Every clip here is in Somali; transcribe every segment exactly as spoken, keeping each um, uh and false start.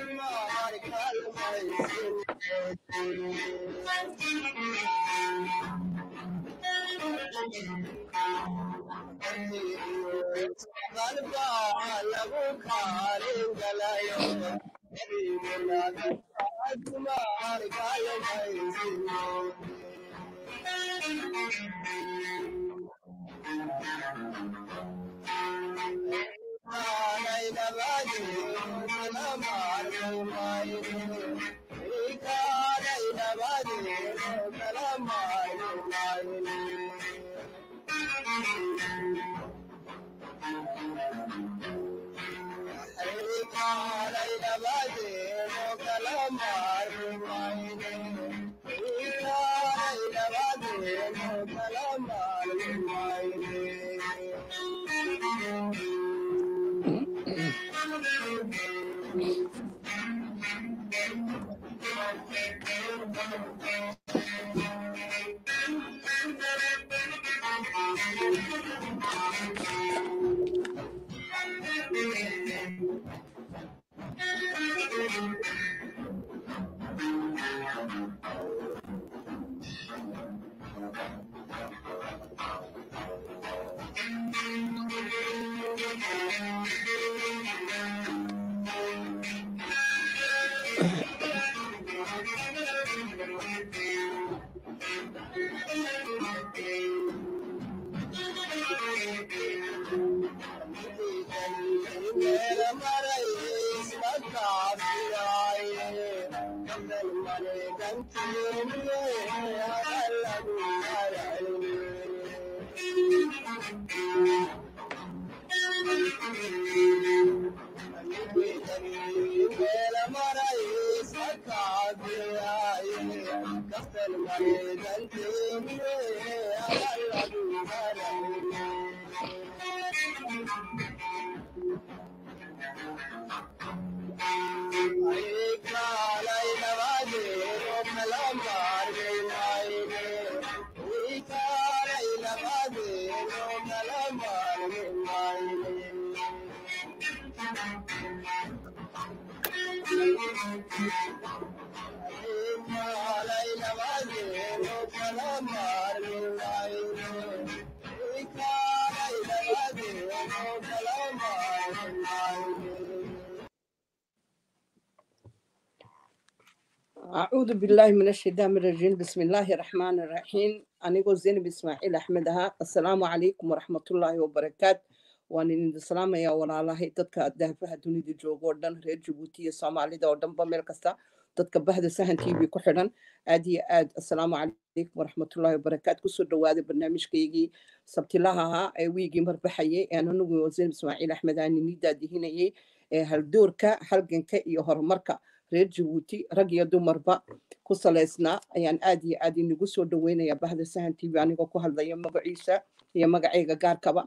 أعوذ بالله من الشيطان الرجيم بسم الله الرحمن الرحيم أنا زينب إسماعيل أحمدها السلام عليكم ورحمة الله وبركاته وأنا السلام يا ولا الله تدك الدهفة دوني دي جوجوردن ريد جبوتي الصومالي دا ودن بميل كستا تدك بهذا سهن تي في كحرن أدي أد السلام عليكم ورحمة الله وبركاته كسر دواد برنامج كيجي سبت لها أي ويجي مربحية أنا نقول زينب إسماعيل أحمدها نيدا دي هنا يه هالدور كا حلقن كا يهر مركا reer Djibouti rag iyo dumarba ku saleysnaa ayaan aad iyo aad inagu soo dhaweynayaa bahda sahan T V anigoo ku hadlaya magaciisa iyo magacayga gaarkaba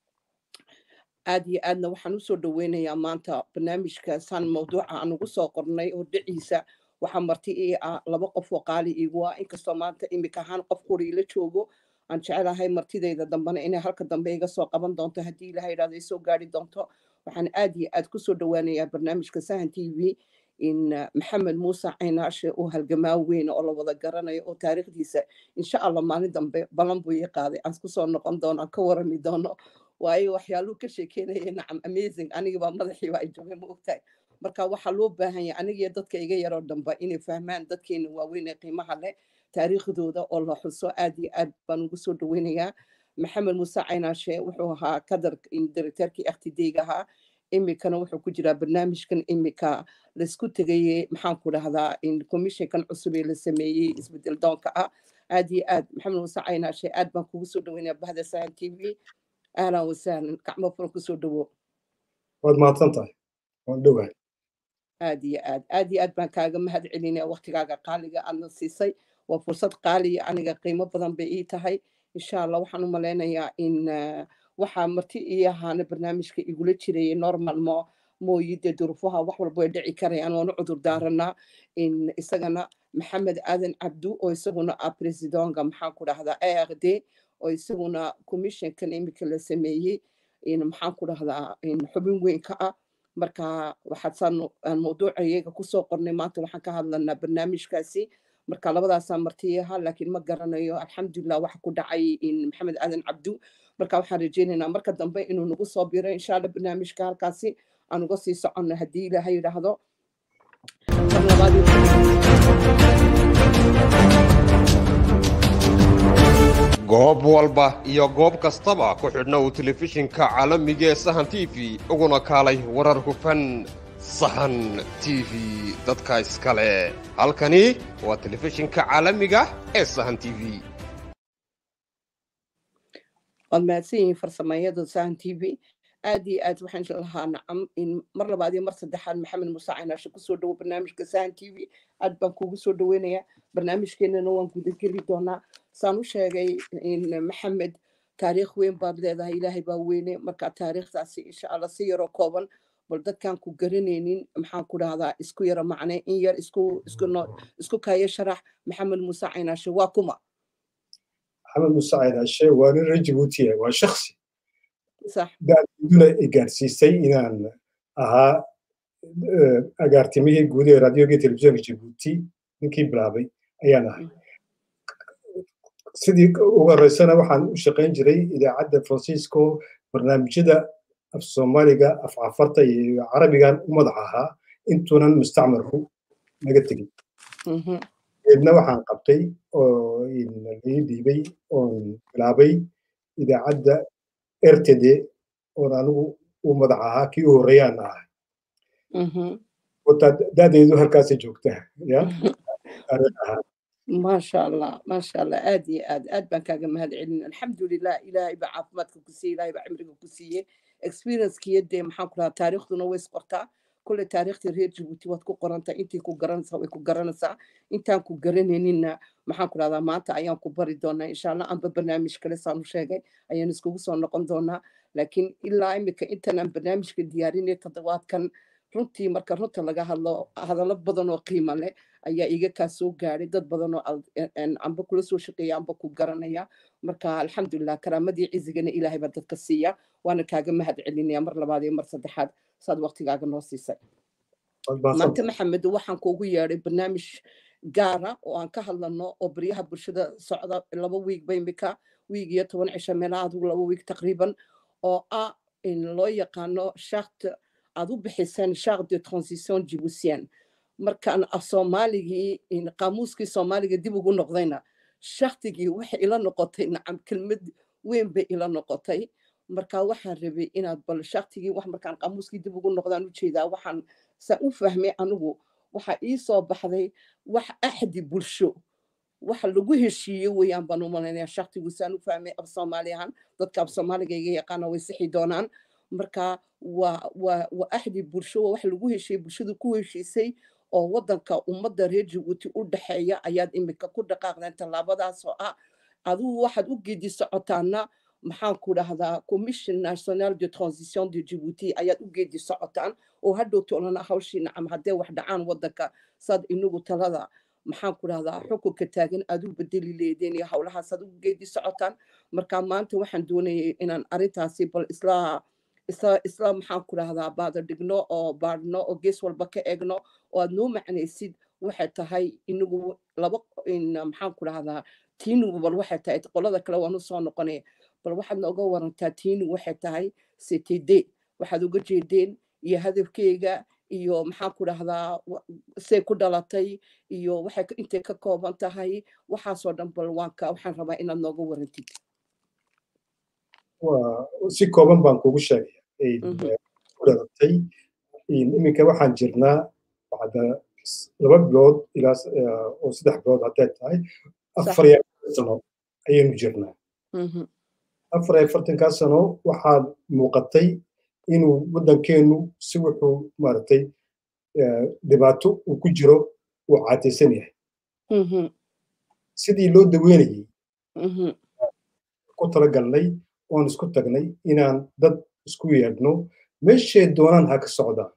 aad iyo aadna waxaan u soo dhaweynayaa maanta barnaamijka san mawduuca aan ugu soo qornay oo dhiciisa waxa marti ii ah laba qof oo qaali iigu ah inkastoo maanta imika ahaan qof quri la joogo aan jecelahay martidayda dambana inay halka dambe iga soo qaban doonto haddii ilaahay yiraahdo ay soo gaari doonto waxaan aad iyo aad ku soo dhawaanayaa barnaamijka sahan T V in محمد موسى عيناشة وهالجماعة وين الله وذا قرنا أو تاريخ ديسة إن شاء الله ما ندم بلان بوي قاضي أنسكو صار نقم دونا كورا ميدونا وأي وحيالو كشي كنا نعم amazing أنا يبغى مضحي وايد موقتي مركا وحلو بهاي أنا يدك يجي يرد دم بإني فهمان دك إنه وين قيمة له تاريخ دودا الله حسوا أدي أد بنقصو دوينيا محمد موسى عيناشة وحوها كدر إن درتركي اختديجها imikana wuxuu ku jiraa barnaamijkan imika la isku tagayay maxaan ku dhahdaa in commissionkan cusub ee la sameeyay isbedel doonka ah aad iyo aad maxamed muuse caynaashe aad baan kugu soo dhaweynayaa bahda sahan T V ahlan wasahlan gacmo furan ku soo dhawo waad mahadsan tahay waan dhawahay aad iyo aad aad iyo aad baan kaaga mahad celinaya waqtigaaga qaaliga aadna siisay waa fursad qaali aniga qiimo badan bay ii tahay insha Allah waxaan u maleynayaa in waxaa marti iyo ahaana barnaamijka igula jiray normal mo mooyide duruufaha wax walba ay dhici karayaan oo cudur daarana in isagana maxamed aadan cabdu oo isaguna ah presidentga maxaan ku dhahdaa A R D oo isaguna commissionkan imika la sameeyay in maxaan ku dhahdaa in xubin weyn ka ah marka waxaad saan aan mawduuca iyaga kusoo qornay maanta waxaan ka hadlanaa barnaamijkaasi marka labadaasaan martiyaha laakiin ma garanayo alxamdulilah waxa ku dhacay in maxamed aadan cabdu marka waxaan rajaynaynaa marka dambe inuu nagu soo biro insha allah barnaamijka halkaasi aan uga sii soconno haddii ilaahay yidhaahdo goob walba iyo goob kastaba ku xidhna uu telefishinka caalamiga ee sahan t v uguna kaalay warar hufan sahan t v dadka iskale halkani waa telefishinka caalamiga ee sahan t v waad mahadsan yihiin farsamayada sahan t v aad iyo aad waxaan lahaa nacam in mar labaad iyo mar saddexaad maxamed muuse caynaashe kusoo dhawo barnaamijka sahan t v aad baan kugu soo dhaweynayaa barnaamijkeenana waan gudageli doonaa saan u sheegay in maxamed taariikh weyn baad leedahay ilaahay baa weyne marka taariikhdaasi insha allah si yaroo kooban bal dadkaan ku garanaynin maxaan ku dhahdaa isku yaro macne in yar isku isku isku kaayo sharax maxamed muuse caynaashe waa kuma maxamed muuse caynaashe waa nin reer jabuuti ah waa shakhsi صح daaduna igaarsiisay inaan ahaa agaartimihii guud ee raadioga telefishinka jabuuti ninkii bilaabay ayaan ahay sidii ugu horeysana waxaan u shaqayn jiray idaacadda francisco barnaamijyada af soomaaliga af cafarta iyo carabigan u madax ahaa intuunan mustacmarku naga tegin eedna waxaan qabtay oo lii dhiibay oon bilaabay idaacadda R T D oo anigu u madax ahaa kii u horeeyaan ahay wata daadeedu halkaasay joogtaa ya ما شاء الله ما شاء الله آدي آد آد بان كاغا مهد علم الحمد لله إلهي بعافمتك كسي إلهي بعمرك كسي experience كي يدي محاك لها تاريخ دون ويس قرطا كل تاريخ ترهير جبوتي واتكو قرانتا انتي كو قرانسا ويكو قرانسا انتان كو قرانينينا محاك لها مانتا ايان كو باري دونا إن شاء الله أنبا برنامج كالسانو شاقي ايان اسكو سوان نقوم دونا لكن إلا إمكا انتنا برنامج كدياريني تضوات كان runtii marka runta laga hadlo hadallo badan oo qiimo leh ayaa iga ka soo gaaray dad badan oo amba kula soo shaqeeya amba ku garanaya marka alxamdulillah karaamadii ciisigana ilaahay baa dadka siiya waana kaaga mahad celinaya mar labaad iyo mar saddexaad saad waqtigaaga noo siisay maanta maxamed waxaan kuugu yeedhay barnaamij gaara oo aan ka hadlano oo baryaha bulshada socda laba wiig ba imika wiig iyo toban cisho meelaha laba wiig taqriiban oo ah in loo yaqaano shaqt aad u bixiseen shaq de transition jibuutienne markaan af soomaaligii qaamuuskii soomaaliga dib ugu noqdayna shaqtigii waxay ila noqotay nacam kelmad weyn bay ila noqotay marka waxaan rabay inaad bal shaqtigii wax markaan qaamuuskii dib ugu noqdaan u jeedaa waxaan saa u fahmay anigu waxa ii soo baxday wax axdi bulsho waxa lagu heshiiyey weeyaan baan u malaynayaa shaqtigu saan u fahmay af soomaali ahaan dadka af soomaaliga iga yaqaana way sixi doonaan marka waa waa waa axdi bulsho wax lagu heshiiyey bulshadu ku heshiisay oo wadanka ummadda reer jabuuti u dhaxeeya ayaad imika ku dhaqaaqdeen tallaabadaas oo ah adigu waxaad u geedi socotaana maxaan ku dhahdaa commission national de transition de Djibouti ayaad u geedi socotaan oo hadhow tolana hawshii nacam haddee wax dhacaan wadanka saad inagu talada maxaan ku dhahdaa xukunka taagan aad u bedeli leedeen iyo howlahaasaad u geedi socotaan marka maanta waxaan doonayay inaan arrintaasi bal islaa isla isla maxaan ku dhahdaa baada dhigno oo baadhno oo gees walba ka eegno oo aad noo macnaysid waxay tahay inagu laba maxaan ku dhahdaa tiinugu bal waxay tahay qolada kale waanu soo noqonay bal waxaad nooga warantaa tiinu waxay tahay C T D waxaad uga jeedeen iyo hadafkeyga iyo maxaan ku dhahdaa say ku dhalatay iyo waxay intay ka kooban tahay waxaasoo dhan bal waanka waxaan rabaa inaad nooga warantid si kooban baan kugu sheegaya ku dhalatay iminka waxaan jirnaa bacda laba bilood ilaa oo saddex bilood hadday tahay afar iyo afartan sano ayaynu jirnaa afar iyo afartankaa sano waxaa muuqatay inuu waddankeenu si wuxuu maaragtay dhibaato uu ku jiro uu caataysan yahay sidii loo daweynayay ku talagalnay oon isku tagnay inaan dad isku yeedhno meeshay doonaan ha ka socdaan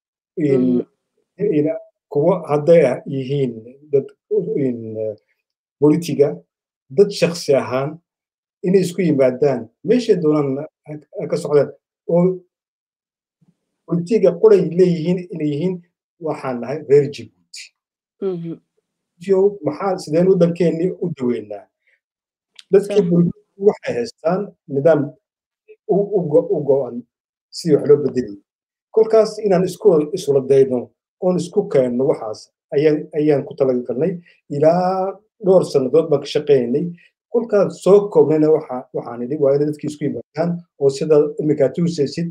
kuwa hadday yihiin dad bolitiga dad shakhsi ahaan inay isku yimaadaan meeshay doonaan ha ka socdaan oo politiga qoray leeyihiin inay yihiin waxaan nahay reer Djibouti iyo maxaa sideen waddankeennii u daweynaa dadkii bulshadu waxay haystaan nidaam u go'an sidii wax loo bedelay kolkaas inaan isku isula dayno oon isku keenno waxaas ayaan ayaan ku talagalnay ilaa dhowr sannadood baan ka shaqaynay kolkaas soo koobnayna waxa waxaan idhi waa inay dadkii isku yimaadaan oo sida iminkaa tuusaysid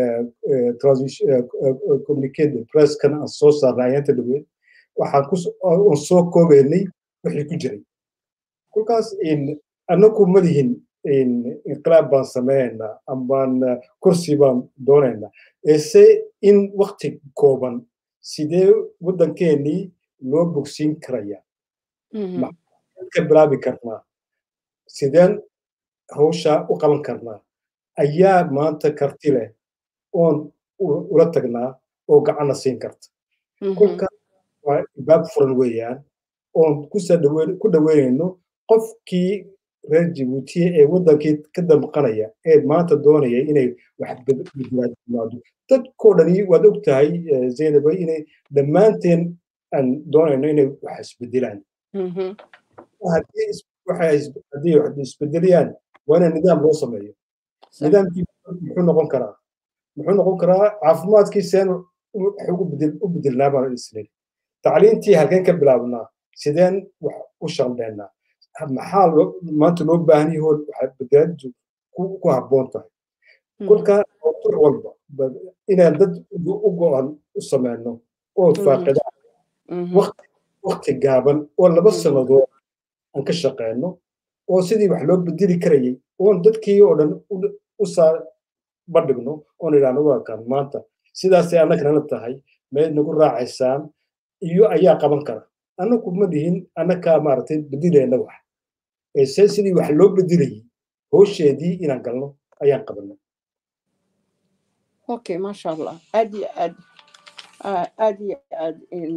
communicated presskan aan soo saarnay ayaanta dhaweed waxaan ku soo koobaynay wixii ku jiray kolkaas annagu ma lihin inqilaab baan samaynaynaa ambaan kursi baan doonaynaa ese in wakti kooban sidee waddankeennii loo bogsiin karaya ka bilaabi karnaa sideen hawshaa u qaban karnaa ayaa maanta karti leh oon ula tagnaa oo gacanna siin karta kolkaas waa baab furan weeyaan oon ku dhaweynayno qofkii reer Djibouti ee waddankii ka damqanaya ee maanta doonaya inay wax bedelaado dadkoo dhani waad og tahay Zainabay inay dhammaanteen aan doonayno inay wax isbedelaan haddii wax isbedelayaan waa in nidaam loo sameeyo nidaamkii muxuu noqon karaa muxuu noqon karaa caafimaadkiiseen u bedelnaa baan isleeyahay tacliintii halkeen ka bilaabnaa sideen wax u shaqaynaa maxaa maanta loo baahan yahay waxa bedelaadu ku habboon tahay kolka tur walba inaan dad u go'an u sameyno oo faaqida waqti waqti gaaban oo laba sanadood aan ka shaqeyno oo sidii wax loo bedeli karayay oo dadkii oo dhan u saar badhigno oo ilaano waa kan maanta sidaas ay annagana tahay meed nagu raacaysaan iyo ayaa qaban kara annagu ma dhihin annaka maartay bedilayna wax ee sidii wax loo bedelayay hawsheedii inaan galno ayaan qabanay okay ma sha Allah aad iyo aad aad iyo aad in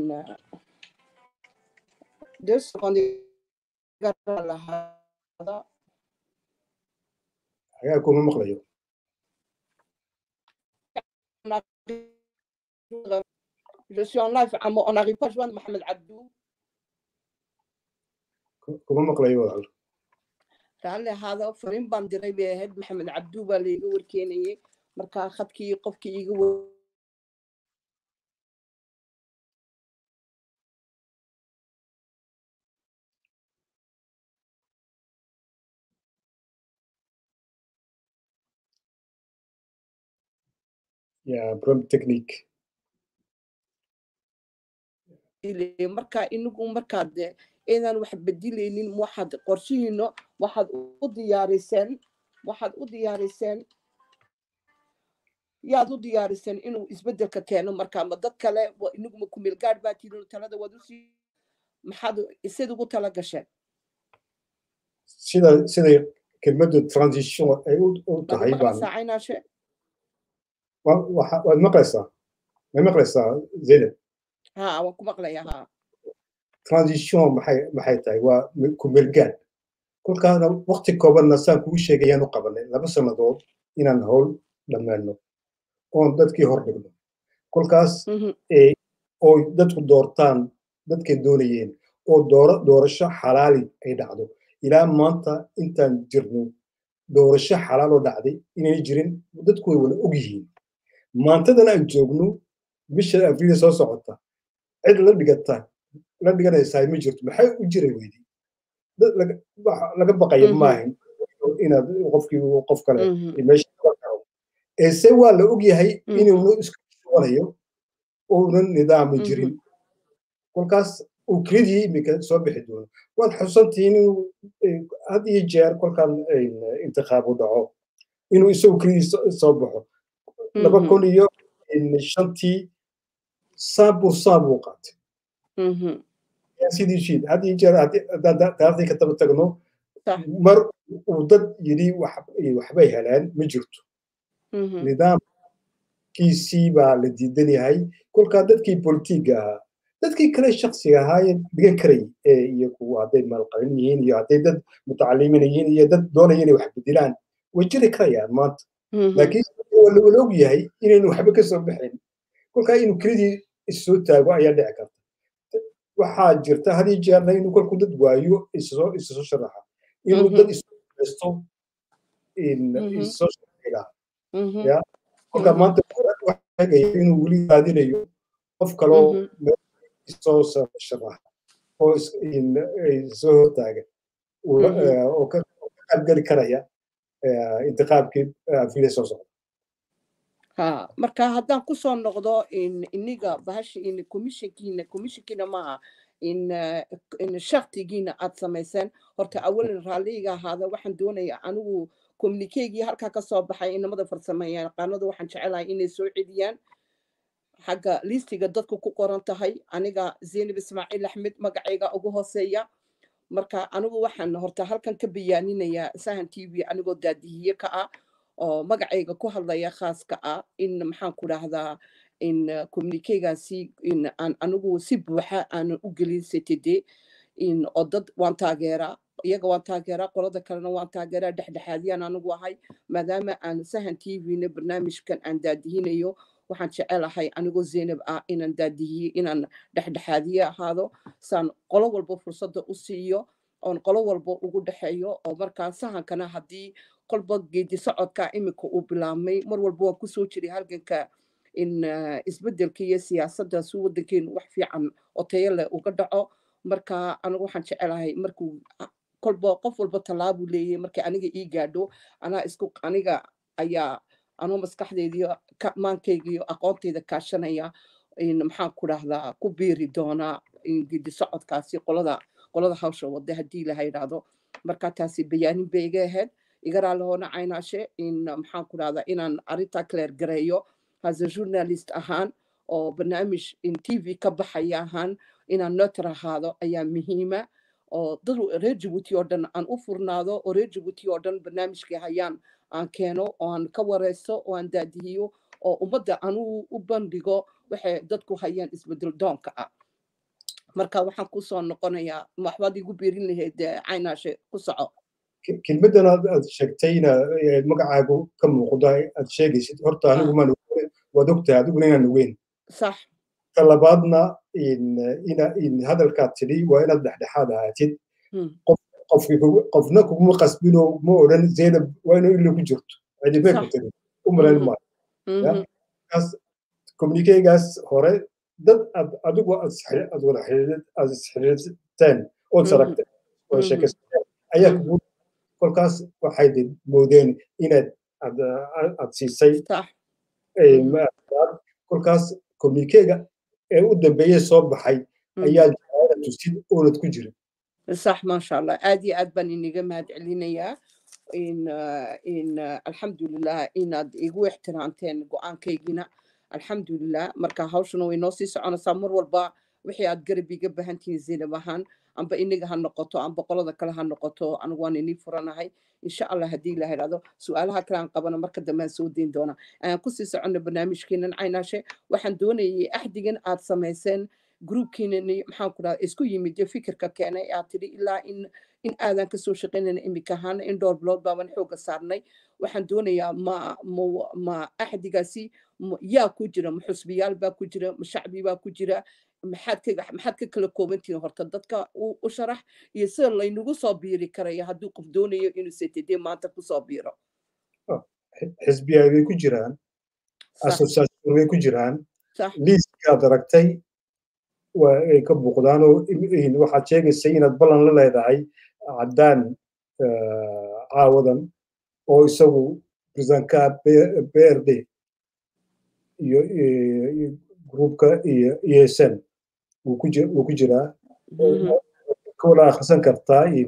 this on the garalaha ayaa kuma maqlayo je suis en live on n'arrive pas à joindre Mohamed Abdou kuma maqlayo walaal raalle hada fariin baan diray bay ahayd Mohamed Abdou baa la iga warkeenayay markaa khadkii qofkii iga ya problem technique ile markaa inagu markaa de inaan wax bedelaynin waxaad qorshihiino waxaad u diyaariseen waxaad u diyaariseen yaad u diyaariseen inuu isbedelka keeno markaa ma dad kale inaguma ku meel gaadh baa tirin talada waad usii maxaad sida ugu tala gasheen sida sida kelmadda transition ay u tahay baan saacaynashe waad maqlaysaa ma maqlaysaa Zainab ها وكمقليا ها transition maxay maxay tahay waa ku meelgaad kolkaana waqti koobanna saan kugu sheegayaan u qabanay laba sannadood inaan hawl dhammeeno oon dadkii hor dhigno kolkaas oo dadku doortaan dadkay doonayeen oo doorasho xalaali ay dhacdo ilaa maanta intaan jirno doorasho xalaal oo dhacday inay jirin dadku way wada og yihiin maantadan aan joogno bisha abriil soo socota cid la dhigata la dhiganaysaa ma jirto maxay u jiray weydii laga baqayo maahin inaad qofkii qof kale meesha ee se waa la og yahay inuu isku wanayo oo nidaam jirin kolkaas uu kridii imika soo bixi doono waad xusantiin inuu had iyo jeer kolkaan intiqaabu dhaco inuu isagu kridii soo baxo laba kun iyo shantii saabu saabu qaatay sidii shiid had iyo jeer taariikhda ka taba tagno mar uu dad yidhi waxbay heleen ma jirto nidaamkiisii baa la diidan yahay kolkaa dadkii politiga ahaa dadkii kale shaksiga ahaayee dhigan karay iyo kuwa hadday maalqabin yihiin iyo hadday dad mutacalimiin yihiin iyo dad doonaya inay wax bedelaan way jiri karayaan maanta laakiin wala wala og yahay inaynu waxba ka soo baxayn kolkaa inuu kelidii issoo taago ayaa dhici karta waxaa jirta hadii jeerna inuu kolku dad waayo isoo isoo sharaxa inuu dad isoo in isoo sharaxa ya kolkaa maanta waxay inuu weli raadinayo qof kaloo isoo sharaxa oo isoo hortaaga oo ka qaybgali karaya intiqaabkii fiile soo socda ha marka haddaan ku soo noqdo in iniga bahashi in commissionkiina commissionkiina maaha in in shaqtigiina aad samayseen horta awalan raalliga ahaada waxaan doonayaa anigu communiqueegii halkaa ka soo baxay inamada farsameeyaan qaanadu waxaan jecelahay inay soo celiyaan xagga listiga dadku ku qoran tahay aniga Zainab Ismaaciil Axmed magacayga ugu hooseeya marka anigu waxaan horta halkan ka bayaaninayaa Sahan T V anigoo daadihiye ka ah oo magacayga ku hadlaya khaaska ah in maxaan ku raahdaa in communiqueegaasi in aan anigu si buuxa aan u gelin C T D in oo dad waan taageeraa iyaga waan taageeraa qolada kalena waan taageeraa dhexdhexaadiyaan anigu ahay maadaama aan Sahan T V-na barnaamijkan aan daadihinayo waxaan jecelahay anigoo Zainab ah inaan daadihiye inaan dhexdhexaadiye ahaado saan qolo walba fursadda u siiyo oon qolo walba ugu dhexeeyo oo markaa sahankana haddii qolba geedi socodka imika uu bilaabmay mar walba waan kusoo jiray halganka in isbedelka iyo siyaasadda si waddankeenu wax fiican oo tayo leh uga dhaco marka anigu waxaan jecelahay markuu kolba qof walba tallaabuu leeyahay markay aniga ii gaadho anaa isku aniga ayaa anoo maskaxdeediyo maankaygiyo aqoontayda kaashanaya in maxaan ku dhahdaa ku biiri doonaa geedi socodkaasi qolada qolada hawsha wada haddii la yidhaahdo marka taasi bayaanin bay iga ahayd igaraa lahoona caynaashe in maxaan ku dhahdaa inaan arrintaa clear gareeyo as a journalist ahaan oo barnaamij in T V ka baxaya ahaan inaan neuter ahaado ayaa muhiima oo dad reer Djibouti oo dhan aan u furnaado oo reer Djibouti oo dhan barnaamijkii hayaan aan keeno oo aan ka wareysto oo aan daadihiyo oo ummadda aan u bandhigo waxay dadku hayaan isbedel doonka ah marka waxaan ku soo noqonayaa waxbaad igu biirin lahayd caynaashe ku soco kelmaddan aad sheegtayna magacaagu ka muuqda aad sheegaysid horta anigu maan waad ogtahay adiguna inaan ogeyn sax ta labaadna in hadalkaad tidhi waa inaad dhexdhexaad ahaatid qofna kuguma qasbinoo ma odhan Zainab waa inuu ilo ku jirto cidibay ku tiri u malayn maayo kaas communiqueegaas hore dad adigu aad wada xiriirteen oo saragtay oo sheekaysteen ayaa kugu kolkaas waxay moodeen inaad aad siisay kolkaas communiqueega ee u dambeeyay soo baxay ayaa jawaabta tusid oonad ku jirin صح ما شاء الله ادي ادبن اني جمعت علينا ان ان الحمد لله ان igu ixtiraamteen go'aankaygiina الحمد لله marka hawshana way noo sii soconaysaa mar walba wixii aad garab iga baahantihiin Zainab ahaan amba inaga ha noqoto amba qolada kale ha noqoto anigu waan inii furanahay insha Allah haddii la yiraahdo su'aalaha kale aan qabana marka dambe aan soo deyn doona aan ku sii socono barnaamijkeenan caynaashe waxaan doonayay axdigan aad samayseen groupkiinani maxaan ku dhahaa isku yimid fikirka keenay aad tidhi ilaa in in aadan ka soo shaqaynayna imika ahaana in dhowr bilood baaban xooga saarnay waxaan doonayaa ma ma axdigaasi yaa ku jira ma xusbiyaal baa ku jira ma shacbi baa ku jira maxaad ka maxaad ka kala koobantihiin horta dadka u sharax iyo sida laynagu soo biiri karaya hadduu qof doonayo inuu C T D maanta ku soo biiro xisbiyaa way ku jiraan association way ku jiraan liiskaad aragtay way ka buuqdaan oo waxaad sheegaysay inaad ballan la leedahay caddaan caawadan oo isagu presidentka B R D iyo groupka iyo E S N wuu ku jiraa koola akhrisan kartaa in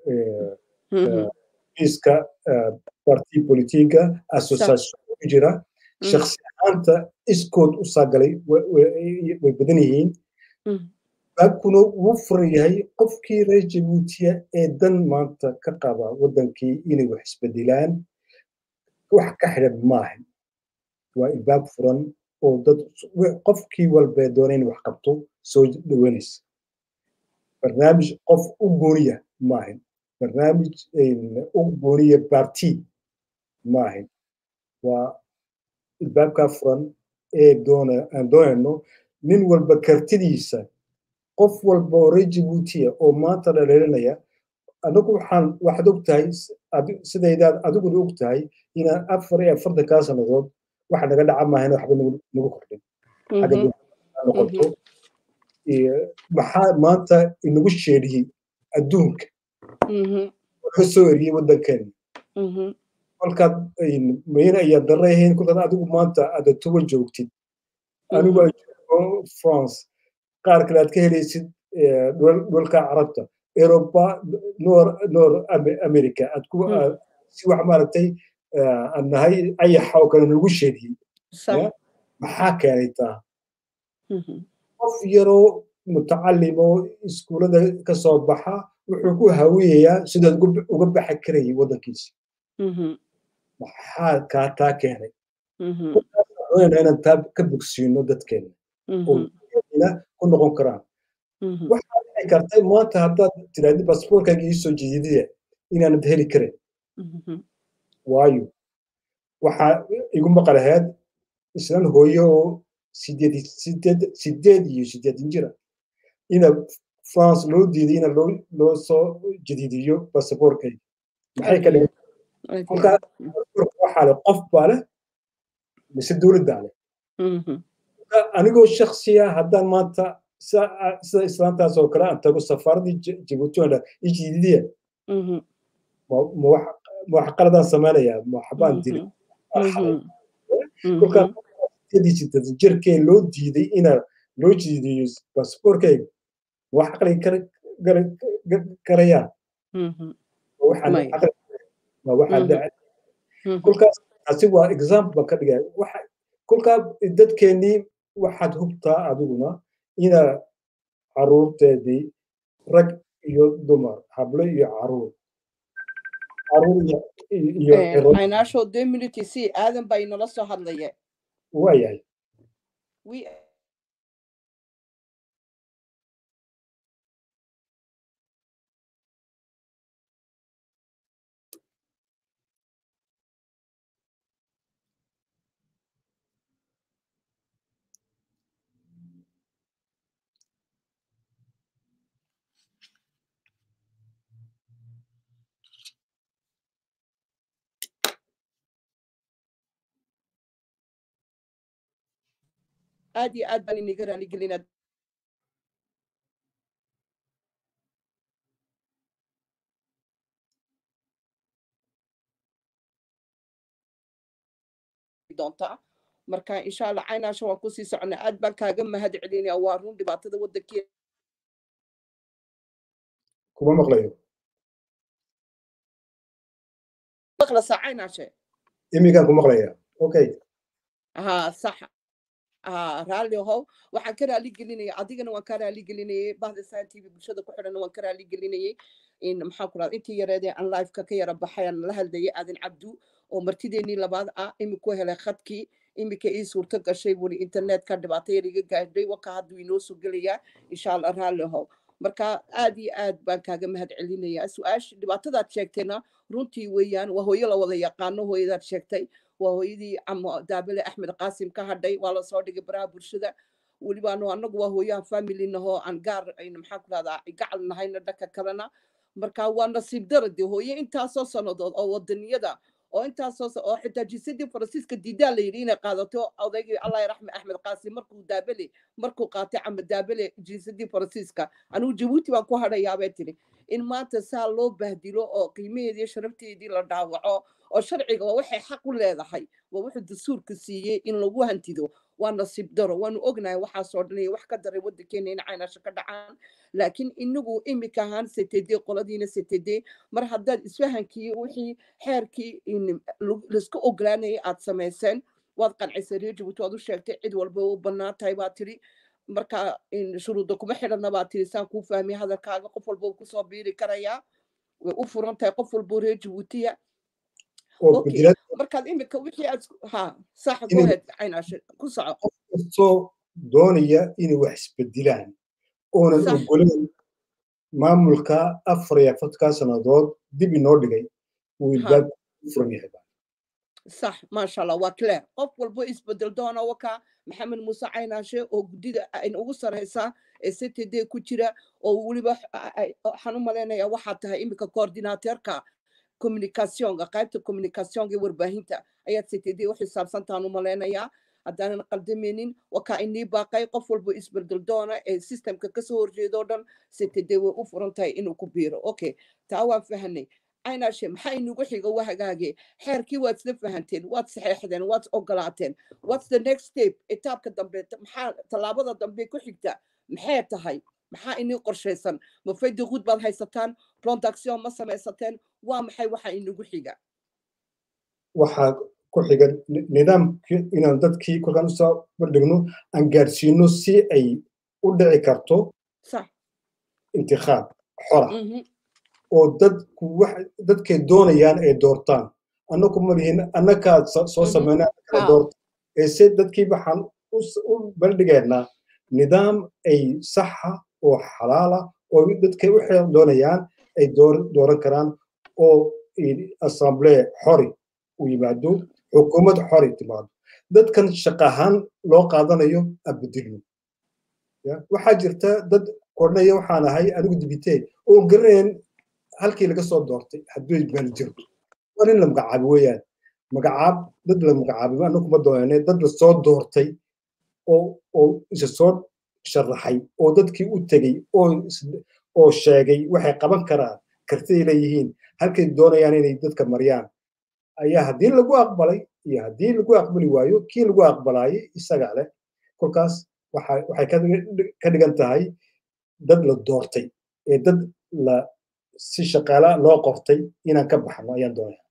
liiska parti politiga association ku jira shakhsi ahaanta iskood u saagalay way badan yihiin baabkuna wuu furan yahay qofkii reer Djibouti ee dan maanta ka qaba waddankii inay wax isbedelaan wax ka xidhan maahan waa baab furan oo dad qofkii walba doonay inuu wax qabto soo dhaweynaysa barnaamij qof u gooniya maahan barnaamij u gooniya parti maahan waa albaabkaa furan ee doona aan doonayno nin walba kartidiisa qof walba oo reer Djibouti oo maanta dhaleelinaya anagu waxaan waxaad og tahay sidaydaad adiguna og tahay inaan afar iyo afartankaa sannadood waxa naga dhaca maahayna waxba nagu kordhin xagga noqoto maxaa maanta inagu sheedhiyey adduunka laga soo eriyey waddankeena kolkaad mayna ayaa darreehayn kolkaad adigu maanta aada tuba joogtid anigu France qaar kale aad ka helaysid dhulka carabta Europa Nor America aad ku si wax maaragtay aan nahay ayaxa oo kale nagu sheedhiyey maxaa keenay taa qof yaroo mutacalimo iskuulada ka soo baxa wuxuu ku hawiyayaa sidaad uga baxi karayay waddankiisa maxaa kaa taa keenay inaan taa ka bogsiino dadkeena oo ku noqon karaan waxaa dhici kartay maanta haddaad tiraahdi basboorkaaga ii soo jeedidaya inaanad heli karin waayo waxaa igu maqalaheed islan hooyo oo sideed sideed sideed iyo sideedan jira ina France loo diiday ina loo loo soo jadiidiyo basboorkayga maxay ka dhigan kolkaa waxaa leh qof baa leh mise dowladdaa leh anigoo shaksiya haddaan maanta sida islaantaas oo kale aan tago safaaradii Djibouti ii jididiya ma wax qaladaan samaynayaa ma waxbaan dilay kolkaa jirkee loo diiday ina loo jidiyo basboorkayga wax aqli karayaan kolkaas taasi waa example ka dhigaya kolkaa dadkeennii waxaad hubtaa adiguna ina caruurteedii rag iyo dumar hablo iyo caruur caruur iyo aynaasho deux minutes si aadan baa inala soo hadlaya waayahay aad iyo aad baan inaga raali gelinaa doontaa marka insha Allah caynaasha waan ku sii soconaa aad baan kaaga mahad celinaya waa run dhibaatada waddankeena kuma maqlayo maqla caynaasha imigaan ku maqlaya okay ha sax ah raali how waxaan ka raali gelinaya adigana waan ka raali gelinayay bahda Saan T V bulshada ku xidhan waan ka raali gelinayay in maxaa ku raad intii yareedee aan live ka ka yara baxayan la hadlayay aadan cabdu oo martideennii labaad ah imika helay khadkii imika ii suurto gashay weli internetka dhibaato yar iga gaadhay waka hadduu inoo soo gelayaa insha Allah raali how marka aad iyo aad baan kaaga mahad celinayaa su-aasha dhibaatadaad sheegtayna runtii weeyaan waa hooyo la wada yaqaano hooyadaad sheegtay waa hooyadii camo daabile axmed qaasim ka hadhay waa la soo dhigay baraha bulshada welibaanu annagu waa hooyahan family nahoo aan gaar maxaa ku dhahdaa gacal nahayna dhanka kalena marka waa nasiib darade hooye intaasoo sannadood oo wadaniyada oo intaasoo oo xitaa jisadii faransiiska diidaa la yidhi inay qaadato odaygii allah raxme axmed qaasim markuu daabile markuu qaatay camo daabile jisadii faransiiska anigu Djibouti baan ku hadhayaa bay tiri in maanta saa loo bahdilo oo qiimaheedii sharafteedii la dhaawaco oo sharciga waa waxay xaq u leedahay waa wuxuu dastuurka siiyey in lagu hantido waa nasiib daro waanu ognahay waxaasoo dhan iyo wax ka daray waddankeena in caynaasho ka dhacaan laakiin inagu imika ahaan setede qoladiina setede mar haddaad isfahankii wixii xeerkii laisku ogolaanayay aad samayseen waad qancisay reer Djibouti waad u sheegtay cid walba u bannaan tahay baa tiri marka shuruudda kuma xidhanna baa tiri saan kuu fahmay hadalkaaga qof walba uu kusoo biiri karayaa way u furan tahay qof walba reer Djiboutiya okay markaad imika wixii aad ha sax ku heed caynaasho ku soco soo doonaya inay wax isbedilaan oonan ogoleen maamulka afar iyo afartanka sannadood dib inoo dhigay uu ilbaab furan yahay صح ما شاء الله وكلير قف والبو isbedel doona waka maxamed muuse caynaashe oo gudida ay ugu sareysa ee C T D ku jira oo waliba waxaan u maleynayaa waxa tahay imika coordinatorka communicationka qaybta communicationka warbaahinta ayaa C T D u xisaabsantaan u maleynayaa haddaanan qaldameynin waka inii baaqay qof walbo isbedel doona ee systemka ka soo horjeedo dhan C T D way u furan tahay inuu ku biiro okay taa waan fahanay caynaashe maxay inagu xiga wahagaage xeerkii waad isla fahanteen waad saxeexdeen waad ogolaateen what's the next step etaabka dambe maxaa tallaabada dambe ku xigta maxay tahay maxaa inii qorshaysan ma faydi guud baad haysataan production ma samaysateen waa maxay waxa inagu xiga waxaa ku xiga nidaamkii inaan dadkii kolkaan usoo bandhigno aan gaarsiino si ay u dhici karto sax intikhaab xora oo dadku wax dadkay doonayaan ay doortaan annagu ma lihin annagaa soo sameynaa kala doorta ee se dadkii waxaan u bandhigaynaa nidaam ay saxa oo xalaala oo dadkay waxay doonayaan ay dooran karaan oo assemblee xori u yimaado xukuumad xori timaado dadkan shaqo ahaan loo qaadanayo abadilno waxaa jirta dad kornaya waxaan ahay anigu dibitee oo garanayn halkii laga soo doortay hadduu meel jiro waa in la magacaabo weeyaan magacaab dad la magacaabay annagu ma doonane dad la soo doortay oo oo isa soo sharaxay oo dadkii u tegey oo oo sheegay waxay qaban karaan kartay leeyihiin halkay doonayaan inay dadka mariyaan ayaa haddii lagu aqbalay iyo haddii lagu aqbali waayo kii lagu aqbalaayay isaga leh kolkaas waxay ka dhigan tahay dad la doortay ee dad la si shaqaala loo qortay inaan ka baxno ayaan doonaya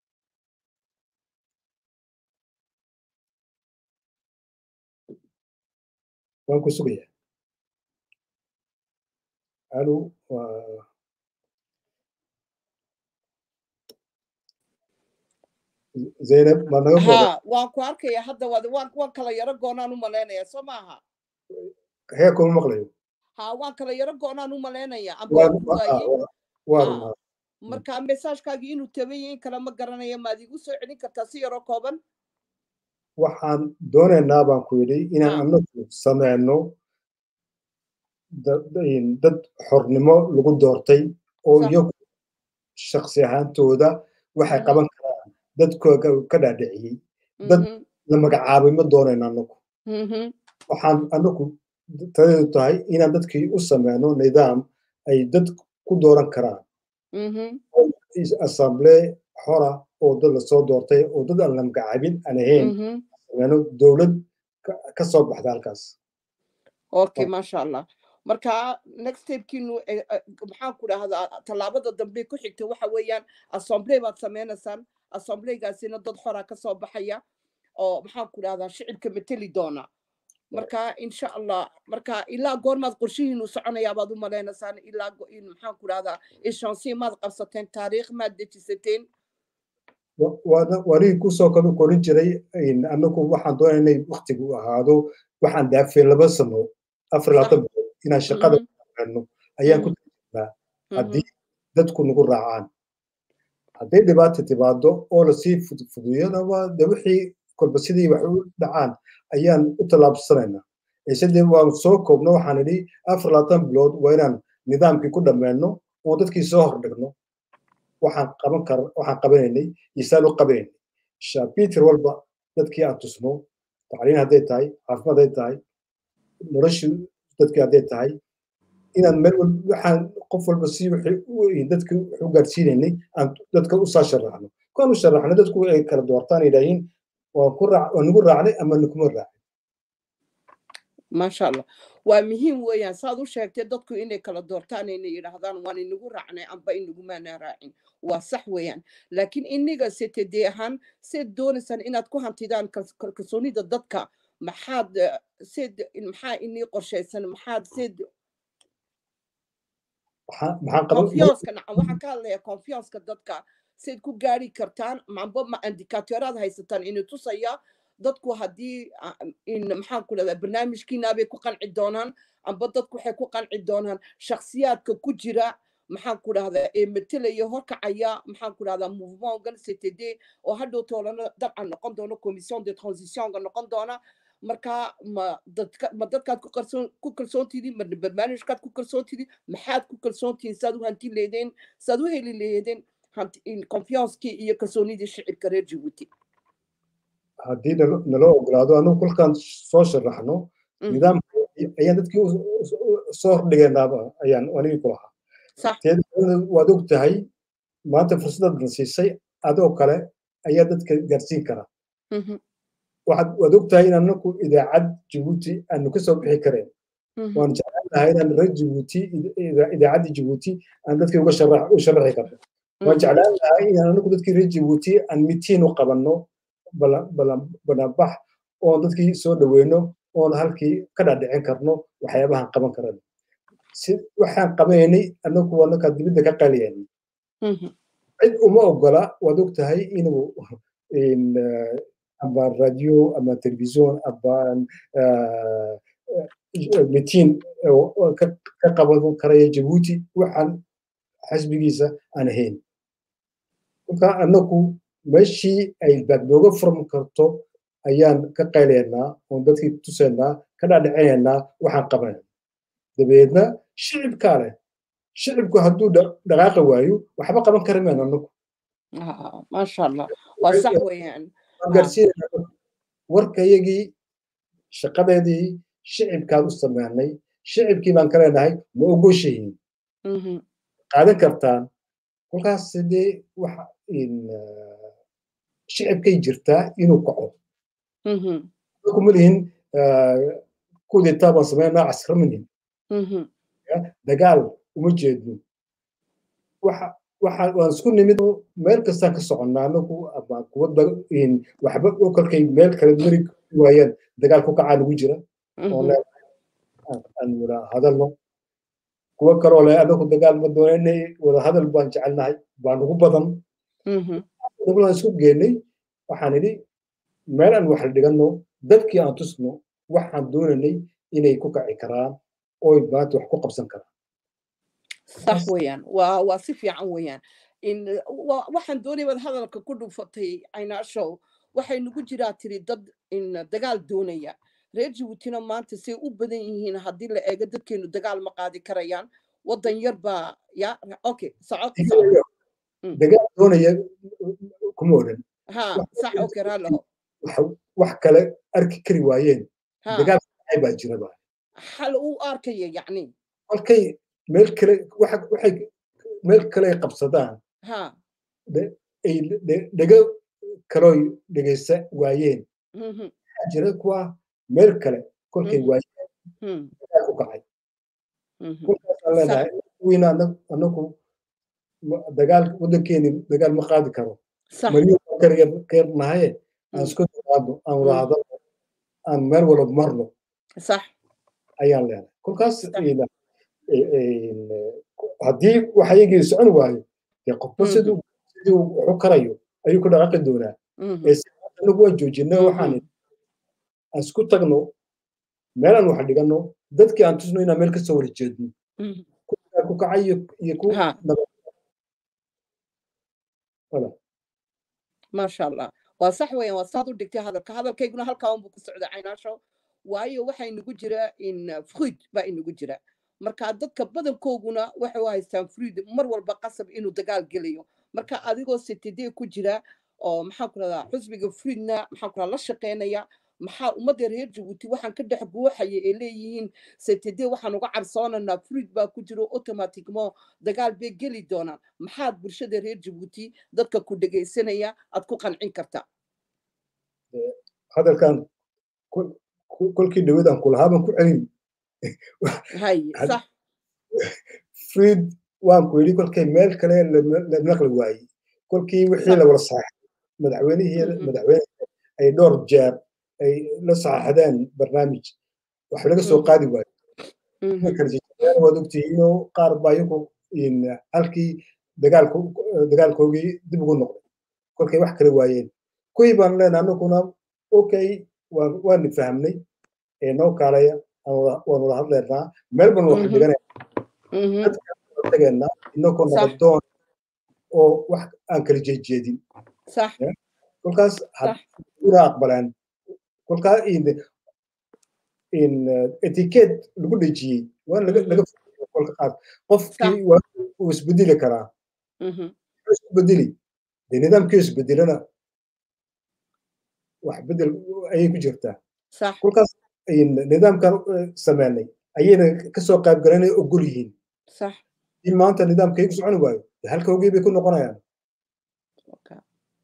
waan ku sugaya alo zaynab ma naga ha waan ku arkaya hadda waan waan kala yaro goonaan u malaynaya soo maaha hee kuma maqlayo ha waan kala yaro goonaan u malaynaya ambawaaye marka messagekaagii inuu tabayin kala ma garanaya maad igu soo celin kartaa si yaroo kooban waxaan doonaynaa baan ku yidhi inaan annagu sameyno dad xornimo lagu doortay oo iyagu shaksi ahaantooda waxay qaban karaan dadkooga ka dhaadhiciyey dad la magacaabay ma doonayna annagu waxaan annagu tadeedu tahay inaan dadkii u sameyno nidaam ay dad ku dooran karaan assemblee xora oo dad lasoo doortay oo dad aan la magacaabin aan ahayn sameyno dowlad ka soo baxda halkaas okay maasha allah marka next stepkiinu maxaan ku dhahdaa tallaabada dambe ku xigta waxa weeyaan assemblee baad sameynaysaan assembleegaasina dad xora ka soo baxaya oo maxaan ku dhahdaa shicibka mateli doona marka insha allah marka ilaa goormaad qorshihiinu soconayaa baad u maleynaysaan ilaa maxaan ku dhahdaa ishansi maad qabsateen taariikh maad dejisateen waanigi kusoo kala korin jiray annagu waxaan doonaa inay waktigu ahaado waxaan daafay laba sano afar labaatan bilood inaan shaqada no ayaan ku tajirnaa haddii dadku nagu raacaan hadday dhibaata timaado oo lasii fududiyana waa de wixii kolba sidii wax u dhacaan ayaan u tallaabsanaynaa sidee waan soo koobno waxaan idhi afar labaatan bilood waa inaan nidaamkii ku dhammeyno oo dadkii soo hordhigno waxaan qaban kar waxaan qabanaynay isaan u qabanaynay shabitir walba dadkii aan tusno tacliin hadday tahay caafimaad hadday tahay noloshii dadkii hadday tahay inaan meel waxaan qof walba si wixii dadkii u gaarsiinaynay aan dadka u saa sharaxno kaan u sharaxnay dadku ay kala doortaan idhaahiin waa ku raac waa nagu raacnay ama naguma raacay maasha allah waa muhiim weeyaan saad u sheegtay dadku inay kala doortaan inay yidhaahdaan waan inagu raacnay amba inagumaana raacin waa sax weeyaan laakiin iniga setede ahaan seed doonaysaan inaad ku hantidaan kalsoonida dadka maxaad seed maxaa inii qorshaysan maxaad seed confiance-ka nacam waxaan ka hadlayaa confiance-ka dadka seed ku gaari kartaan amba ma indicatoraad haysataan inay tusaya dadku haddii in maxaan ku dhahdaa barnaamijkiina bay ku qanci doonaan amba dadku waxay ku qanci doonaan shakhsiyaadka ku jira maxaan ku dhahdaa ee matalaya horkacaya maxaan ku dhahdaa mouvement-gan C T D oo hadhow toolana dabcan noqon doono commission de transition-ga noqon doona marka ma dadka ma dadkaad ku kalsoon ku kalsoontihiin ma barnaamijkaad ku kalsoontihiin maxaad ku kalsoontihiin saad u hanti leedeen saad u heli leedeen hanti in confiance-kii iyo kalsoonidii shicibka reer Djibouti haddii naloo ogolaado anigu kolkaan soo sharaxno nidaamka ayaan dadkii soo hordhigaynaaba ayaan anigii ku lahaa waad og tahay maanta fursadaad na siisay adoo kale ayaa dadka gaarsiin kara waad og tahay in anaku idaacad Djibouti aanu ka soo bixi kareen waan jeclaan lahay inaan reer Djibouti idaacadda Djibouti aan dadkii uga sharax u sharaxi karno waan jeclaan lahay in anaku dadkii reer Djibouti aan mitiin u qabanno banaanbax oon dadkii soo dhaweyno oon halkii ka dhadhicin karno waxyaabahan qaban karano si waxaan qabaynay anagu waa nakaa dibadda ka qaliyaynay cid uma ogola waad og tahay inuu ama radio ama telefisyon ama mitiin ka qaban karaya Djibouti waxaan xisbigiisa aan ahayn marka anagu meeshii ay baagdooga furmi karto ayaan ka qaylaynaa oon dadkii tusaynaa ka dhadhicinaynaa waxaan qabanayna dabeedna shicibkaa leh shicibku hadduu dhaqaaqi waayo waxba qaban kari mayno anagu maasha allah waa sax weeyaan gaarsiinayna warkayagii shaqadeedii shicibkaan u sameynay shicibkii baan ka leenahay ma ogoshihiin qaadan kartaan kolkaas dee waxa shicibkay jirtaa inuu kaco kuma lihin kudeetaa baan sameynaa casramanin dagaal uma jeedno waxa waxa waan isku nimid meel kastaan ka soconnaa anagu ama kuwa waxba oo kalkay meel kale mari waayaan dagaal ku kacaa lagu jira oo aan wada hadalno kuwa kaloo leh anagu dagaal ma doonaynay wada hadal baan jecelnahay baan ugu badan anagulaan isku geenay waxaan idhi meel aan wax dhiganno dadkii aan tusno waxaan doonaynay inay ku kaci karaan oo maanta wax ku qabsan karaan صح ويان وصف عن ويان إن وحن دوني من هذا الكل فتي عنا شو وحين نقول جراتي ضد إن دجال دونية رجع وتنا ما تسي وبدين هنا هدي اللي أجد كأنه دجال مقادي كريان وضن يربا يا أوكي صعد دجال دونية كمورن ها صح أوكي رالله وحكلا أرك كريوين دجال عيبة جربا حلو أركي يعني أركي meel kale waxa waxay meel kale qabsadaan ha ay dhaga karoy dhageysa waayeen jira kuwa meel kale kolkay waayeen ku kacay wiina anagu dagaal wadankeeni dagaal ma qaadi karo mariyo kariya keernahay aan isku qaado aan wada aan meel wala marno sax ayaan leeyahay kolkaas haddii waxayagii socon waayo dee qofba siduu siduu wuxu karayo ayuu ku dhaqaaqi doonaa anagu waan joojinay waxaan aan isku tagno meel aan wax dhiganno dadkii aan tusno inaan meel kasoo wada jeedno ku kacay iyo ku maasha allah waa sax weeyaan waa saad u dhigtay hadalka hadalkayguna halkaa unbuu ku socda caynaasho waayo waxaa inagu jira in fruid baa inagu jira marka dadka badankooguna waxay u haystaan fruid mar walba qasab inuu dagaal gelayo marka adigoo sitidee ku jira oo maxaan ku radaa xusbiga fruidna maxaan ku radaa la shaqeynaya maxaa ummadda reer Djibouti waxaan ka dhex buuxaya ee leeyihiin sitidee waxaan uga cabsoonaynaa fruid baa ku jiro automatically dagaal bay geli doonaan maxaad bulshada reer Djibouti dadka ku dhageysanaya aad ku qancin kartaa hadalkan kolkii dhawadan kula haban ku celin هاي صح فريد وان كويلي كل كي ميل كلا لنقل واي كل كي وحي لو صح مدعويني هي مدعويني اي دور جاب اي لصح هذان برنامج وحنا سو قادي واي كرجي ودكتي انه قار بايكو ان halkii dagaalku dagaalkoogii dib ugu noqday kolkay wax kala waayeen kuwii baan leenahay anaguna okay waan fahamnay ee noo kaalaya waan wada hadlaynaa meel baan wax dhiganay تجينا إنه كنا صح بدون أو واحد أنكر جديد صح كل كاس هاد صح وراق بلان كل كاس إن إن اتيكيت لقول يجي وأنا لقى مهم. لقى كل كاس قف صح كي وس بديل كرا مهم. وس بديلي النظام كيس بديلنا واحد بدل أي كجرته صح كل كاس إن نظام كان سمعني أينا كسر قاب قرني أقولين صح إن ما أنت نظام كيس عنو باي هل كوجي بيكون نقرا يعني اوكي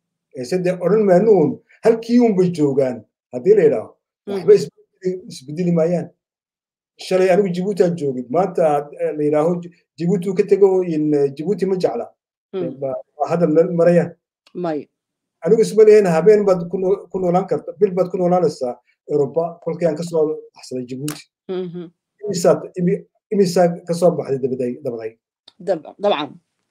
سيدي أورن مانون هل كيوم بيجوجان هذي ليلا وحبا مهم. يسبدلي مايان شري أنا جيبوتي الجوجي ما أنت ليلا هو جيبوتي كتجو إن جيبوتي مجعلة مم. هذا المريا ماي أنا قسم لي هنا هبين بد كنوا كنوا لانكر بيل بد كنوا لانسا أوروبا كل كيان كسر أحسن جيبوتي مهم. إمسات إمي إمسات كسر بحد دبدي دبدي دب- طبعا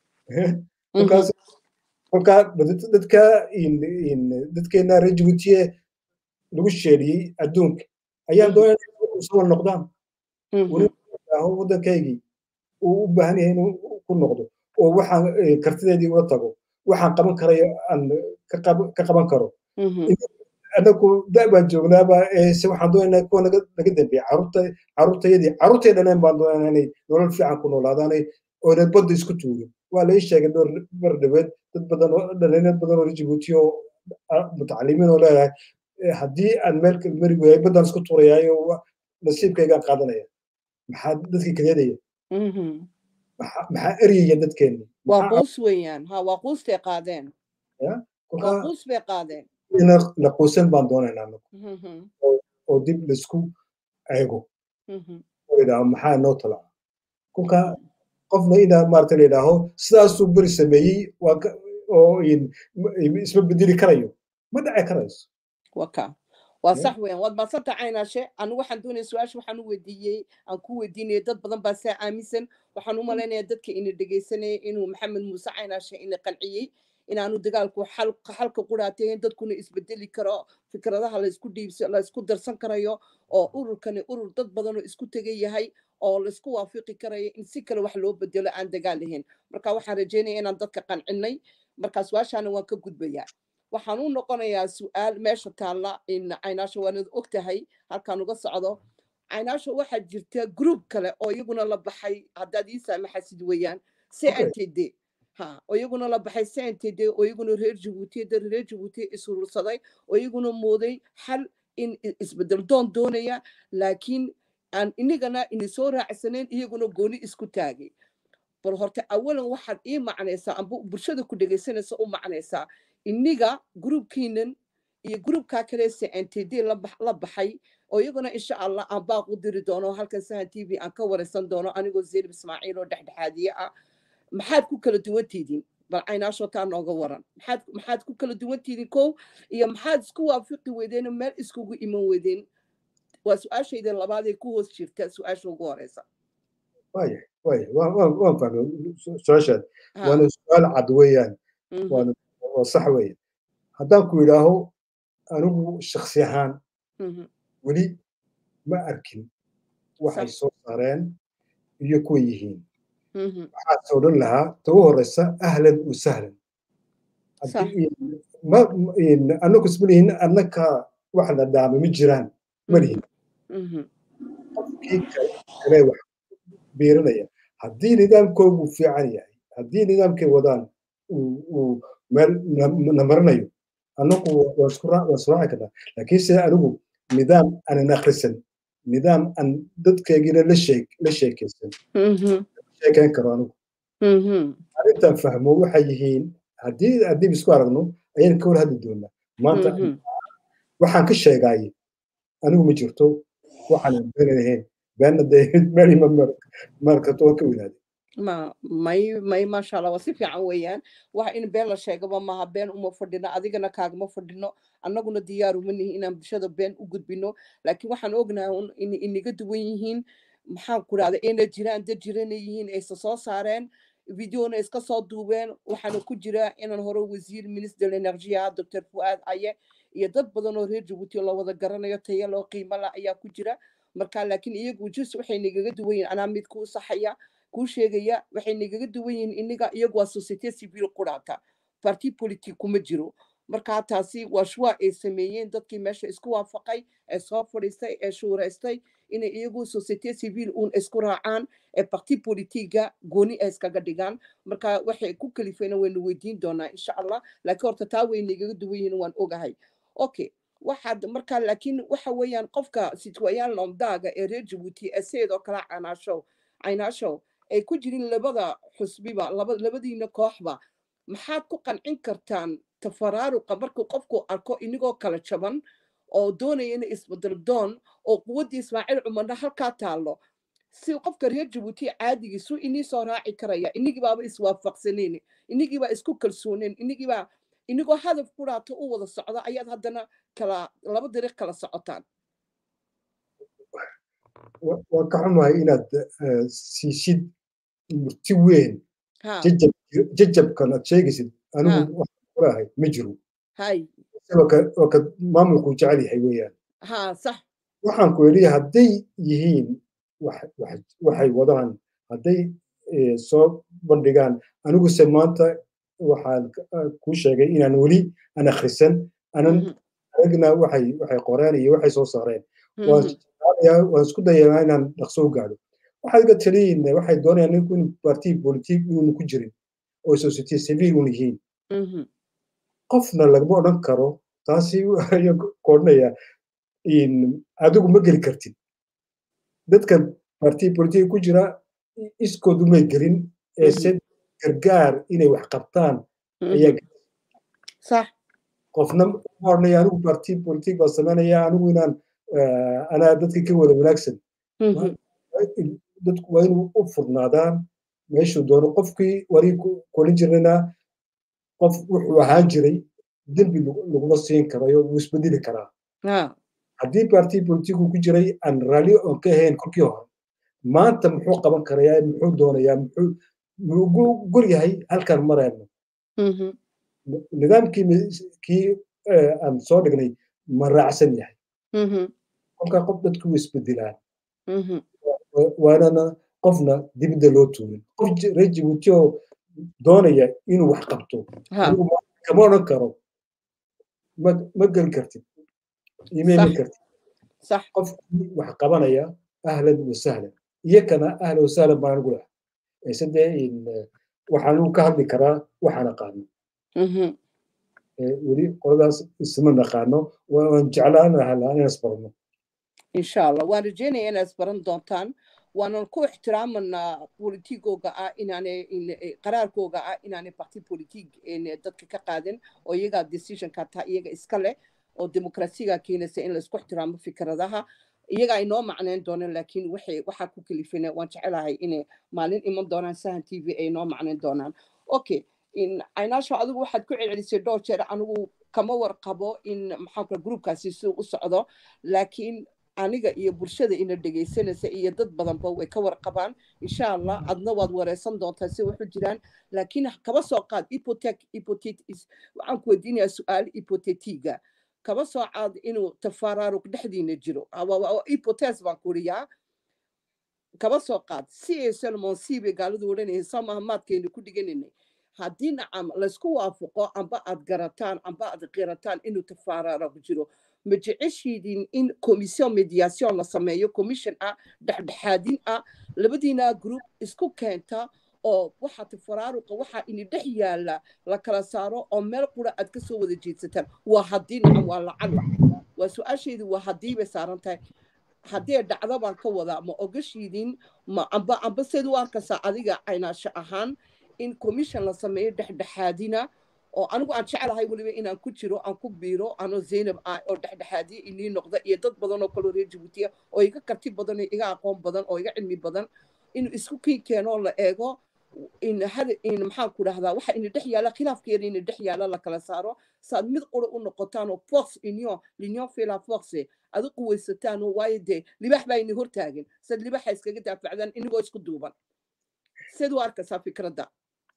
كل مهم. كاس كل كاس بدت بدك إن إن بدك إن رجوتي lagu sheeliyey adduunka ayaan doonaya inuu soo noqdaan weli مهم. waddankaygii uu u baahan yahay inuu ku noqdo oo waxaan kartideedii ula tago waxaan qaban karayo aan ka qab- ka qaban karo مهم. anagu da baan joognaaba se waxaan doonaynaa kuwa naga naga dambeeya caruurta caruurtayadii caruurtay dhaleen baan doonaynaa inay nolol fiican ku noolaadaanay oona badda isku tuurin waa la ii sheegay dhowr mar dhaweed dad badan oo dhalinyaro badan oo Djibouti oo mutacalimiin oo leeyahay haddii aan meel mari waayay baddaan isku tuurayaayo nasiibkaygaan qaadanaya maxaa dadkii kadeedaya مهم. maxaa eryaya dadkeenni waa maxaa quus weeyaan ha waa quustay qaadeen waa kolkaa quus bay qaadeen ina la quusan baan doonaynaa anagu مهم. oo dib laisku eego مهم. oo idhaaho maxaa noo talaa kolkaa qofna inaa maarata la yidhaaho sidaasuu beri sameeyey waa ka- oo in- isma bedeli karayo ma dhaci karayso waka waa Yeah. sax weeyaan waad madsanta caynaashe anigu waxaan doonaya su-aasha waxaan u weydiiyey aan ku weydiinaya dad badan baa saa aaminsan waxaan u malaynayaa dadka ina dhegaysanaya inuu maxamed muuse caynaashe ina qanciyey inaanu dagaalku xal xalka quraateen dadkuna isbedeli karo fikradaha la isku dhiibso la isku darsan karayo oo ururkani urur dad badan oo isku tegay yahay oo la isku waafiqi karayo in si kale wax loo bedelo aan dagaal lahayn marka waxaan rajeynaya inaan dadka qancinay marka su-aashaana waan ka gudbayaa waxaan u noqonayaa su-aal meesha taalla in caynaasho waanad og tahay halkaan uga socdo caynaasho waxaa jirta group kale oo iyaguna la baxay haddaad ii saamaxasid weeyaan c n t d ha oo iyaguna la baxay c n t d oo iyaguna reer jabuuti dar reer jabuuti isurursaday oo iyaguna mooday xal in i- isbedel doon doonaya laakiin aan inagana ina soo raacsanayn iyaguna gooni isku taagay bal horta awalan waxaad ii macnaysaa amba bulshada ku dhegaysanaysa u macnaysaa iniga groupkiinan iyo groupkaa kale c n t d la bax- la baxay oo iyaguna insha allah aan baaq u diri doono halkan sahan t v aan ka waraysan doono anigoo zeynab ismaaciil oo dhexdhexaadiye ah maxaad ku kala duwan tihiin bal caynaasho taa nooga waran maxaad maxaad ku kala duwan tihiin kow iyo maxaad isku waafiqi weydeen oo meel iskugu iman weydeen waa su-aashayda labaad ee ku hoos jirta su-aasha ugu horeysa waaya waaya waan waan waan fahmay su- su-aashaad ha waana su-aal cad weeyaan mhm, waana waa sax weeye haddaan ku yidhaaho anigu shaksi ahaan mhm, weli ma arkin waxay sax soo saareen iyo kuwa yihiin mhm, waxaas odhan lahaa ta u horeysa ahlan wa sahlan sax haddii ma ma- anagu isma lihin annaka wax la dhaama ma jiraan ma lihin mhm, qofkii kale kale wax biirinaya haddii nidaamkoogu fiican yahay haddii nidaamkay wadaan uu uu meel na- na marinayo anagu waan isku raa- waan israaci karnaa laakiin sida anigu nidaam aanan akhrisan nidaam aan dadkeygina la sheek la sheekaysan mhm, sheekayn karo anigu mhm, arrintan fahmo waxay yihiin haddii haddii isku aragno ayaan ka wada hadli doonaa maanta mhm. waxaan ka sheegay anigu ma jirto waxaan been ahayn beenna dee meel ima markato waan ka weynaaday ma may may maasha allah waa si fiican weeyaan wax in been la sheegaba maaha been uma fadhino adigana kaagama fadhino annaguna diyaar uma nihin inaan bulshada been u gudbino laakiin waxaan ognahay un in inaga duwan yihiin maxaan ku dhahda ina jiraan dad jirana yihiin aysa soo saareen videona iska soo duubeen waxaana ku jira inaan hore wasiir minister energia doctor fuaad aye iyo dad badan oo reer jabuuti loo wada garanayo tayo loo qiimo la ayaa ku jira marka laakiin iyagu jus waxay nagaga duwan yihiin anaa mid kuu saxaya kuu sheegaya waxay nagaga duwan yihiin iniga iyagu waa societe civil quraata parti politique kuma jiro markaa taasi waa shuwa ay sameeyeen dadkii meesha isku waafaqay ee soo fadhiistay ee shuuraystay inay iyagu societe civil uun isku raacaan ee parti politiga gooni ay iskaga dhigaan marka waxay ku kalifayna waynu weydiin doonaa insha allah laakiin horta taa way nagaga duwan yihiin waan ogahay okay waxaad markaa laakiin waxa weeyaan qofka sitwayaal lomdaaga ee reer jabuuti ee sideedoo kale canaashow caynaashow ay ku jirin labada xusbiba labadiina kooxba maxaad ku qancin kartaan tafaraaruqa markuu qofku arko inigoo kala jaban oo doonaya inay isbedel doon oo quwaddii ismaaciil cumarna halkaa taallo si qofka reer jabuuti caadigiisu inii soo raaci karaya inigii baaba iswaafaqsaneen inigii baa isku kalsooneen inigii baa inigoo hadaf ku raato u wada socda ayaad haddana kala laba dariiq kala socotaan waan ka xumahay inaad siisid murti weyn jajabkan aad sheegaysid anigu wax kulahay ma jiro waa ka maamulku jecel yahay weeyaan waxaan ku yidhi hadday yihiin waxay wadaan hadday soo bandhigaan aniguse maanta waxaan kuu sheegay inaan weli aan akhrisan anan aragna waxay waxay qoreen iyo waxay soo saareen waan isku dayaa inaan dhaqso u gaadho waxay iga taliyin waxay doonayaan ninku in parti politique inuunu ku jirin oo society civil un yihiin qofna lagama odhan karo taasi ayaan koodhnaya adigu ma geli kartid dadkan parti politique ku jira iskoodu may gelin ee se gargaar inay wax qabtaan ayaa sax qofna ma odhanaya anigu parti politique baa samaynaya anigu inaan anaa dadka ka wada wanaagsan dadku waa inuu u furnaadaan meeshuu doono qofkii warii kolin jirnayna qof wuxuu ahaan jiray dembi laguma siin karayo wuu isbedeli karaa haddii parti politiku ku jiray aan raalli oon ka ahayn kolkii hore maanta muxuu qaban karayaa muxuu doonayaa muxuu mugu gol yahay halkaan marayno nidaamkii kii aan soo dhignay ma raacsan yahay kolkaa qof dadku wuu isbedelaan waanana qofna dibadda loo tuurin qof reer jabuuti oo doonaya inuu wax qabto kama odhan karo ma geli kartid imayma kartid qofkii wax qabanaya ahlan wasahlan iyakana ahlan wasahlan baan ugu laha sadee waxaan ka hadli karaa waxaan aqaano weli qoladaas isma naqaano waan jeclaan lahaa inaan isbarano insha allah waan rajeynaya inaad isbaran doontaan waanan ku ixtiraamanaa politigooga ah inaanay qaraarkooga ah inaanay parti politique dadka ka qaadin oo iyagaa decisionka taa iyaga iska leh oo demokrasiga keenaysa in la isku ixtiraamo fikradaha iyagaa inoo macnayn doonaan laakiin waxay waxaa ku kalifina waan jecelahay inay maalin iman doonaan sahan t v ay inoo macnayn doonaan okay caynaasho adigu waxaad ku celcelisay dhowr jeer anigu kama warqabo in maxaa kula groupkaasi si u socdo laakiin aniga iyo bulshada ina dhegaysanaysa iyo dad badanba way ka warqabaan insha allah adna waad wareysan doontaa si waxu jiraan laakiin kaba soo qaad hypothec hypothetis waxaan ku weydiinayaa su-aal hypothetiga kaba soo qaad inuu tafaraaruq dhexdiina jiro hypothesis baan ku riyaa kaba soo qaad si ay salmon siibay gaaladu odhanaysa soo mahamaadkeenu ku dhigananay haddii nacam laysku waafaqo amba aad garataan amba aad qirataan inuu tafaraaruq jiro ma jeceshiidin in commission mediation la sameeyo commission ah dhexdhexaadin ah labadiina group isku keenta oo waxa tafaraaruqa waxa in dhex yaala la kala saaro oo meel qura aad ka soo wada jeedsataan waa haddii nacam waa lacag waa su-aasheedu waa haddii bay saaran tahay haddii dhacdo baan ka wadaa ma ogashiidin ma amba amba seed u arkaysaa adiga caynaasho ahaan in commission la sameeyo dhexdhexaadina oo anigu aan jecelahay weliba inaan ku jiro aan ku biiro anoo zaynab ah oo dhexdhexaadiye inii noqda iyo dad badan oo kaloo reer jabuutiya oo iga karti badan oo iga aqoon badan oo iga cilmi badan inuu isku kii keenoo la eego in had in maxaan ku dhahdaa waxa ina dhex yaala khilaafkeena ina dhex yaala la kala saaro saad mid qura u noqotaan oo force union l'union fait la force adu quwaysataan oo waayo dee libax baa ini hortaagan sad libaxa iskaga daafacdaan inagoo isku duuban sid u arkaysaa fikradda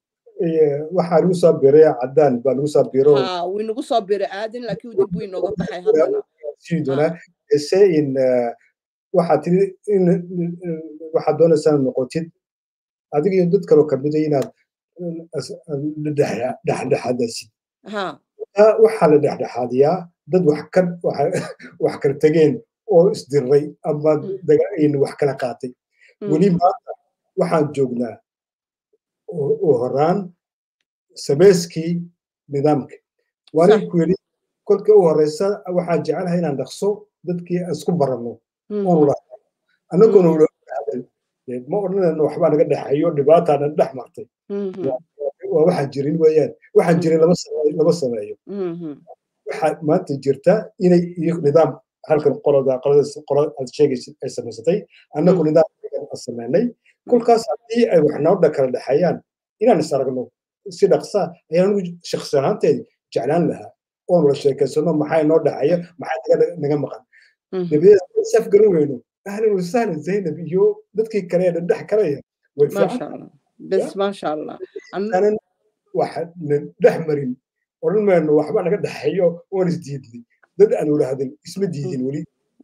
waxaa lagu soo biray cadaan baa lagu soo biro ha wuu nagu soo biray aadan laakiin dib wuu inooga baxay haddana sidona ese in waxaa tiri in waxaa doonaysaa noqotid adiga iyo dad kaloo kamid ah inaad dhexdhexaadaysid waxaa la dhexdhexaadiyaa dad wax ka wax kala tegeen oo isdiray ama wax kala qaatay weli maanta waxaan joognaa oo horaan sameyskii nidaamka waanin ku yidhi kolka u horeysa waxaan jecelahay inaan dhaqso dadkii isku baranno oonu lahaa annaguna ma odhanayno waxbaa naga dhexeeyo dhibaataana dhex martay waa waxaan jirin weeyaan waxaan jirin lama sameeyo waxaa maanta jirta inay iyo nidaam halkan qolada qolada aad sheegaysid ay samaysatay annagu nidaam sameynay kolkaas haddii ay wax noo kala dhexeeyaan inaan is aragno si dhaqsa ayaan shakhsi ahaanteed jeclaan lahaa oon la sheekaysano maxaa noo dhexeeya maxaa naga maqan dabadeed saf garan weyno ahlan wasahlan zaynab iyo dadkii kale ee dhex kalaya way fiican bas maasha allah anan waxa dhex marin oran mayno waxba naga dhexeeyo oon isdiidnay dad aan walahadan isma diidin weli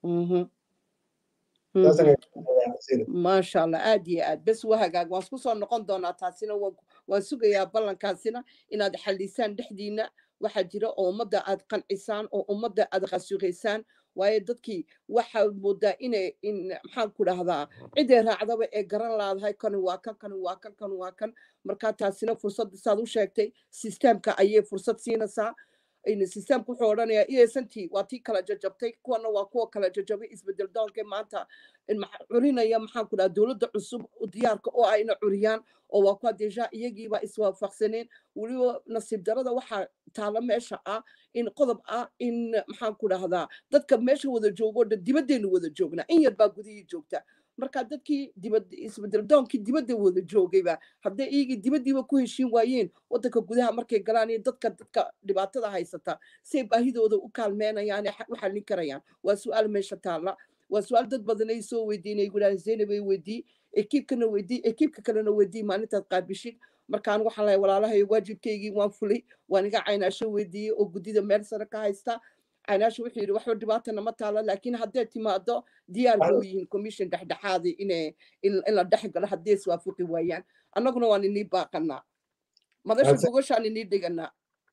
maasha allah aad iyo aad bas wahagaag waan isku soo noqon doonaa taasina waan sugayaa ballankaasina inaad xallisaan dhexdiina waxaa jira oo ummadda aad qancisaan oo ummadda aad qasuuqaysaan waayo dadkii waxaa moodaa inay in maxaan ku dhahdaa ciday raacdaba ee garan laadahay kani waa kan kani waa kan kani waa kan markaa taasina fursad saad u sheegtay sisteemka ayay fursad siinaysaa sisteemku wuxuu odhanayaa esantii waa tii kala jajabtay kuwana waa kuwa kala jajabay isbedel doonka maanta curinaya maxaan ku dhaha dowladda cusub diyaarka oo ah ina curiyaan oo waa kuwa deja iyagiiba iswaafaqsaneen weliba nasiib darada waxaa taalo meesha ah in qodob ah in maxaan ku dhahdaa dadka meesha wada joogo dhan dibaddeenu wada joognaa in yar baa gudihii joogta marka dadkii dibad isbedel doonkii dibadda wada joogayba hadday iyagii dibaddiiba ku heshiin waayeen waddanka gudaha markay galaan iyo dadka dadka dhibaatada haysata say baahidooda u kaalmeenayaan u xallin karayaan waa su-aal meesha taalla waa su-aal dad badan ay soo weydiinay gudaha zaynab ay weydii ekiibkana weydii ekiibka kalena weydii maalintaad qaabishid markaan waxaan lahay walaalahay waajibkaygii waan fulay waan iga caynaasho weydiiyey oo guddida meel sare ka haysta caynaasho wuxuu yidhi waxba dhibaatana ma taalo laakiin hadday timaado diyaar bay u yihiin commission dhexdhexaadi inay in la dhex galo hadday iswaafaqi waayaan annaguna waan inii baaqanaa madasha gogashaan inii dhiganaa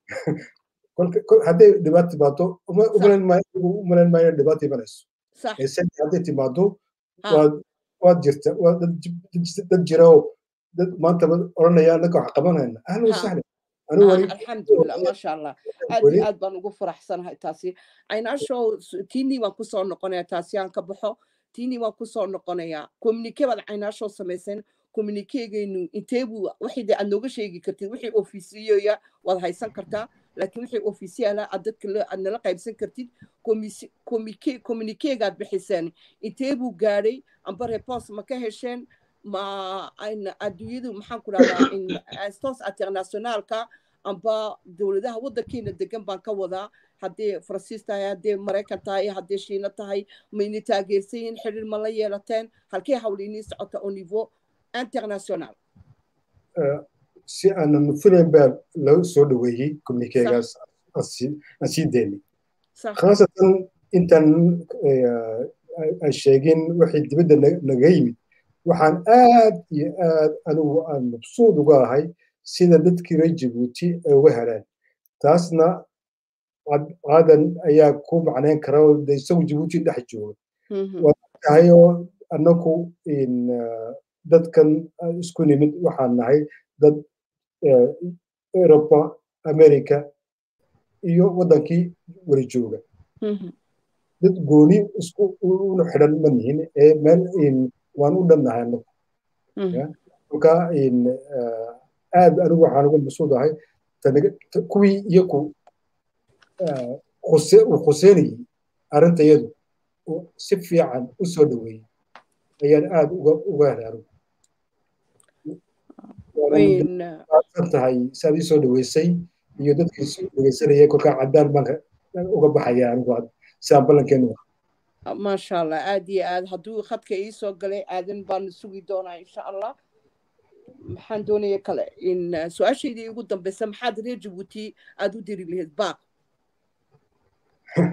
hadday dhibaato timaado umalayn maayo dhibaato imanayso hadday timaado waad jirta dad jira oo dad maanta odhanaya annaka wax qabanayna ahlan wasahlan alxamdulilah maasha allah aad iyo aad baan ugu faraxsanahay taasi caynaashow tiinii waan kusoo noqonaya taasi aan ka baxo tiinii waan kusoo noqonayaa communike baad caynaashow samaysan communikeegaynu inteebuu wixii de aad nooga sheegi kartid wixii ofisiyoya waad haysan kartaa laakiin wixii ofisiyaala aad dadka aad nala qaybsan kartid communikeegaad bixiseen inteebuu gaadhay amba repons ma ka hesheen ma adduunyadu maxaan ku dhahdaa instance internationaalka amba dowladaha waddankeena degan baan ka wadaa haddii faransiis tahay haddii maraykan tahay haddii shiina tahay mayna taageersan yihiin xiriir ma la yeelateen halkee hawliinii socota au niveau international si aanan filayn baa lagu soo dhaweeyey communikeegaas aan sii daynay khaasatan intaan ay sheegeen waxay dibadda naga yimid waxaan aad iyo aad anigu aan mabsuud uga ahay sida dadkii reer jabuuti ay uga heleen taasna aadan ayaa ku macnayn kara de isagu jabuuti dhex jooga waa tahay oo annagu dadkan isku nimid waxaan nahay dad Europa America iyo waddankii wali jooga dad gooni isku una xidhan ma nihin ee meel waan u dhannahay annagu marka aad anigu waxaan uga masuud ahay kuwii iyaku khuseynayey arrintayadu si fiican u soo dhaweeyey ayaan aad uga helay anigu tahay saad ii soo dhaweysay iyo dadkii dhegeysanayay kolkaa caddaan baan uga baxaya anigu sidaan ballankeenu ما شاء الله عادي عاد هدو خدك إيسو قلي عادن بان سوي دونا إن شاء الله محن دوني كلا إن سؤال شيء دي يقول دم بس محد ري جبوتي أدو ديري له باق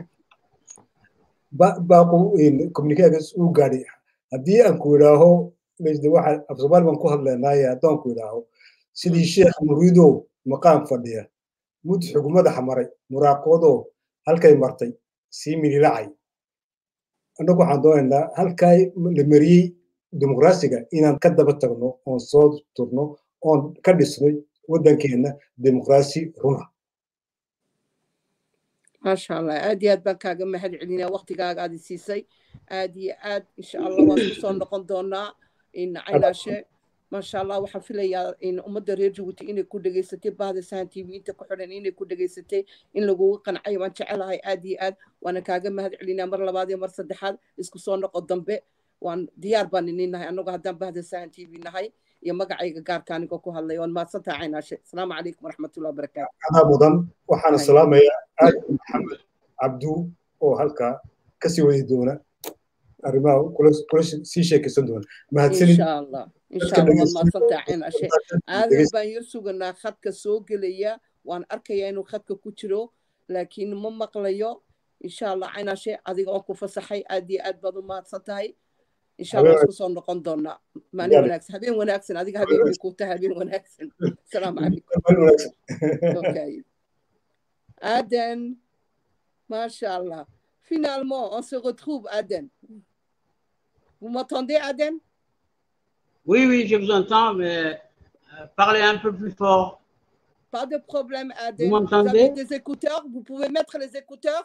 باقو إن كوميونيكيشن وقاري هدي أنكو راهو leysde waxa af soomaali baan ku hadlaynaaye addoonku idhaaho sidii sheekh muriidow maqaam fadhiya mud xugmada xamaray muraaqoodoo halkay martay sii mililacay annagu waxaan doonaynaa halkaa la mariyey dimuqraasiga inaan ka daba tagno oon soo turno oon ka dhisnoy waddankeenna dimuqraasi runa maasha allah aad iyo aad baan kaaga mahad celinaa waqtigaaga aad siisay aad iyo aad insha allah waan isku soo noqon doonaa in caynaashe maasha allah waxaan filayaa in ummadda reer jabuuti inay ku dhegaysatay bahda sahan t v inta ku xidhan inay ku dhegaysatay in lagugu qancay waan jecelahay aad iyo aad waana kaaga mahad celinaa mar labaad iyo mar saddexaad isku soo noqo dambe waan diyaar baan inin nahay annagu haddaan bahda sahan t v nahay iyo magacayga gaarka anigoo ku hadlay waan mahadsantaha caynaashe asalaamu calaykum waraxmatullahi wabarakaatu adaa mudan waxaana salaamayaa aadan maxamed cabdu oo halkaa kasii wadi doona arrimaha kula sii sheekaysan doona mahadsanid insha allah insha allah waan mahadsantaha caynaashe aadan baan yar suganaa khadka soo gelaya waan arkayaa inuu khadka ku jiro laakiin ma maqlayo insha allah caynaashe adiga oo ku fasaxay aad iyo aad baad u mahadsan tahay إن شاء الله اسكو صون نقون دونا ماني وناكسن هبين وناكسن هذيك هبين بيكوتا هبين وناكسن السلام عليكم اوكي Aden ما شاء الله finalement on se retrouve Aden vous m'entendez Aden Oui oui je vous entends mais euh, parlez un peu plus fort. Pas de problème Aden vous m'entendez? Vous avez des écouteurs vous pouvez mettre les écouteurs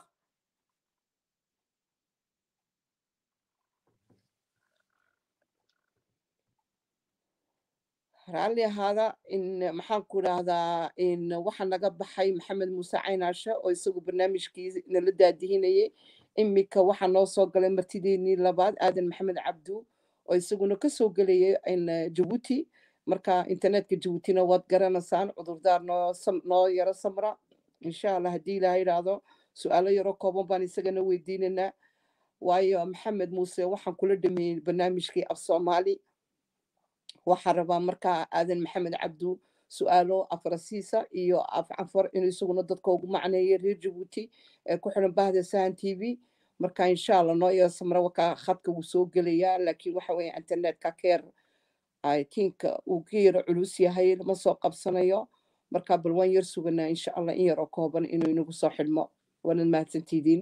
raalli ahaada in maxaan ku idhaahdaa in waxaa naga baxay maxamed muuse caynaashe oo isagu barnaamijkii nala daadihinayay iminka waxaa noo soo galay martideennii labaad aadan maxamed cabdu oo isaguna kasoo gelayay in jabuuti marka internetka jabuutina waad garanaysaan cudurdaar noo noo yaro samra insha allah haddii ilaaha idhaahdo su-aalo yaro kooban baan isagana weydiinaynaa waayo maxamed muuse waxaan kula dhameeyey barnaamijkii af soomaali waxaan rabaa markaa aadan maxamed cabdu su-aalo afrasiisa iyo af cafar inuu isaguna dadka ugu macneeyo reer jabuuti ee ku xiran bahda sahan t v marka insha allah noo iyo samra wakaa khadka wuu soo gelayaa laakiin waxa weeye internetka keer i think uu ka yaro culus yahay lama soo qabsanayo marka bal waan yar suganaa insha allah in yaroo kooban inuu inagu soo xidhmo waanad mahadsantidiin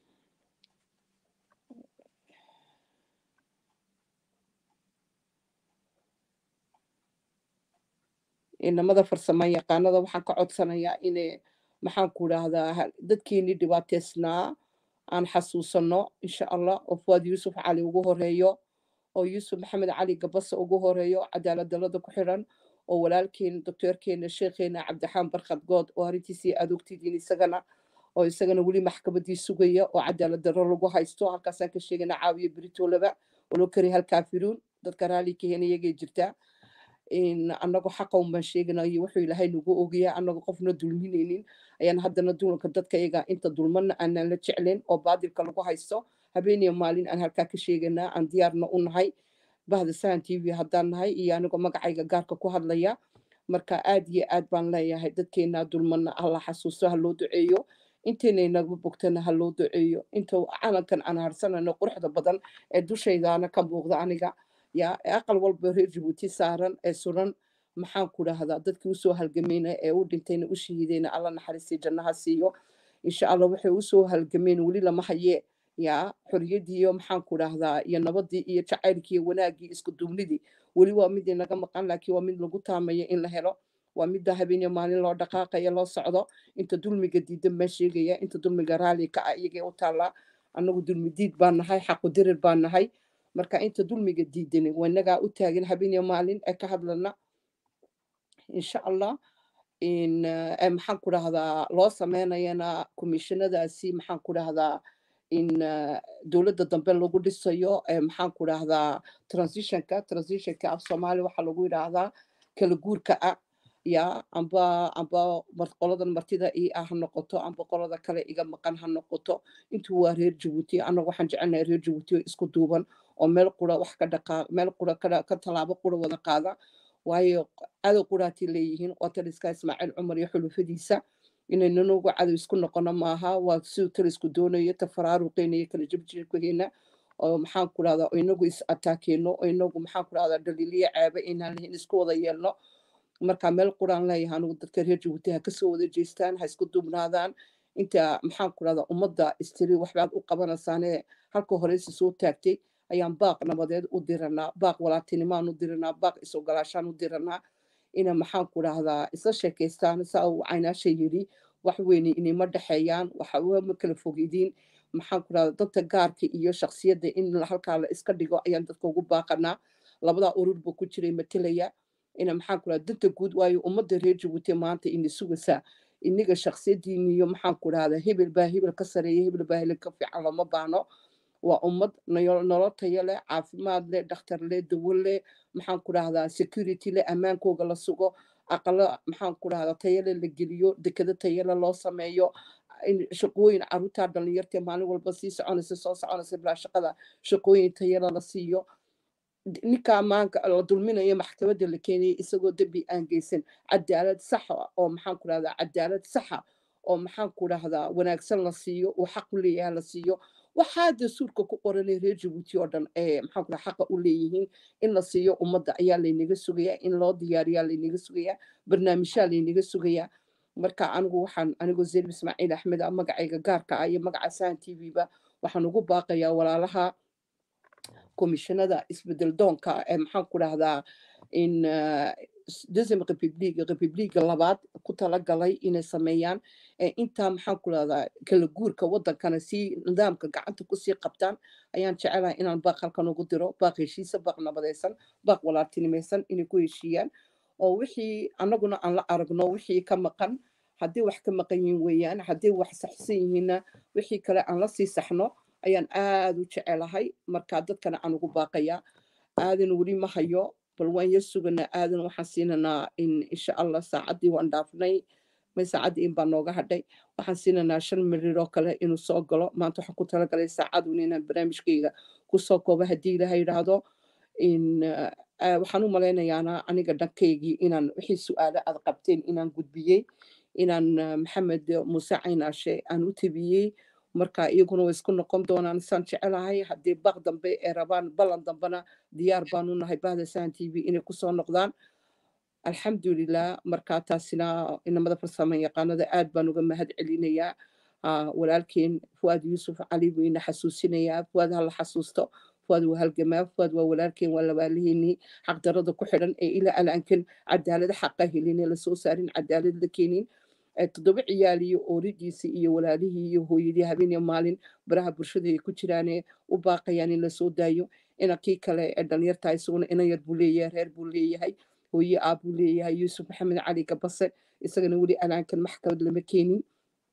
inamada farsamo yaqaanada waxaan ka codsanayaa inay maxaan ku idhaahdaa dadkeenii dhibaateysnaa aan xasuusano insha allah oo fuwaad yuusuf cali ugu horeeyo oo yuusuf maxamed cali gabasa ugu horeeyo cadaaladalada ku xiran oo walaalkeen doctoorkeena sheekheena cabdixaan barkhad good oo arrintiisii aad ogtidiin isagana oo isagana weli maxkamadii sugaya oo cadaalad darro lagu haysto halkaasaan ka sheegana caawiye beritoolaba oloo kari halkaafiruun dadka raalli kaheen iyagay jirtaa in annagu xaqa un baan sheeganayo wuxuu ilaahay nagu ogayaa annagu qofna dulminaynin ayaan haddana dulanka dadka iyaga inta dulmana aanaan la jeclayn oo baadilka lagu haysto habeeniyo maalin aan halkaa ka sheeganaa aan diyaarna u nahay bahda sahan t v haddaan nahay iyo anigoo magacayga gaarka ku hadlaya marka aad iyo aad baan leeyahay dadkeena dulmana alla xasuusto ha loo duceeyo intayna inaga bogtana ha loo duceeyo inta calankan aan harsanayno quruxda badan ee dushaydaana ka muuqda aniga yaa aqal walba reer jabuuti saaran ee suran maxaan ku dhahdaa dadkii usoo halgamayna ee u dhintayna u shahiidayna alla naxariistii jannaha siiyo insha allah waxay usoo halgameen weli lama haye yaa xorriyaddii iyo maxaan ku dhahdaa iyo nabadii iyo jacaylkii iyo wanaaggii isku duubnidii weli waa mid inaga maqan laakiin waa mid lagu taamayo in la helo waa midda habeen iyo maalin loo dhaqaaqaya loo socdo inta dulmiga diidan baan sheegaya inta dulmiga raalli ka ah iyagay u taallaa annagu dulmi diid baan nahay xaqu dirir baan nahay marka inta dulmiga diidan wanagaa u taagan habeen iyo maalin ee ka hadlana insha allah in maxaan ku dhahdaa loo sameynayana komishinadaasi maxaan ku dhahdaa in dowladda dambe lagu dhisayo maxaan ku dhahdaa transitionka transitionka af soomaali waxaa lagu yidhaahdaa kala guurka ah ya amba amba qoladan martida ii ah ha noqoto amba qolada kale iga maqan ha noqoto intuu waa reer jabuuti annagu waxaan jecelnahay reer jabuuti oo isku duuban oo meel qura wax ka dhaqaa meel qura ka tallaabo qura wada qaada waayo cadow quraatay leeyihiin waa taliska ismaaciil cumar iyo xulufadiisa inayna noogu cadow isku noqono maaha waa siduu talisku doonayo ta faraaruqeena iyo kala jabjirkaheena oo maxaan ku rahdaa inagu is ataakeeno oo inagu maxaan ku rahdaa dhaliiliya ceebe inaan lihin isku wada yeelno marka meel quraan leeyahay anigu dadka reer Jabuuti ha ka soo wada jeestaan ha isku dubnaadaan inta maxaan ku rahdaa ummadda istiri waxbaad u qabanaysaane halka hore si soo taagtay ayaan baaq nabadeed u diranaa baaq walaatinimaan u diranaa baaq isogolaashaan u diranaa ina maxaan ku rahdaa isla sheekaystaan saa uu caynaasha yiri wax weyn inay dhaxeeyaan waxa ma kala fogidiin maxaan ku rahdaa dadka gaarka iyo shakhsiyadda in halkaa la iska dhigo ayaan dadka ugu baaqanaa labada ururba ku jiray matalaya ina maxaan ku rahdaa danta guud waayo ummadda reer Jabuuti maanta in sugaysa iniga shakhsiyadiin iyo maxaan ku rahdaa hebel baa hebel ka sareeya hebel baa hebel ka fiican lama baano waa ummad nolol tayo leh caafimaad leh dhakhtar leh dawo leh maxaan ku rahdaa security leh ammaankooga la sugo aqala maxaan ku rahdaa tayo leh la geliyo dekada tayo leh loo sameeyo shaqooyin caruurta dhalinyarta maalin walba sii soconaysa soo soconaysa bilaa shaqada shaqooyin tayo leh la siiyo ninka maanka la dulminayo maxkamadda la keenay isagoo dambi aan geysan cadaalad sax oo maxaan ku rahdaa cadaalad sax oo maxaan ku rahdaa wanaagsan la siiyo oo xaq u leeyahay la siiyo waxaa dastuurka ku qoran reer Jabuuti oo dhan ee maxaan ku rahdaa xaq u leeyihiin in la siiyo ummadda ayaa laynaga sugayaa in loo diyaariyaa laynaga sugayaa barnaamijyaa laynaga sugayaa marka anigu waxaan anigu Zeynab Ismaaciil Axmed magacayga gaarka ah iyo magaca Sahan T V ba waxaan ugu baaqayaa walaalaha komishanada isbedel doonka ee maxaan ku rahdaa in deuxième république république labaad ku tala galay inay sameeyaan inta maxaan ku rahdaa kala guurka wadankana si nidaamka gacanta ku sii qabtaan ayaan jecelahay inaan baaq halkan ugu diro baaq heshiisa baaq nabadaysan baaq walaaltinimeysan inay ku heshiiyaan oo wixii anaguna aan la aragno wixii ka maqan haddii wax ka maqan yihiin weeyaan haddii wax saxsan yihiinna wixii kale aan la sii saxno ayaan aad u jecelahay marka dadkana aan ugu baaqayaa aadan weli ma hayo bal waan ya suganaa aadan waxaan siinanaa in insha allah saacaddii waan dhaafnay may saacaddii in baa nooga hadhay waxaan siinanaa shan mirir oo kale inuu soo galo maanta waxaan ku talagalay saacadun inaan barnaamijkayga kusoo koobo haddii ilaaha yidhaahdo in waxaan u malaynayaana aniga dhankaygii inaan wixii su-aalo aad qabteen inaan gudbiyey inaan maxamed muuse caynaashe aan u tabiyey marka iyaguna way isku noqon doonaan saan jecelahay haddii baaq dambe ee rabaan ballan dambena diyaar baanu nahay bahda Sahan T V inay kusoo noqdaan alxamdulilah marka taasina inamada farsamo yaqaanada aad baan uga mahad celinayaa walaalkeen Fuad Yuusuf Cali buu ina xasuusinayaa Fuad ha la xasuusto Fuad waa halgamaa Fuad waa walaalkeen waa labaalihiinii xaqdarada ku xidhan ee ilaa alaankan cadaalad xaqa helin la soo saarin cadaalad la keenin toddoba ciyaal iyo ooridiisa iyo walaalihii iyo hooyadii habeen iyo maalin baraha bulshada ay ku jiraan u baaqayaan in la soo daayo ina kii kale ee dhalinyarta isaguna ina yar buu leeyahay reer buu leeyahay hooye aab buu leeyahay Yuusuf Maxamed Cali Gabase isagana weli alaankan maxkamad lama keenin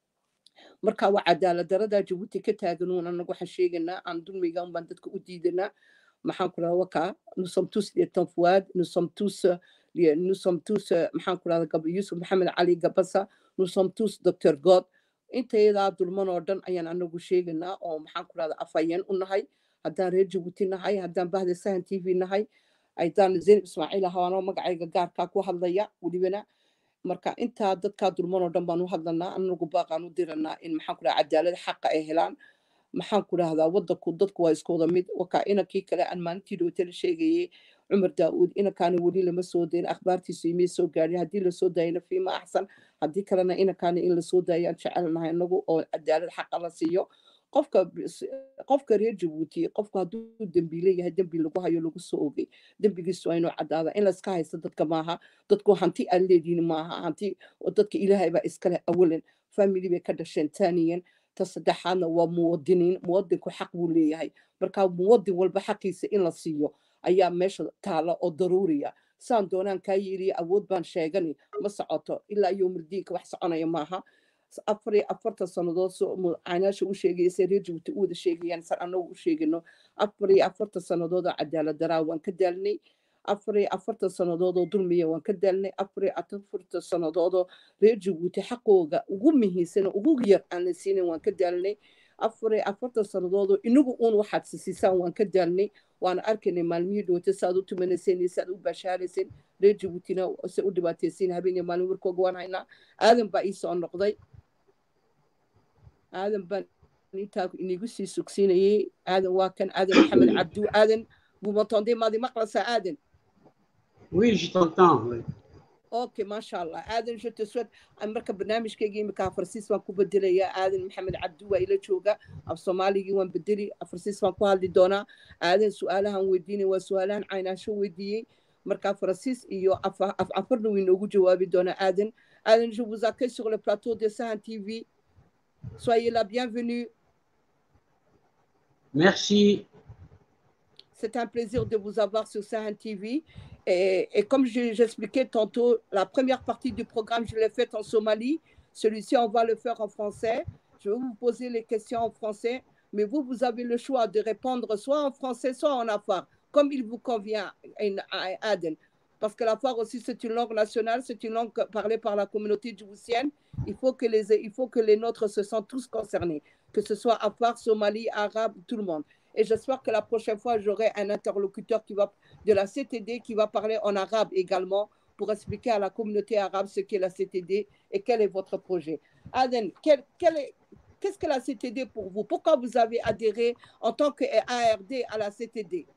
marka waa cadaalad darada Jabuuti ka taagan oo anagu waxaan sheeganaa aan dulmiga un baan dadka u diidanaa maxaan ku rahaa waka nous sommes tous des temps Fuad nous sommes tous nous sommes tous maxaan ku rahaa Yuusuf Maxamed Cali Gabasa nous sommes tous docteur God intayda dulman oo dhan ayaan anagu sheeganaa oo maxaan ku rahaa afayeen u nahay haddaan reer Jabuuti nahay haddaan bahda Sahan T V nahay aydaan Zeynab Ismaaciil ahaano magacayga gaarka ku hadlaya walibana marka inta dadka dulman oo dhan baan u hadlanaa anagu baaqaan u diranaa in maxaan ku rahaa cadaalad xaqa ay helaan maxaan ku rahdaa wadanku dadku waa isku wada mid waka inankii kale aan maalintii dhowtala sheegayay cumar daauud inankaana weli lama soo dayin akhbaartiisu imay soo gaadhin haddii lasoo daayana fiima axsan haddii kalena inankaana in lasoo daayaan jecelnahay anagu oo cadaalad xaqa la siiyo qofka qofka reer Jabuuti qofku hadduu dembi leeyahay dembi lagu hayo lagu soo ogay dembigiisu waa inuu caddaada in la iska haysto dadka maaha dadku hanti aan leediin maaha hanti dadka ilaahay baa iskale awalan family bay ka dhasheen taaniyan saddexaadna waa muwadiniin muwadinku xaq buu leeyahay marka muwadin walba xaqiisa in la siiyo ayaa meesha taala oo daruuriya saan doonaan kaa yeeliya awood baan sheegani ma socoto ilaa yowmuldiinka wax soconaya maaha afar iyo afartan sannadood caynaasha u sheegaysa reer Jabuuti u wada sheegayaan san annagu u sheegino afar iyo afartan sannadood oo cadaalad daraa waan ka daalnay afar iyo afartan sannadood oo dulmiya waan ka daalnay afar iyo afartan sannadood oo reer Jabuuti xaqooga ugu muhiimsan ugu yar aan la siinin waan ka daalnay afar iyo afartan sannadood oo inagu uun waxaad siisaan waan ka daalnay waan arkaynay maalmihii dhowtay saad u tumanayseen saad u bashaarayseen reer Jabuutina se u dhibaataysiin habeen iyo maalin warkooga waan haynaa aadan baa ii soo noqday aadan baan intaa inigu sii sugsiinayay aadan waa kan aadan maxamed cabdu aadan vous m'entendez maadi maqlaysaa aadan Oui, je t'entends. Oui. اوكي ما شاء الله aadan je te souhaite marka barnaamijkaygii imika afarsiis waan ku bedelayaa aadan maxamed cabdu waa ila jooga af soomaaligii waan bedeli afarsiis waan ku hadli doonaa aadan su-aalahan weydiinay waa su-aalahan caynaasho weydiiyey marka afarsiis iyo af afarna way noogu jawaabi doonaa aadan aadan je vous accueille sur le plateau de Sahan T V soyez la bienvenue. Merci. C'est un plaisir de vous avoir sur Sahan T V. Et, et comme j'expliquais tantôt, la première partie du programme, je l'ai faite en Somalie. Celui-ci, on va le faire en français. Je vais vous poser les questions en français, mais vous, vous avez le choix de répondre soit en français, soit en afar, comme il vous convient à Aden. Parce que l'afar aussi, c'est une langue nationale, c'est une langue parlée par la communauté djiboutienne. Il faut que les, il faut que les nôtres se sentent tous concernés, que ce soit afar, Somalie, arabe, tout le monde. Et j'espère que la prochaine fois, j'aurai un interlocuteur qui va, de la C T D qui va parler en arabe également pour expliquer à la communauté arabe ce qu'est la C T D et quel est votre projet. Aden, quel, quel est, qu'est-ce que la C T D pour vous? Pourquoi vous avez adhéré en tant que A R D à la C T D?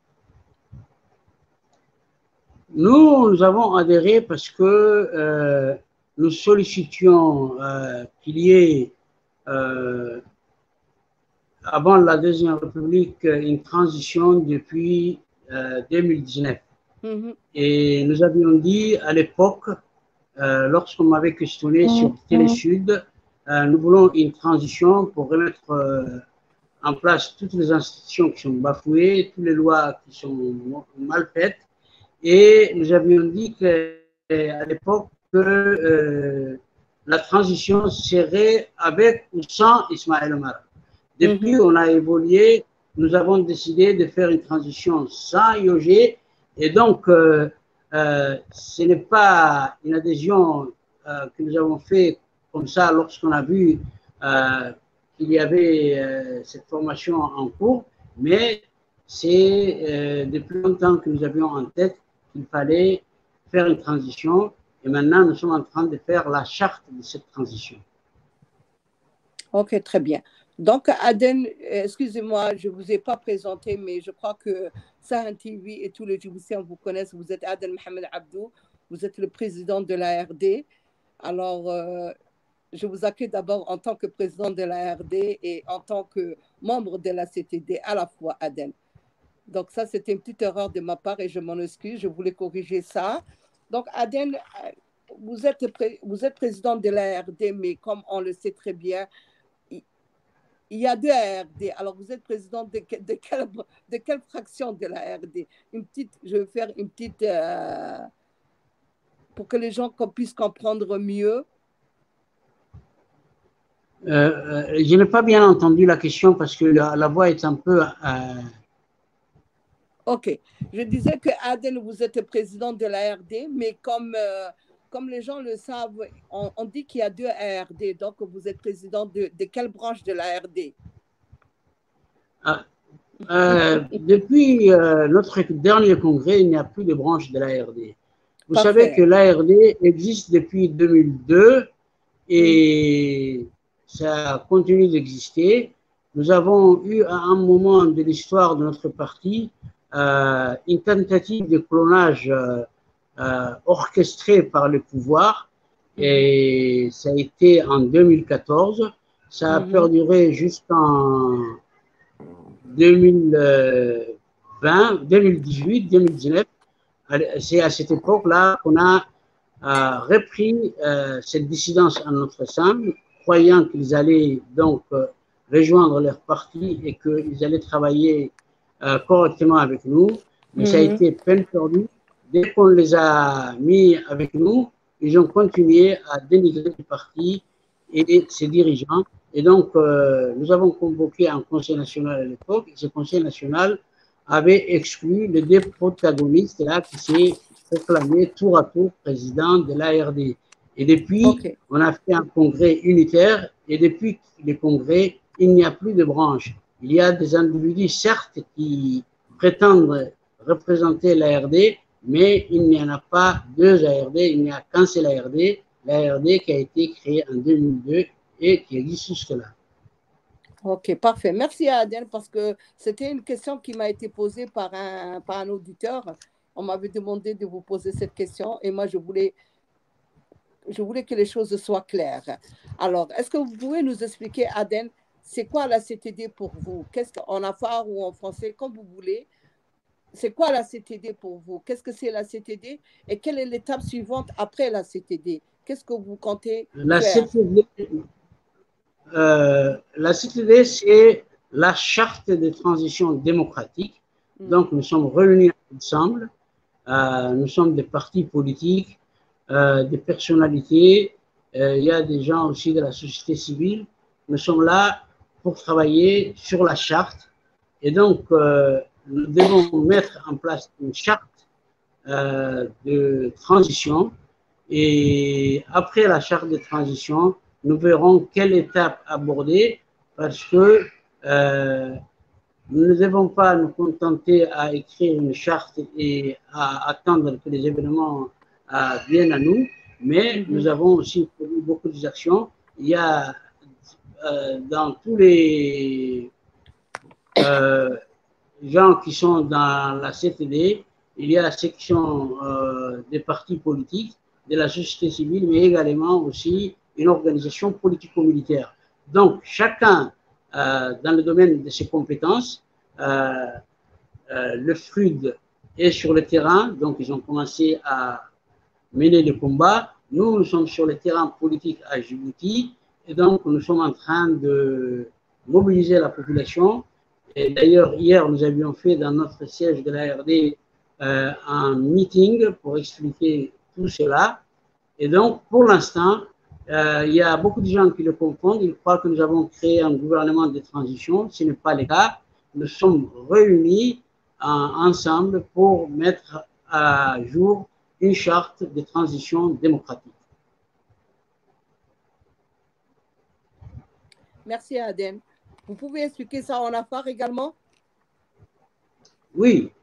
Nous, nous avons adhéré parce que euh, nous sollicitions euh, qu'il y ait euh, avant la Deuxième République, une transition depuis euh, deux mille dix-neuf. Mm-hmm. Et nous avions dit à l'époque, euh, lorsqu'on m'avait questionné mm-hmm. sur Télé Sud, euh, nous voulons une transition pour remettre euh, en place toutes les institutions qui sont bafouées, toutes les lois qui sont mal faites. Et nous avions dit qu'à l'époque que euh, la transition serait avec ou sans Ismaël Omar. Depuis, mm-hmm. on a évolué, nous avons décidé de faire une transition sans Yogé. Et donc, euh, euh, ce n'est pas une adhésion euh, que nous avons fait comme ça lorsqu'on a vu euh, qu'il y avait euh, cette formation en cours, mais c'est euh, depuis longtemps que nous avions en tête qu'il fallait faire une transition. Et maintenant, nous sommes en train de faire la charte de cette transition. Ok, très bien. Donc, Aden, excusez-moi, je ne vous ai pas présenté, mais je crois que Sahan T V et tous les Djiboutiens vous connaissent. Vous êtes Aden Mohamed Abdou, vous êtes le président de l'A R D. Alors, euh, je vous accueille d'abord en tant que président de l'A R D et en tant que membre de la C T D à la fois, Aden. Donc, ça, c'était une petite erreur de ma part et je m'en excuse, je voulais corriger ça. Donc, Aden, vous êtes, vous êtes président de l'A R D, mais comme on le sait très bien, il y a deux A R D. Alors, vous êtes président de, de, quelle, de quelle fraction de la A R D? Une petite, je vais faire une petite... Euh, pour que les gens puissent comprendre mieux. Euh, je n'ai pas bien entendu la question parce que la, la voix est un peu... Euh... Ok. Je disais que Aden, vous êtes président de la A R D, mais comme... Euh, Comme les gens le savent, on, on dit qu'il y a deux A R D. Donc, vous êtes président de, de quelle branche de l'A R D? ah, euh, Depuis euh, notre dernier congrès, il n'y a plus de branche de l'A R D. Vous Parfait. savez que l'A R D existe depuis deux mille deux et mmh. ça continue d'exister. Nous avons eu à un moment de l'histoire de notre parti euh, une tentative de clonage euh, Euh, orchestré par le pouvoir et ça a été en deux mille quatorze, ça a mm-hmm. perduré jusqu'en deux mille vingt, deux mille dix-huit, deux mille dix-neuf. C'est à cette époque-là qu'on a euh, repris euh, cette dissidence en notre sein, croyant qu'ils allaient donc euh, rejoindre leur parti et qu'ils allaient travailler euh, correctement avec nous, mais mm-hmm. ça a été peine perdue. Dès qu'on les a mis avec nous, ils ont continué à dénigrer le parti et ses dirigeants. Et donc, euh, nous avons convoqué un conseil national à l'époque. Et ce conseil national avait exclu les deux protagonistes là qui s'est proclamé tour à tour président de l'A R D. Et depuis, okay. on a fait un congrès unitaire. Et depuis le congrès, il n'y a plus de branche. Il y a des individus, certes, qui prétendent représenter l'A R D, mais il n'y en a pas deux A R D, il n'y a qu'un seul A R D, l'A R D qui a été créé en deux mille deux et qui existe jusque-là. Ok, parfait. Merci à Aden parce que c'était une question qui m'a été posée par un, par un auditeur. On m'avait demandé de vous poser cette question et moi, je voulais, je voulais que les choses soient claires. Alors, est-ce que vous pouvez nous expliquer, Aden, c'est quoi la C T D pour vous? Qu'est-ce qu'en affaires ou en français, comme vous voulez, c'est quoi la C T D pour vous? Qu'est-ce que c'est la C T D et quelle est l'étape suivante après la C T D? Qu'est-ce que vous comptez La faire? C T D, euh, la C T D, c'est la charte de transition démocratique. Mm. Donc, nous sommes réunis ensemble. Euh, nous sommes des partis politiques, euh, des personnalités. Euh, il y a des gens aussi de la société civile. Nous sommes là pour travailler sur la charte. Et donc, euh, nous devons mettre en place une charte euh, de transition. Et après la charte de transition, nous verrons quelle étape aborder parce que euh, nous ne devons pas nous contenter à écrire une charte et à attendre que les événements euh, viennent à nous, mais mm-hmm. nous avons aussi prévu beaucoup d'actions. Il y a euh, dans tous les euh, gens qui sont dans la C T D, il y a ceux qui sont euh, des partis politiques, de la société civile, mais également aussi une organisation politico-militaire. Donc, chacun, euh, dans le domaine de ses compétences, euh, euh, le F R U D est sur le terrain, donc ils ont commencé à mener le combat. Nous, nous sommes sur le terrain politique à Djibouti, et donc nous sommes en train de mobiliser la population. Et d'ailleurs, hier, nous avions fait dans notre siège de l'A R D euh, un meeting pour expliquer tout cela. Et donc, pour l'instant, euh, il y a beaucoup de gens qui le confondent. Ils croient que nous avons créé un gouvernement de transition. Ce n'est pas le cas. Nous sommes réunis en, ensemble pour mettre à jour une charte de transition démocratique. Merci, Aden. Vous pouvez expliquer ça en affaires également? Oui.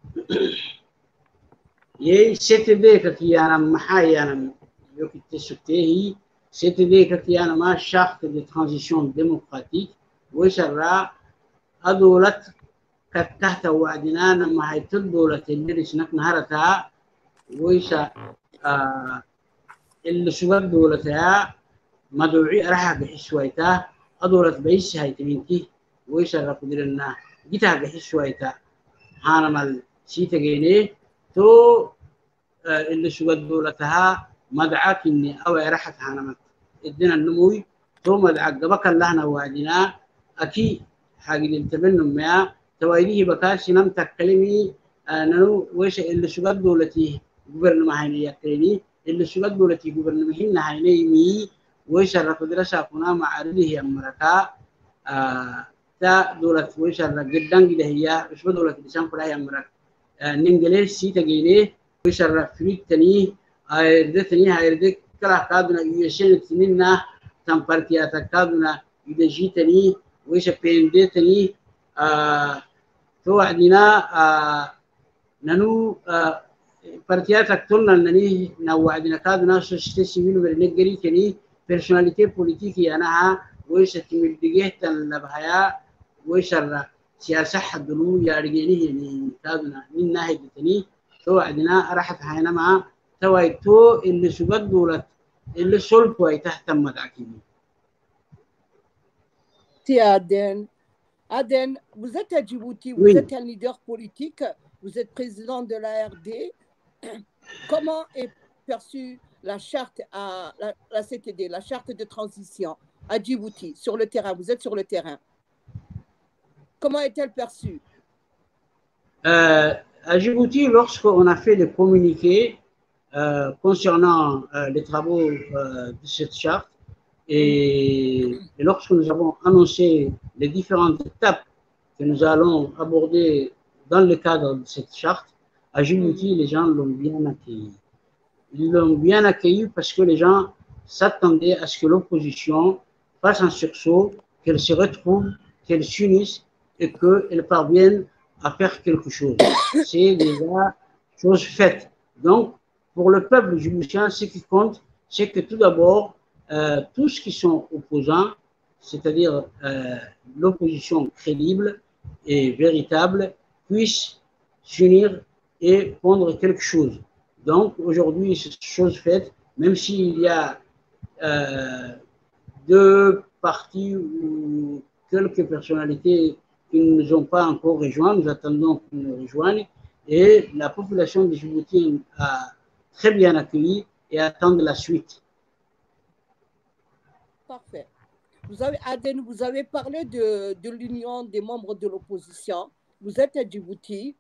Il C T D كتيانا محايانا يوكي تسكتي C T D كتيانا ما charte de transition démocratique ويسرى أدولت كتحت وعدنا ما هي تدولة اللي سنك نهارتها ويسا آه اللي سوى دولتها مدعي راح بحسويتها أدولت بيس هاي تبنتي ويسرى قدرنا جيتها بحسويتها هانا مال سيتا جيني تو اللي سوى دولتها مدعاك إني أو راحت هانا الدين النموي تو مدعاك قبك اللهنا وعدنا أكيد حاجة التبنم ما تويديه بكاش نمتك كلمي ننو ويش اللي سوى دولتي gouvernement hayne yakeni اللي سوى دولتي gouvernement هن هيني مي ويش الرقدرسة كنا معارضه أمريكا تا دولة ويش الرقدان كده هي مش بدولة لسان فلاي أمريكا نينجليز سيتا جيني ويش الرفريق تاني هيرد تاني هيرد كلا كادنا يوشين تنينا تمبارتيات كادنا يدجي تاني ويش بيندي تاني توعدنا ننو partiyata tonna nani na wa'dina kaduna société civile bernegeri keni personnalité politique yanaha ويش تمدجهتن لبهايا ويش السياسة حدلو يارجيني يعني كادنا من ناحية تاني تو عندنا راحت هنا مع تويتو اللي سجد دولت اللي سلطوا تحت مدعكين. Ti Aden, Aden, vous êtes à Djibouti, vous oui. êtes un leader politique, vous êtes président de l'A R D. Comment est perçue la charte à la, la C T D, la charte de transition à Djibouti, sur le terrain? Vous êtes sur le terrain. Comment est-elle perçue? euh, À Djibouti, lorsqu'on a fait le communiqué euh, concernant euh, les travaux euh, de cette charte et, et lorsque nous avons annoncé les différentes étapes que nous allons aborder dans le cadre de cette charte, à Djibouti, les gens l'ont bien accueilli. Ils l'ont bien accueilli parce que les gens s'attendaient à ce que l'opposition fasse un sursaut, qu'elle se retrouve, qu'elle s'unisse et qu'elle parvienne à faire quelque chose. C'est déjà chose faite. Donc, pour le peuple djiboutien, ce qui compte, c'est que tout d'abord, euh, tous qui sont opposants c'est-à-dire euh, l'opposition crédible et véritable, puisse s'unir et prendre quelque chose. Donc aujourd'hui, c'est chose faite, même s'il y a euh, deux partis ou quelques personnalités qui ne nous ont pas encore rejoints, nous attendons qu'ils nous rejoignent, et la population de Djibouti a très bien accueilli et attend la suite. Parfait. Vous avez, Aden, vous avez parlé de, de l'union des membres de l'opposition. Vous êtes à Djibouti.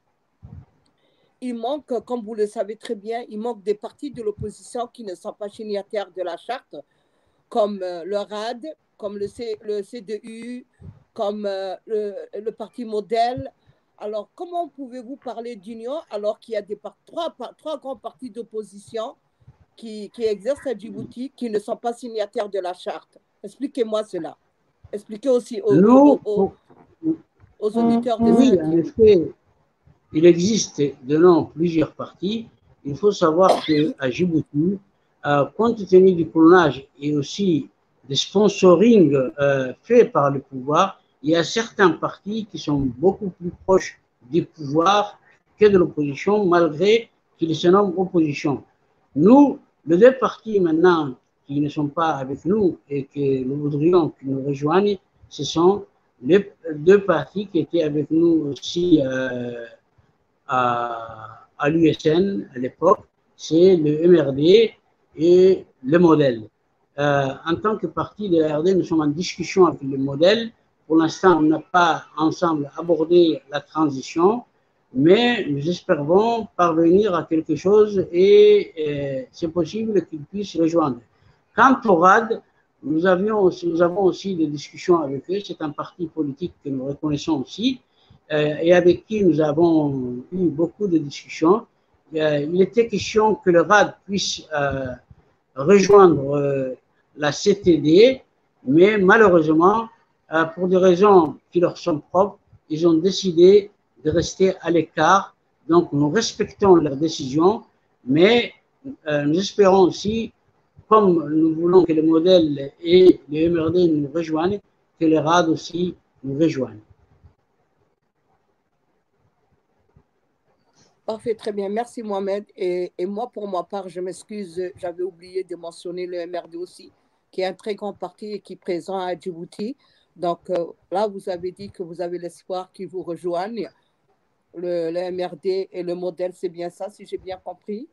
Il manque, comme vous le savez très bien, il manque des partis de l'opposition qui ne sont pas signataires de la charte, comme euh, le R A D, comme le, C, le C D U, comme euh, le, le parti Modèle. Alors, comment pouvez-vous parler d'union alors qu'il y a des par trois, par trois grands partis d'opposition qui, qui exercent à Djibouti qui ne sont pas signataires de la charte? Expliquez-moi cela. Expliquez aussi aux, Nous, aux, aux, aux auditeurs de oui, Saint en effet, il existe de nom plusieurs partis. Il faut savoir qu'à Djibouti, euh, compte tenu du clonage et aussi des sponsoring euh, faits par le pouvoir, il y a certains partis qui sont beaucoup plus proches du pouvoir que de l'opposition, malgré qu'ils se nomment opposition. Nous, les deux partis maintenant qui ne sont pas avec nous et que nous voudrions qu'ils nous rejoignent, ce sont les deux partis qui étaient avec nous aussi euh, à, à l'U S N à l'époque, c'est le M R D et le Modèle. Euh, en tant que parti de la R D, nous sommes en discussion avec le Modèle. Pour l'instant, on n'a pas ensemble abordé la transition, mais nous espérons parvenir à quelque chose et euh, c'est possible qu'ils puissent rejoindre. Quant au R A D, nous, avions, nous avons aussi des discussions avec eux. C'est un parti politique que nous reconnaissons aussi euh, et avec qui nous avons eu beaucoup de discussions. Euh, il était question que le R A D puisse euh, rejoindre euh, la C T D, mais malheureusement, euh, pour des raisons qui leur sont propres, ils ont décidé de rester à l'écart. Donc, nous respectons leur décision, mais euh, nous espérons aussi, comme nous voulons que le Modèle et le M R D nous rejoignent, que le R A D aussi nous rejoignent. Parfait, très bien. Merci Mohamed. Et, et moi, pour ma part, je m'excuse, j'avais oublié de mentionner le M R D aussi, qui est un très grand parti et qui est présent à Djibouti. Donc euh, là, vous avez dit que vous avez l'espoir qu'ils vous rejoignent. Le, le M R D et le Modèle, c'est bien ça, si j'ai bien compris?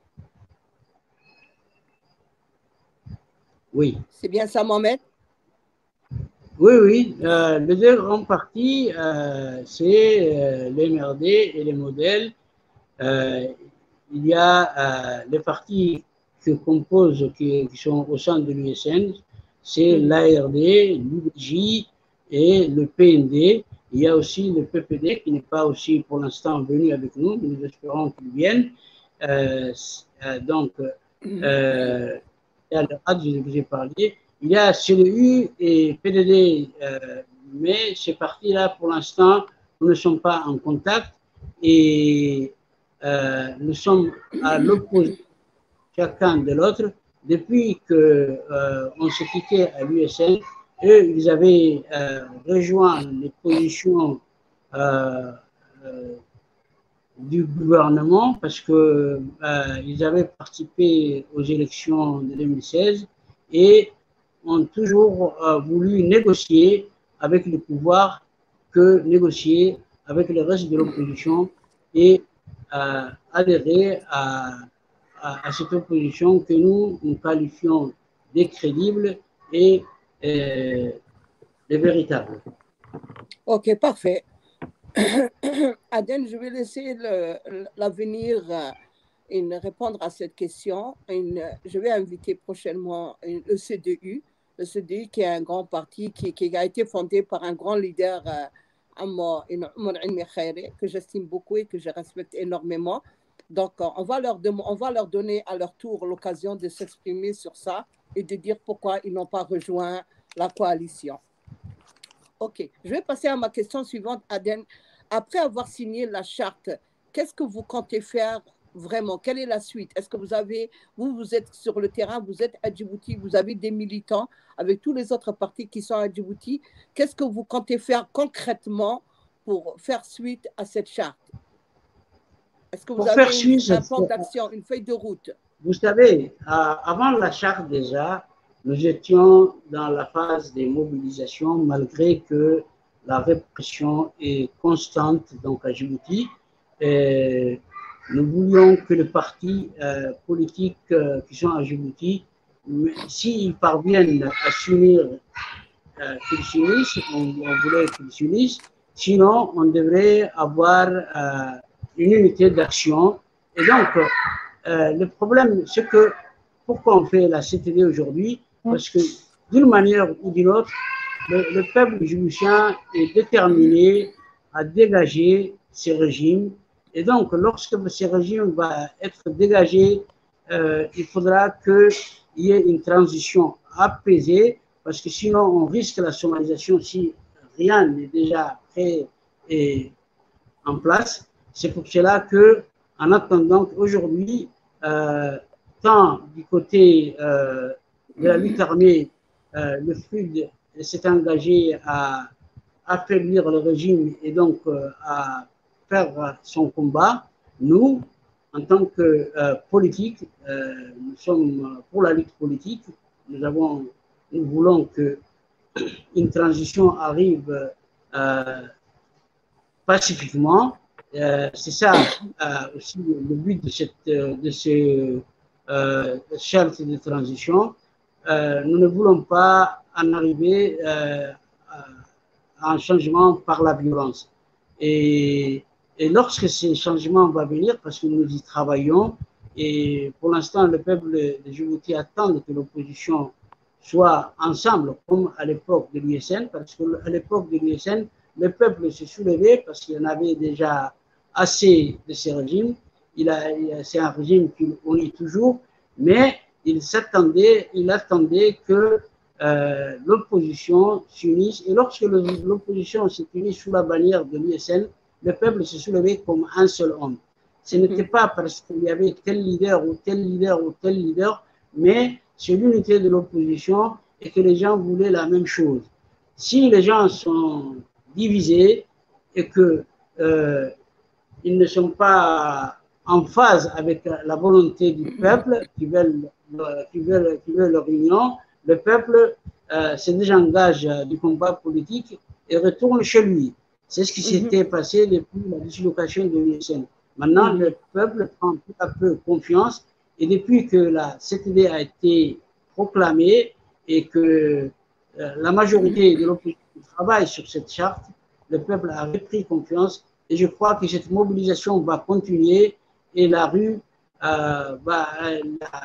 Oui. C'est bien ça, Mohamed? Oui, oui. Euh, les deux grands partis, euh, c'est euh, le M R D et les Modèles. Euh, il y a euh, les partis qui composent, qui, qui sont au sein de l'U S N, c'est mmh. l'A R D, l'U D J et le P N D. Il y a aussi le P P D qui n'est pas aussi pour l'instant venu avec nous, mais nous espérons qu'il vienne. Euh, euh, donc, euh, il y a le R A D que j'ai parlé. Il y a C D U et P D D, euh, mais ces partis-là, pour l'instant, nous ne sommes pas en contact et euh, nous sommes à l'opposé chacun de l'autre. Depuis qu'on euh, s'est quitté à l'U S N, eux, ils avaient euh, rejoint les positions euh, euh, du gouvernement parce qu'ils euh, avaient participé aux élections de deux mille seize et ont toujours euh, voulu négocier avec le pouvoir que négocier avec le reste de l'opposition et euh, adhérer à, à, à cette opposition que nous, nous qualifions d'incrédible et euh, de véritable. Ok, parfait. Aden, je vais laisser l'avenir euh, répondre à cette question. Une, je vais inviter prochainement une, le C D U, le C D U qui est un grand parti qui, qui a été fondé par un grand leader, euh, que j'estime beaucoup et que je respecte énormément. Donc, on va, leur on va leur donner à leur tour l'occasion de s'exprimer sur ça et de dire pourquoi ils n'ont pas rejoint la coalition. Ok, je vais passer à ma question suivante, Aden. Après avoir signé la charte, qu'est-ce que vous comptez faire vraiment? Quelle est la suite? Est-ce que vous avez, vous, vous êtes sur le terrain, vous êtes à Djibouti, vous avez des militants avec tous les autres partis qui sont à Djibouti. Qu'est-ce que vous comptez faire concrètement pour faire suite à cette charte? Est-ce que vous Pour avez faire une, suite, un plan d'action, une feuille de route? Vous savez, euh, avant la charte déjà, nous étions dans la phase des mobilisations, malgré que la répression est constante donc à Djibouti. Et nous voulions que les partis euh, politiques euh, qui sont à Djibouti, s'ils parviennent à s'unir, euh, qu'ils s'unissent, on, on voulait qu'ils s'unissent, sinon on devrait avoir euh, une unité d'action. Et donc, euh, le problème, c'est que pourquoi on fait la C T D aujourd'hui? Parce que d'une manière ou d'une autre, le, le peuple djiboutien est déterminé à dégager ces régimes. Et donc, lorsque ces régimes vont être dégagés, euh, il faudra qu'il y ait une transition apaisée, parce que sinon, on risque la somalisation si rien n'est déjà prêt et en place. C'est pour cela que, en attendant aujourd'hui, euh, tant du côté euh, de la lutte armée, euh, le F U D s'est engagé à affaiblir le régime et donc euh, à faire son combat. Nous, en tant que euh, politique, euh, nous sommes pour la lutte politique. Nous, avons, nous voulons qu'une transition arrive euh, pacifiquement. Euh, c'est ça euh, aussi le but de cette de ce euh, charte de transition. Euh, nous ne voulons pas en arriver euh, à un changement par la violence. Et, et lorsque ces changements vont venir, parce que nous y travaillons, et pour l'instant, le peuple de Djibouti attend que l'opposition soit ensemble, comme à l'époque de l'U S N, parce qu'à l'époque de l'U S N, le peuple s'est soulevé parce qu'il y en avait déjà assez de ces régimes. Il a, c'est un régime qu'on est toujours, mais il s'attendait, il attendait que euh, l'opposition s'unisse. Et lorsque l'opposition s'est unie sous la bannière de l'U S N, le peuple s'est soulevé comme un seul homme. Ce n'était pas parce qu'il y avait tel leader ou tel leader ou tel leader, mais c'est l'unité de l'opposition et que les gens voulaient la même chose. Si les gens sont divisés et que euh, ils ne sont pas en phase avec la volonté du peuple qui veulent, qui veulent, qui veulent leur union, le peuple euh, se désengage du combat politique et retourne chez lui. C'est ce qui s'était mm-hmm. passé depuis la dislocation de l'U S N. Maintenant, mm-hmm. le peuple prend peu à peu confiance et depuis que la C T D a été proclamée et que euh, la majorité de l'opposition travaille sur cette charte, le peuple a repris confiance et je crois que cette mobilisation va continuer et la rue euh, va, la,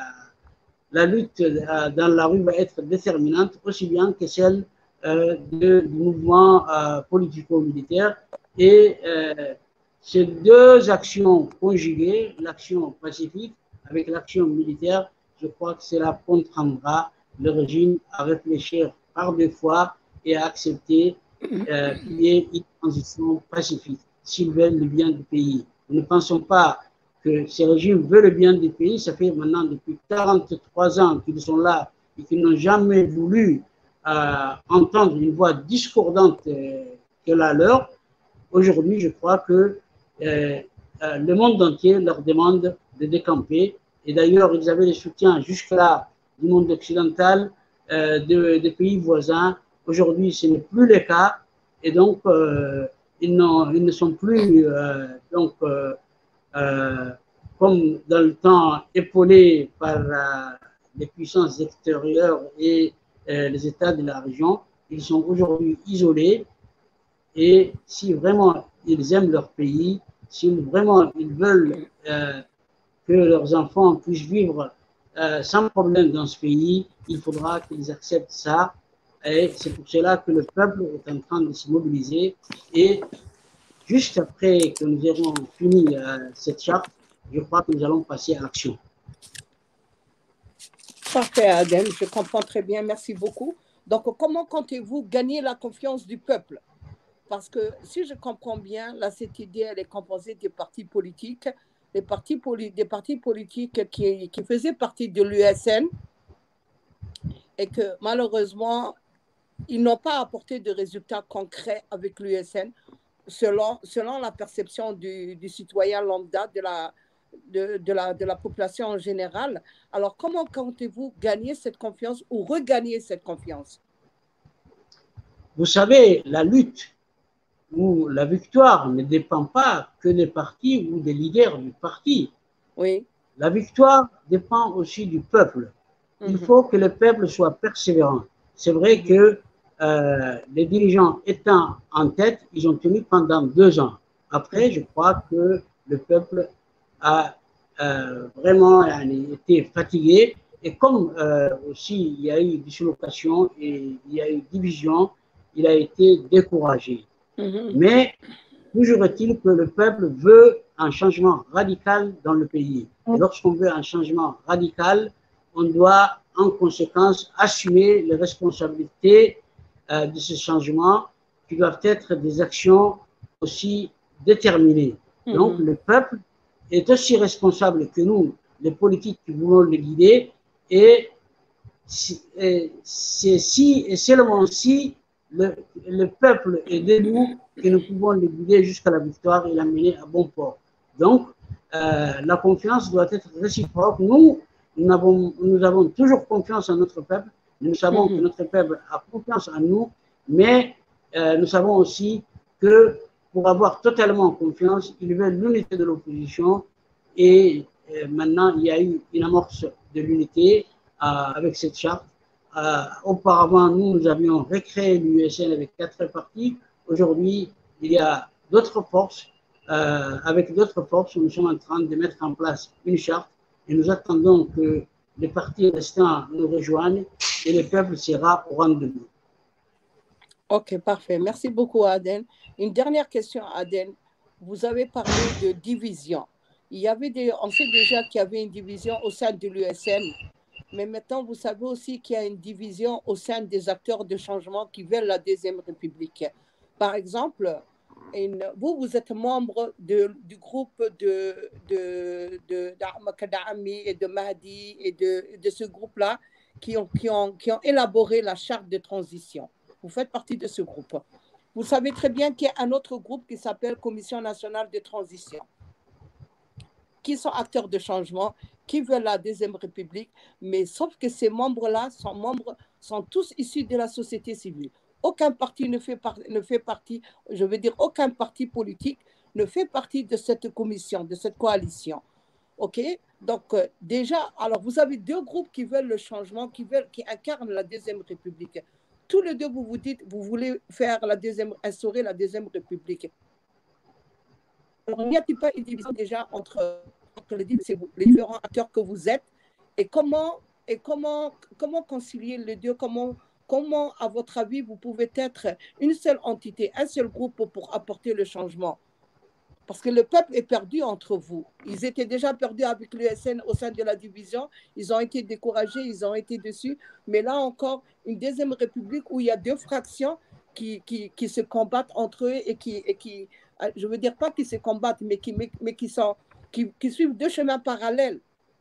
la lutte euh, dans la rue va être déterminante aussi bien que celle euh, de, du mouvement euh, politico-militaire et euh, ces deux actions conjuguées, l'action pacifique avec l'action militaire, je crois que cela contraindra le régime à réfléchir par deux fois et à accepter euh, qu'il y ait une transition pacifique s'ils veulent le bien du pays. Nous ne pensons pas que ces régimes veulent le bien du pays. Ça fait maintenant depuis quarante-trois ans qu'ils sont là et qu'ils n'ont jamais voulu euh, entendre une voix discordante euh, que la leur. Aujourd'hui, je crois que euh, euh, le monde entier leur demande de décamper. Et d'ailleurs, ils avaient le soutien jusque-là du monde occidental, euh, de, des pays voisins. Aujourd'hui, ce n'est plus le cas. Et donc, euh, ils, ils ne sont plus euh, donc, euh, euh, comme dans le temps épaulés par euh, les puissances extérieures et euh, les États de la région. Ils sont aujourd'hui isolés. Et si vraiment ils aiment leur pays, si vraiment ils veulent euh, que leurs enfants puissent vivre euh, sans problème dans ce pays, il faudra qu'ils acceptent ça. Et c'est pour cela que le peuple est en train de se mobiliser. Et juste après que nous aurons fini euh, cette charte, je crois que nous allons passer à l'action. Parfait, Adem, je comprends très bien. Merci beaucoup. Donc, comment comptez-vous gagner la confiance du peuple? Parce que si je comprends bien, la C T D, elle est composée des partis politiques les partis poli des partis politiques qui, qui faisaient partie de l'U S N et que malheureusement, ils n'ont pas apporté de résultats concrets avec l'U S N selon, selon la perception du, du citoyen lambda, de la, de, de, la, de la population en général. Alors, comment comptez-vous gagner cette confiance ou regagner cette confiance? Vous savez, la lutte ou la victoire ne dépend pas que des partis ou des leaders du parti. Oui. La victoire dépend aussi du peuple. Il Mm-hmm. faut que le peuple soit persévérant. C'est vrai mm-hmm. que euh, les dirigeants étant en tête, ils ont tenu pendant deux ans. Après, mm-hmm. je crois que le peuple a euh, vraiment été fatigué. Et comme euh, aussi il y a eu dislocation et il y a eu division, il a été découragé. Mm-hmm. Mais toujours est-il que le peuple veut un changement radical dans le pays. Et lorsqu'on veut un changement radical, on doit en conséquence assumer les responsabilités euh, de ce changement qui doivent être des actions aussi déterminées. Mm-hmm. Donc le peuple est aussi responsable que nous, les politiques qui voulons le guider, et c'est si et seulement si le, le peuple est de nous que nous pouvons le guider jusqu'à la victoire et l'amener à bon port. Donc, euh, la confiance doit être réciproque. Nous, nous avons, nous avons toujours confiance en notre peuple. Nous savons mm-hmm. que notre peuple a confiance en nous, mais euh, nous savons aussi que pour avoir totalement confiance, ils veulent l'unité de l'opposition. Et euh, maintenant, il y a eu une amorce de l'unité euh, avec cette charte. Euh, auparavant, nous, nous avions recréé l'U S N avec quatre partis. Aujourd'hui, il y a d'autres forces. Euh, avec d'autres forces, nous sommes en train de mettre en place une charte et nous attendons que les partis restants nous rejoignent et le peuple sera au rendez-vous. Ok, parfait. Merci beaucoup, Aden. Une dernière question, Aden. Vous avez parlé de division. Il y avait des, on sait déjà qu'il y avait une division au sein de l'U S N. Mais maintenant, vous savez aussi qu'il y a une division au sein des acteurs de changement qui veulent la Deuxième République. Par exemple, une, vous, vous êtes membre de, du groupe de, de, de, d'Ahmed et de Mahdi et de, de ce groupe-là qui ont, qui, ont, qui ont élaboré la charte de transition. Vous faites partie de ce groupe. Vous savez très bien qu'il y a un autre groupe qui s'appelle Commission nationale de transition, qui sont acteurs de changement, qui veulent la Deuxième République, mais sauf que ces membres-là sont, membres, sont tous issus de la société civile. Aucun parti ne fait, par, ne fait partie, je veux dire, aucun parti politique ne fait partie de cette commission, de cette coalition. OK? Donc, euh, déjà, alors vous avez deux groupes qui veulent le changement, qui, veulent, qui incarnent la Deuxième République. Tous les deux, vous vous dites, vous voulez faire la deuxième, instaurer la Deuxième République. Alors, n'y a-t-il pas une division déjà entre, entre les, les différents acteurs que vous êtes et comment, et comment, comment concilier les deux, comment, comment, à votre avis, vous pouvez être une seule entité, un seul groupe pour apporter le changement? Parce que le peuple est perdu entre vous. Ils étaient déjà perdus avec l'U S N au sein de la division. Ils ont été découragés, ils ont été déçus. Mais là encore, une deuxième république où il y a deux fractions qui, qui, qui se combattent entre eux et qui, et qui, je ne veux dire pas qu'ils se combattent, mais qui, mais, mais qui, sont, qui, qui suivent deux chemins parallèles.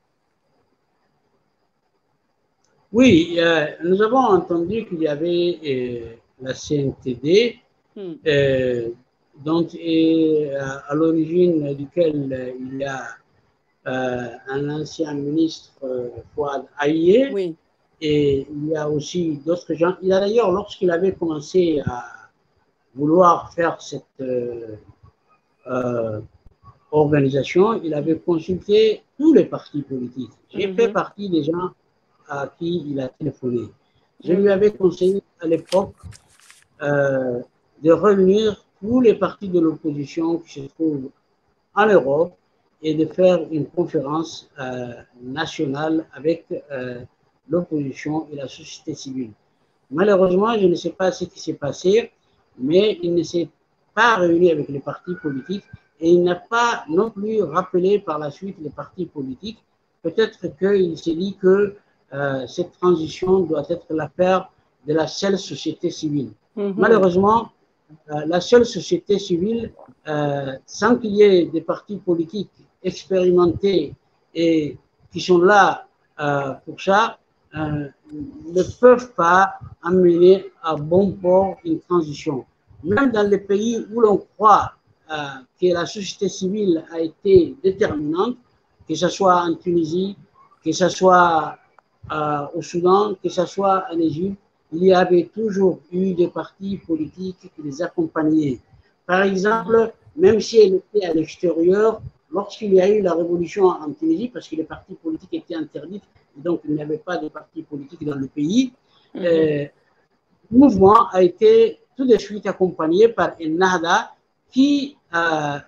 Oui, euh, nous avons entendu qu'il y avait euh, la C N T D, hmm. euh, dont est à l'origine duquel euh, il y a euh, un ancien ministre, euh, Fouad Aïe, oui. Et il y a aussi d'autres gens. Il a d'ailleurs, lorsqu'il avait commencé à vouloir faire cette euh, euh, organisation, il avait consulté tous les partis politiques. J'ai mm-hmm. fait partie des gens à qui il a téléphoné. Je lui avais conseillé à l'époque euh, de réunir tous les partis de l'opposition qui se trouvent en Europe et de faire une conférence euh, nationale avec euh, l'opposition et la société civile. Malheureusement, je ne sais pas ce qui s'est passé, mais il ne s'est pas réuni avec les partis politiques et il n'a pas non plus rappelé par la suite les partis politiques. Peut-être qu'il s'est dit que euh, cette transition doit être l'affaire de la seule société civile. Mm-hmm. Malheureusement, euh, la seule société civile, euh, sans qu'il y ait des partis politiques expérimentés et qui sont là euh, pour ça, euh, ne peuvent pas amener à bon port une transition. Même dans les pays où l'on croit euh, que la société civile a été déterminante, que ce soit en Tunisie, que ce soit euh, au Soudan, que ce soit en Égypte, il y avait toujours eu des partis politiques qui les accompagnaient. Par exemple, même si elle était à l'extérieur, lorsqu'il y a eu la révolution en Tunisie, parce que les partis politiques étaient interdits, et donc il n'y avait pas de partis politiques dans le pays, mm-hmm. euh, le mouvement a été tout de suite accompagné par un Nahda qui euh, a,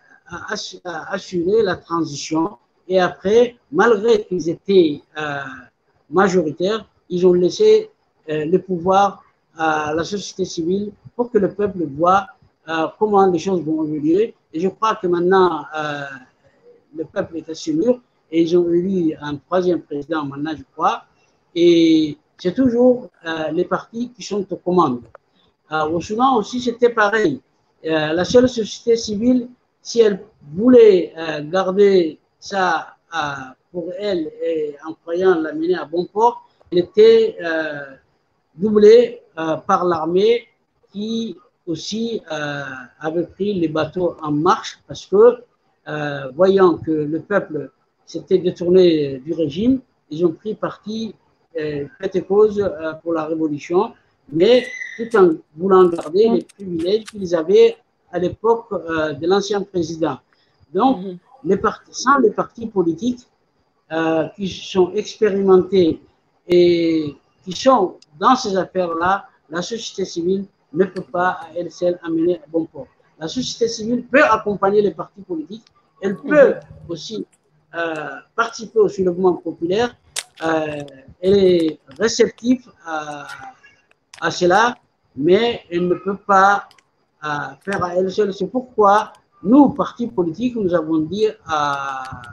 a assuré la transition. Et après, malgré qu'ils étaient euh, majoritaires, ils ont laissé euh, le pouvoir à la société civile pour que le peuple voit euh, comment les choses vont évoluer. Et je crois que maintenant, euh, le peuple est assez mûr et ils ont élu un troisième président maintenant, je crois. Et c'est toujours euh, les partis qui sont aux commandes. Euh, au Soudan aussi, c'était pareil. Euh, la seule société civile, si elle voulait euh, garder ça euh, pour elle et en croyant l'amener à bon port, elle était euh, doublée euh, par l'armée qui aussi euh, avait pris les bateaux en marche parce que, euh, voyant que le peuple s'était détourné du régime, ils ont pris parti euh, fait et cause euh, pour la révolution, mais tout en voulant garder les privilèges qu'ils avaient à l'époque euh, de l'ancien président. Donc, mm-hmm. les partis, sans les partis politiques euh, qui sont expérimentés et qui sont dans ces affaires-là, la société civile ne peut pas à elle seule amener à bon port. La société civile peut accompagner les partis politiques, elle peut mm-hmm. aussi euh, participer au soulèvement populaire, euh, elle est réceptive à, à cela, mais elle ne peut pas euh, faire à elle seule. C'est pourquoi nous, partis politiques, nous avons dit à,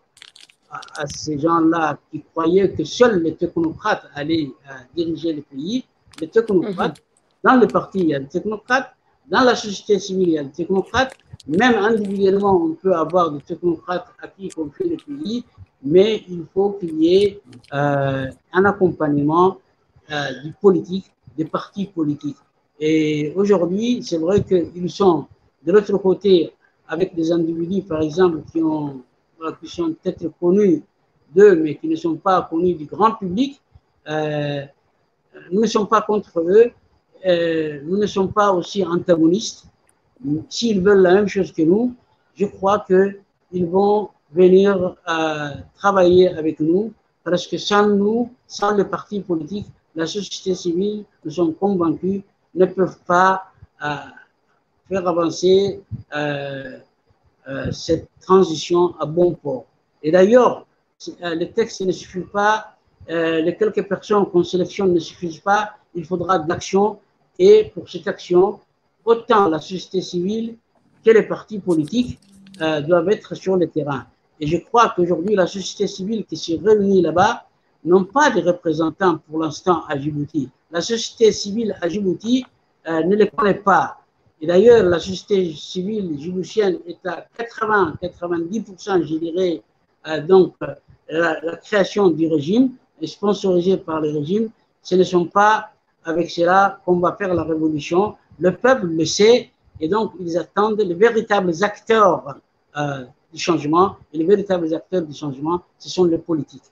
à, à ces gens-là qui croyaient que seuls les technocrates allaient euh, diriger le pays, les technocrates, mm-hmm. dans le parti, il y a des technocrates, dans la société civile, il y a des technocrates, même individuellement, on peut avoir des technocrates à qui confier le pays, mais il faut qu'il y ait euh, un accompagnement euh, du politique, des partis politiques. Et aujourd'hui, c'est vrai qu'ils sont de l'autre côté avec des individus, par exemple, qui, ont, qui sont peut-être connus d'eux, mais qui ne sont pas connus du grand public. Euh, nous ne sommes pas contre eux, euh, nous ne sommes pas aussi antagonistes. S'ils veulent la même chose que nous, je crois qu'ils vont venir euh, travailler avec nous, parce que sans nous, sans les partis politiques, la société civile, nous sommes convaincus, ne peuvent pas euh, faire avancer euh, euh, cette transition à bon port. Et d'ailleurs, euh, le texte ne suffit pas, euh, les quelques personnes qu'on sélectionne ne suffisent pas, il faudra de l'action, et pour cette action, autant la société civile que les partis politiques euh, doivent être sur le terrain. Et je crois qu'aujourd'hui, la société civile qui s'est réunie là-bas n'ont pas de représentants pour l'instant à Djibouti. La société civile à Djibouti euh, ne les connaît pas. Et d'ailleurs, la société civile djiboutienne est à quatre-vingts à quatre-vingt-dix pour cent, je dirais, euh, donc euh, la, la création du régime, est sponsorisée par le régime. Ce ne sont pas avec cela qu'on va faire la révolution. Le peuple le sait, et donc ils attendent les véritables acteurs euh, du changement. Et les véritables acteurs du changement, ce sont les politiques.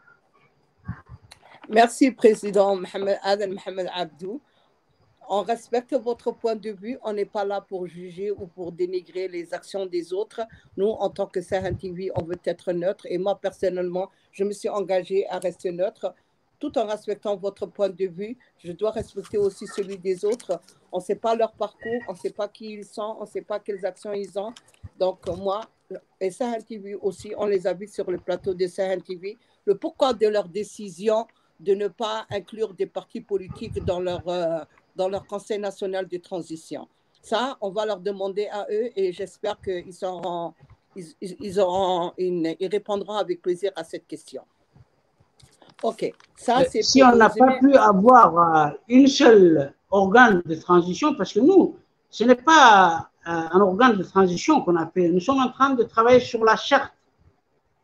Merci, Président Mohamed Aden Mohamed Abdou. On respecte votre point de vue. On n'est pas là pour juger ou pour dénigrer les actions des autres. Nous, en tant que Sahel T V, on veut être neutre. Et moi, personnellement, je me suis engagée à rester neutre. Tout en respectant votre point de vue, je dois respecter aussi celui des autres. On ne sait pas leur parcours, on ne sait pas qui ils sont, on ne sait pas quelles actions ils ont. Donc, moi, et Sahel T V aussi, on les a vus sur le plateau de Sahel T V. Le pourquoi de leur décision de ne pas inclure des partis politiques dans leur, euh, dans leur Conseil national de transition. Ça, on va leur demander à eux et j'espère qu'ils seront, ils, ils, auront une, ils répondront avec plaisir à cette question. Ok. Ça, c'est si on n'a pas pu avoir euh, une seule organe de transition, parce que nous, ce n'est pas euh, un organe de transition qu'on a fait. Nous sommes en train de travailler sur la charte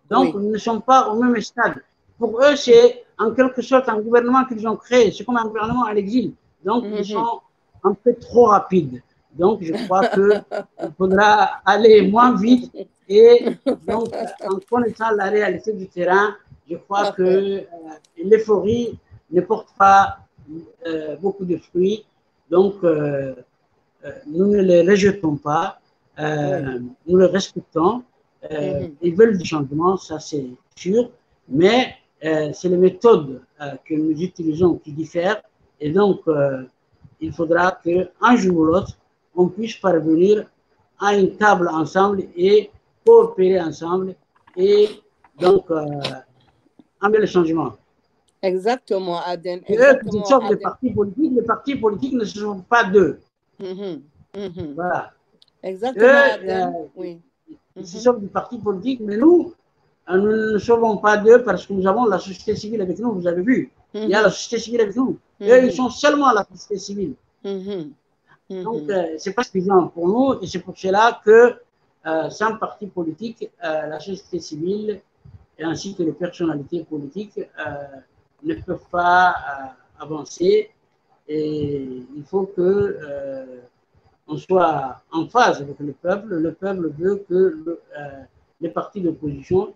Donc, Oui. nous ne sommes pas au même stade. Pour eux, c'est en quelque sorte un gouvernement qu'ils ont créé. C'est comme un gouvernement à l'exil. Donc, Mhm. ils sont un peu trop rapides. Donc, je crois qu'il faudra aller moins vite. Et donc, en connaissant la réalité du terrain, je crois Parfait. que euh, l'euphorie ne porte pas euh, beaucoup de fruits. Donc, euh, euh, nous ne les rejetons pas. Euh, Oui. nous les respectons. Euh, Mhm. Ils veulent du changement, ça c'est sûr. Mais euh, c'est les méthodes euh, que nous utilisons qui diffèrent. Et donc, euh, il faudra qu'un jour ou l'autre, on puisse parvenir à une table ensemble et coopérer ensemble et donc euh, amener le changement. Exactement, Aden. Et eux qui se Exactement, sortent des Aden. partis politiques, les partis politiques ne se sortent pas d'eux. Mhm. Mhm. Voilà. Exactement, Eux, Aden. euh, Oui. ils se Mhm. sortent du parti politique, mais nous, euh, nous ne sauvons pas d'eux parce que nous avons la société civile avec nous, vous avez vu. Il y a la Mhm. société civile avec nous. Eux, ils Mhm. sont seulement la société civile. Mhm. Donc, Mhm. euh, ce n'est pas suffisant pour nous et c'est pour cela que, euh, sans parti politique, euh, la société civile et ainsi que les personnalités politiques euh, ne peuvent pas euh, avancer. Et il faut que euh, on soit en phase avec le peuple. Le peuple veut que le, euh, les partis d'opposition,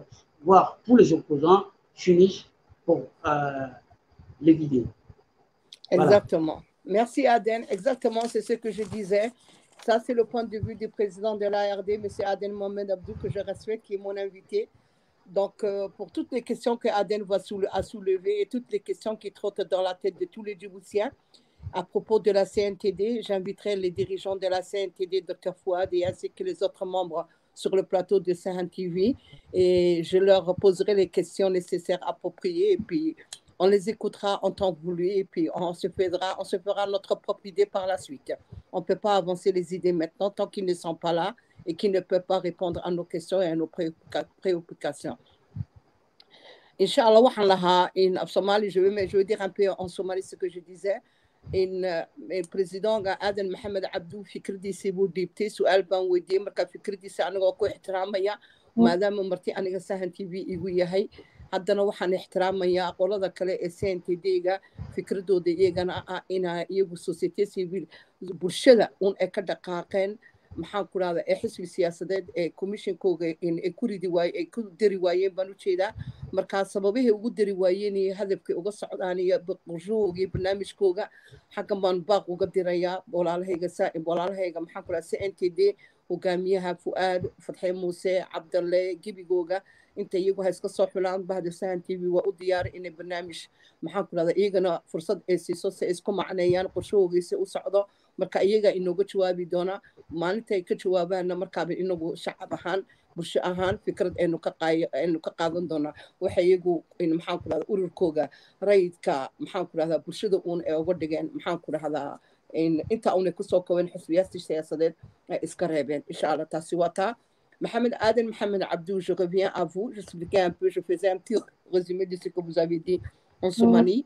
voire tous les opposants, s'unissent pour euh, les guider. Voilà. Exactement. Merci, Aden. Exactement, c'est ce que je disais. Ça, c'est le point de vue du président de l'A R D, M. Aden Mohamed Abdou, que je respecte, qui est mon invité. Donc, euh, pour toutes les questions que Aden va soule a soulevées et toutes les questions qui trottent dans la tête de tous les Djiboutiens à propos de la C N T D, j'inviterai les dirigeants de la C N T D, Dr Fouad, et ainsi que les autres membres sur le plateau de Sahel T V, et je leur poserai les questions nécessaires, appropriées, et puis on les écoutera en temps voulu, et puis on se fera, on se fera notre propre idée par la suite. On ne peut pas avancer les idées maintenant tant qu'ils ne sont pas là et qu'ils ne peuvent pas répondre à nos questions et à nos préoccupations. Inch'Allah, waxaan lahaa in af Somali, je vais, je vais dire un peu en Somalie ce que je disais. In uh, président Aden Mohamed Abdou fikradiisa buu dhiibtay su-aal baan weydiiyey marka fikradiisa anigoo ku ixtiraamaya maadaama marti aniga Sahan T V igu yahay haddana waxaan ixtiraamayaa qolada kale ee C N T D-ga fikradooda iyagana ah inaa iyagu société civile bulshada un ay ka dhaqaaqeen maxaan ku rahdaa ee xisbi siyaasadeed ee commissionkooga ay ku ridi waay ay ku dari waayeen baan u jeedaa markaa sababihii ugu dari waayeen iyo hadafkii uga socdaan iyo qorshahooga iyo barnaamijkooga xaggan baan baaq uga dirayaa walaalahayga walaalahayga maxaan ku rahdaa C N T D hogaamiyaha Fuaad Fatxe Muuse Cabdalle gebigooga inta iyagu ha iska soo xulaan bahda Sahan T V waa u diyaar inay barnaamij maxaan ku rahdaa iyagana fursad ay siiso si ay isku macneeyaan qorshahoogiisa u socdo marka iyaga inooga jawaabi doona maalinta ay ka jawaabaanna markaaba inagu shacab ahaan bulsho ahaan fikrad aynu ka aynu ka qaadan doonaa waxa iyagu maxaan ku rahdaa ururkooga rayidka maxaan ku rahdaa bulshada uun ay uga dhigeen maxaan ku rahdaa inta uunay kusoo kobeen xisbiyaastii siyaasadeed ay iska reebeen insha allah taasi waa taa Mohamed Aden Mohamed Abdou, je reviens à vous. J'expliquais un peu, je faisais un petit résumé de ce que vous avez dit en Somalie.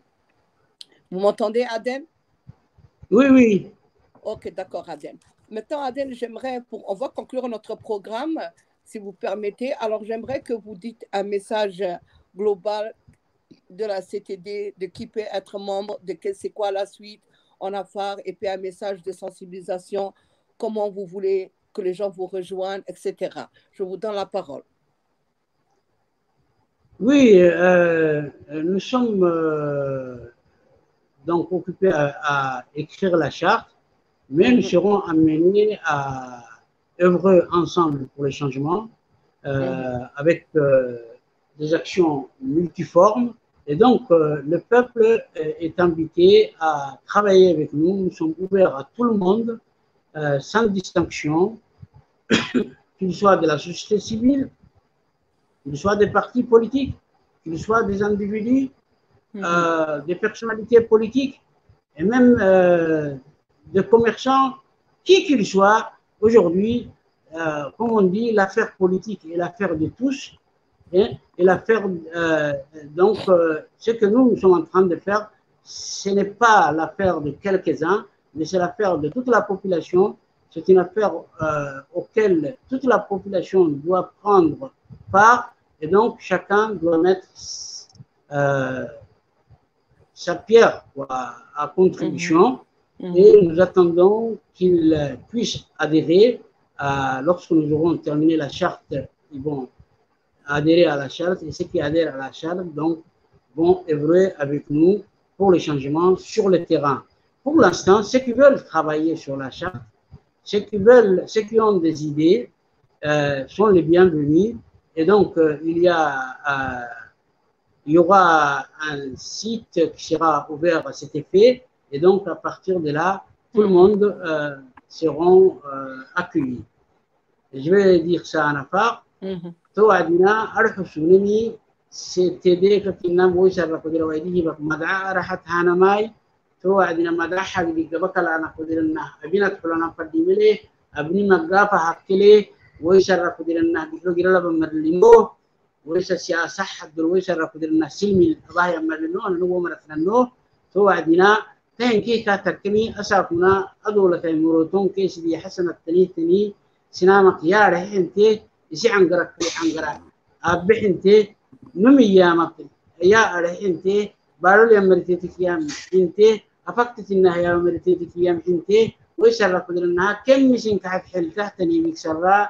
Vous m'entendez, Aden? Oui, oui. Ok, d'accord, Aden. Maintenant, Aden, j'aimerais, pour, on va conclure notre programme, si vous permettez. Alors, j'aimerais que vous dites un message global de la C T D, de qui peut être membre, de quel c'est quoi la suite en affaires, et puis un message de sensibilisation, comment vous voulez que les gens vous rejoignent, et cetera. Je vous donne la parole. Oui, euh, nous sommes euh, donc occupés à, à écrire la charte, mais mm-hmm. nous serons amenés à œuvrer ensemble pour le changement euh, mm-hmm. avec euh, des actions multiformes. Et donc, euh, le peuple est invité à travailler avec nous. Nous sommes ouverts à tout le monde, euh, sans distinction, qu'il soit de la société civile, qu'il soit des partis politiques, qu'il soit des individus, mm-hmm. euh, des personnalités politiques, et même euh, des commerçants, qui qu'ils soient. Aujourd'hui, euh, comme on dit, l'affaire politique est l'affaire de tous. Et, et l'affaire, euh, donc, euh, ce que nous, nous sommes en train de faire, ce n'est pas l'affaire de quelques-uns, mais c'est l'affaire de toute la population c'est une affaire euh, auquel toute la population doit prendre part, et donc chacun doit mettre euh, sa pierre quoi, à contribution. Mmh. Et nous attendons qu'ils puissent adhérer à, lorsque nous aurons terminé la charte, ils vont adhérer à la charte, et ceux qui adhèrent à la charte donc, vont œuvrer avec nous pour les changements sur le terrain. Pour l'instant, ceux qui veulent travailler sur la charte, ceux qui veulent, ceux qui ont des idées euh, sont les bienvenus. Et donc, euh, il y a, euh, il y aura un site qui sera ouvert à cet effet. Et donc, à partir de là, tout le monde euh, seront euh, accueillis. Je vais dire ça en affaire. توعدنا أرحسونني ستديك كنا موسى بقدر ويديه بق مدعى راحت هانا ماي توعدنا مدعى حق دي قبك لنا قدرنا أبينا تقولنا قديم له أبني مقافة حق له ويسر قدرنا بيقول جرلا بمرلينو ويسر سياسة حق ويسر قدرنا سلمي الله يمرلينو أنا نقوم مرتنو توعدنا تهن كي كاتركني أسافنا أدولة المروتون كيس دي حسن التنيتني سنامك يا رح أنت isi angara kali angara abihinte numi yamati ya arhinte barul yamertiti kiyam inte afaktina ya yamertiti kiyam inte ويشرا كلنا كم مشين كحد حل تحتني مكسرا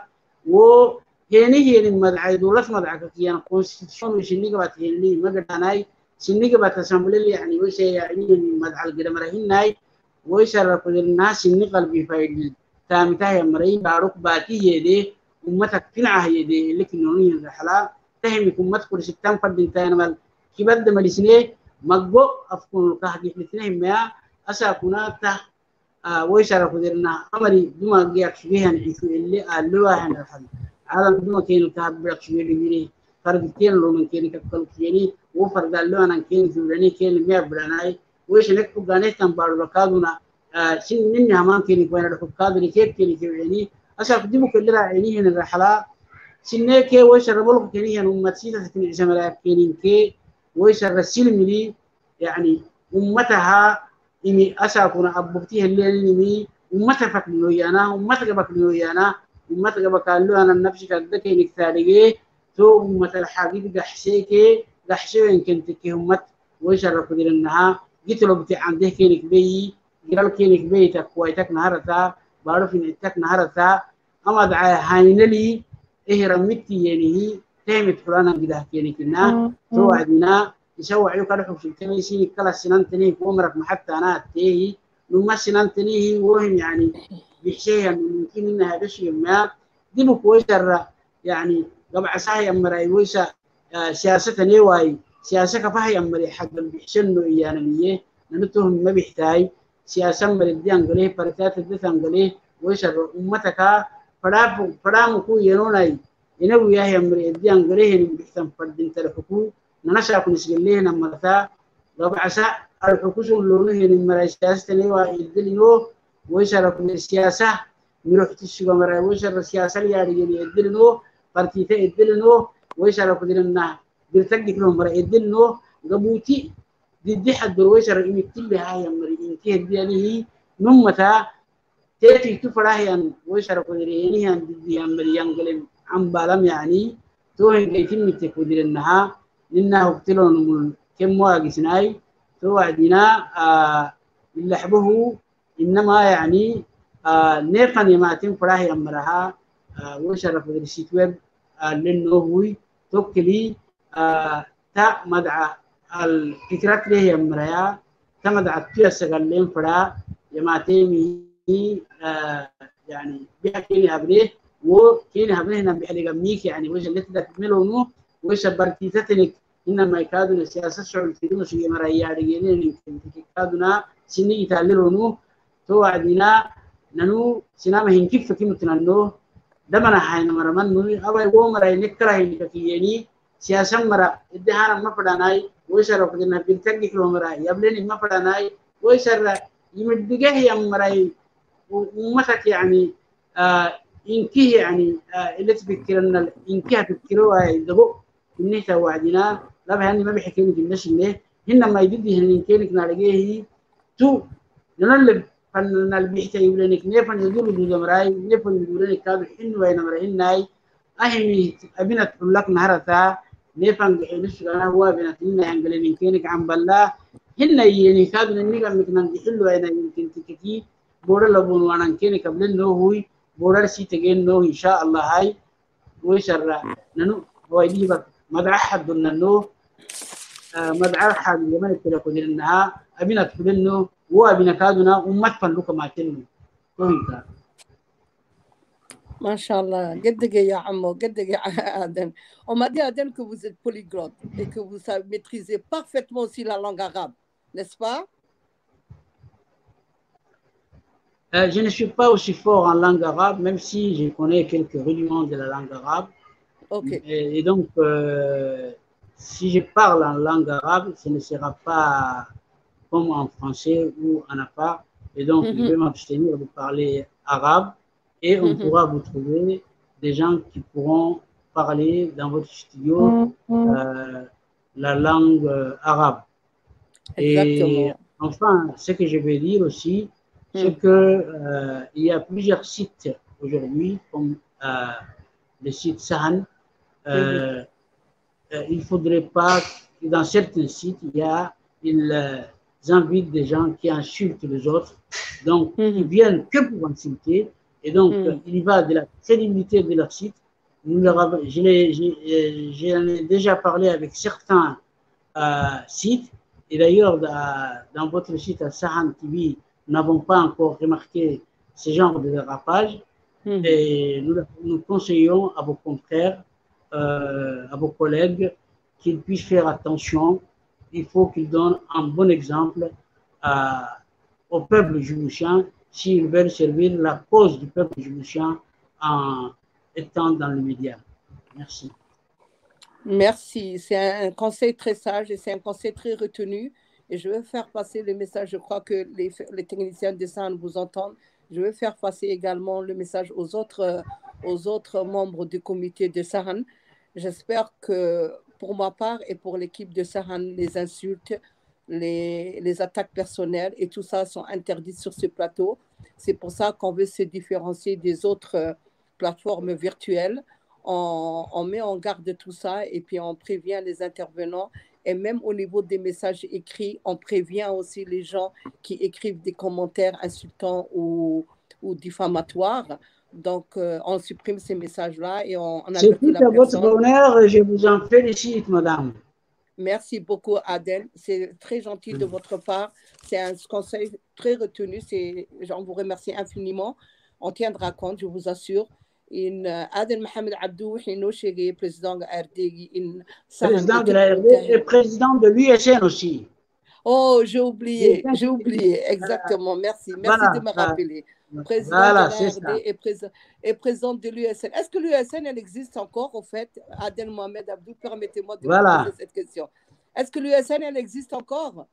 و هني هني مدعي دولة مدعي كيان كونستيتيوشن مشيني كبات هني ما قدناي سني كبات أسامبلي يعني ويش يعني مدعي القدم رهين ناي ويشرا كلنا سني قلبي فايد تامتها يا مري باروك باكي يدي أمتك كنعه يدي لكن نوني الرحلة تهمك أمتك كل ستان فرد انتين مال كبد ملسني مقبو أفكون الكهدي الاثنين ما أساكونا ته آه ويشارك كدرنا أمري دوما جيك شبيها نعيشو اللي قالوا هن الحل عالم دوما كين الكهد برك شبيه لميري فرد كين لو من كين كتل كيني وفرد قالوا أنا كين جولاني كين مية براناي ويش نكتب قانيه تنبارو ركادونا آه سن مني همان كين كوين ركادوني كيف كين كيعني أساك ديمو كلنا عينيه من الرحلة سنة كي ويشر بلوك كينيه أمتسيدة تكون عزملاء كينين كي ويشر السلم لي يعني أمتها إني أساكونا أبوكتيه اللي إني أمتها فكنيو يانا أمتها بكنيو يانا أمتها بكالو أنا نفسي كذلك إنك ثالثي تو أمتها الحقيقة حسيكي لحسيو إن كنت كي أمت ويشر كدير إنها جيت لو بتي عنده كينك بي جرال كينك بي تكويتك نهارتا بعرف إن إتك نهارتا أما دعاء هاينلي إيه رمتي يعني تهمت فلانا كده كينك إنها تو عدنا يسوي عليك روح في الكنيسة كلا سنان تنيه وعمرك ما حتى أنا تيه لما سنان تنيه وهم يعني بحشيها ممكن إنها بشيء ما دي بكويسر يعني طبعا صحيح أمر أيويسا سياسة نيواي سياسة كفاية أمر حق بحشنه إيانا مية نمتهم ما بيحتاج سياسة أمر الدين قليه بركات الدين قليه ويسر أمتك فرام فرام كو ينوناي ينو ياه أمر الدين قليه بيحتم فردين تلحقو ننشأ كنسجليه نمرتا طبعا سا الحكومة اللونه نمر السياسة نيواي الدلينو ويسر السياسة نروح تشجع مرة ويسر السياسة اللي يعني الدلينو partite edilno ويشارك كلنا بيرتقي كلهم مرة edilno قبوتي ضد حد ويشارك يمثل هاي مرة إنتهى ديانه نمتا تأتي تفرحين ويشارك كلنا هن ضد مرة ينقلم عم بالام يعني توهن كيتم تكودرنها لأنه قتلون كم واقع سناي توعدنا آه اللي حبه إنما يعني آه نفن يماتين فرحين مرها آه ويشارك كلنا سيتوب لأنه هو توكلي آه تا مدعى الفكرة له يمريا تا مدعى تياسة قلهم فرا يماتيمي آه يعني بيحكيني هبريه وكيني هبريه هنا بيحلق ميك يعني ويش اللي تدك ملونه ويش برتيتتنك إنما يكادون السياسة الشعول في دون شيء مريا رجالين يكادونا سني يتعللونه توعدنا ننو سنامه هنكيف فكيمتنا نو دمنا حين مرة من نوي أبا يقوم مرة ينكره ينكفيني سياسة مرة إدهانا ما فداناي ويسر فدنا بيرتقي كل مرة يبلني ما فداناي ويسر يمدقه يوم مرة ومسك يعني آه إنكيه يعني آه اللي تفكرنا إنكيه تفكروا يدبو إنه توعدنا لا بهني ما بيحكيني في النشر له هنا ما يدي هن إنكينك نلاقيه تو ننلب فن البيت يقولنك نيفن يقولوا دو دمراي نيفن يقولنك كابل إنه وين مرهن ناي أهمي أبينا تقول لك نهارتا نيفن نسوا أنا هو أبينا تقولنا هنقولين كينك عم بالله هن يعني كابل إنك عم كنا نحلو أنا يمكن تكتي بورا لبون وانا كينك قبل إنه هو بورا سيتجين إنه إن شاء الله هاي ويشرع ننو هو يجيب مدعى حد إنه مدعى حد يمن التلفون إنها أبينا تقول إنه هو أبينا كادونا ومتفن لك ما تنو كوينكا ما شاء الله قدك يا عمو قدك يا Aden. On m'a dit Aden que vous êtes polyglotte et que vous savez maîtriser parfaitement aussi la langue arabe, n'est-ce pas? Euh, je ne suis pas aussi fort en langue arabe, même si je connais quelques rudiments de la langue arabe. Okay. Et, et donc, euh, si je parle en langue arabe, ce ne sera pas comme en français ou en afar. Et donc, mm-hmm. je vais m'abstenir de parler arabe et on mm-hmm. pourra vous trouver des gens qui pourront parler dans votre studio mm-hmm. euh, la langue euh, arabe. Exactement. Et enfin, ce que je vais dire aussi, c'est mm. qu'il euh, y a plusieurs sites aujourd'hui, comme euh, le site Sahan. Euh, mm-hmm. euh, il ne faudrait pas, dans certains sites, il y a, ils euh, invitent des gens qui insultent les autres, donc mm-hmm. ils viennent que pour insulter, et donc mm. il y va de la crédibilité de leur site. Nous leur avons, je j'en ai déjà parlé avec certains euh, sites, et d'ailleurs dans, dans votre site à Sahan T V, nous n'avons pas encore remarqué ce genre de dérapage mmh. et nous, nous conseillons à vos confrères, euh, à vos collègues qu'ils puissent faire attention. Il faut qu'ils donnent un bon exemple à, au peuple djiboutien s'ils veulent servir la cause du peuple djiboutien en étant dans les médias. Merci. Merci. C'est un conseil très sage et c'est un conseil très retenu. Et je vais faire passer le message, je crois que les, les techniciens de Sahan vous entendent. Je vais faire passer également le message aux autres, aux autres membres du comité de Sahan. J'espère que pour ma part et pour l'équipe de Sahan, les insultes, les, les attaques personnelles et tout ça sont interdits sur ce plateau. C'est pour ça qu'on veut se différencier des autres plateformes virtuelles. On, on met en garde tout ça et puis on prévient les intervenants. Et même au niveau des messages écrits, on prévient aussi les gens qui écrivent des commentaires insultants ou, ou diffamatoires. Donc, euh, on supprime ces messages-là et on, on c'est tout à votre honneur et je vous en félicite, madame. Merci beaucoup, Aden. C'est très gentil de votre part. C'est un conseil très retenu. On vous remercie infiniment. On tiendra compte, je vous assure. In Aden Mohamed Abdou, président de R D G. Président de la R D et président de l'U S N aussi. Oh, j'ai oublié, j'ai oublié, exactement, merci. Merci voilà, de me rappeler. Président voilà, de la R D et, président, et président de l'U S N. Est-ce que l'U S N, elle existe encore, au fait? Aden Mohamed Abdou, permettez-moi de voilà. vous poser cette question. Est-ce que l'U S N, elle existe encore?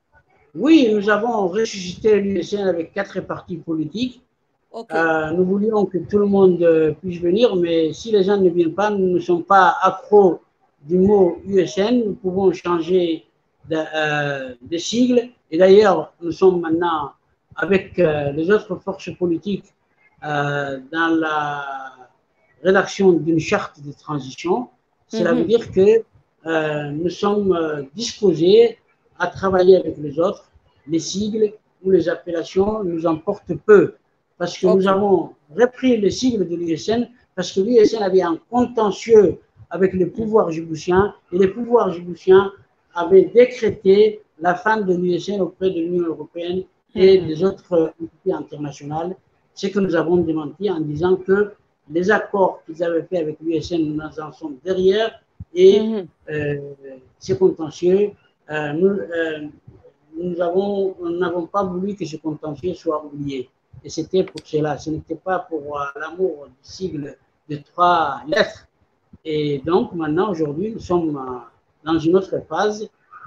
Oui, nous avons ressuscité l'U S N avec quatre partis politiques. Okay. Euh, nous voulions que tout le monde euh, puisse venir, mais si les gens ne viennent pas, nous ne sommes pas accros du mot U S N, nous pouvons changer de, euh, de sigle. Et d'ailleurs, nous sommes maintenant avec euh, les autres forces politiques euh, dans la rédaction d'une charte de transition. Cela mm-hmm. veut dire que euh, nous sommes euh, disposés à travailler avec les autres. Les sigles ou les appellations nous importent peu. Parce que okay. nous avons repris le sigle de l'U S N, parce que l'U S N avait un contentieux avec les pouvoirs djiboutiens, et les pouvoirs djiboutiens avaient décrété la fin de l'U S N auprès de l'Union européenne et mm-hmm. des autres entités internationales, ce que nous avons démenti en disant que les accords qu'ils avaient faits avec l'U S N, nous en sommes derrière, et mm-hmm. euh, ces contentieux, euh, nous euh, nous avons, nous n'avons pas voulu que ce contentieux soit oublié. Et c'était pour cela, ce n'était pas pour euh, l'amour du sigle de trois lettres. Et donc maintenant, aujourd'hui, nous sommes euh, dans une autre phase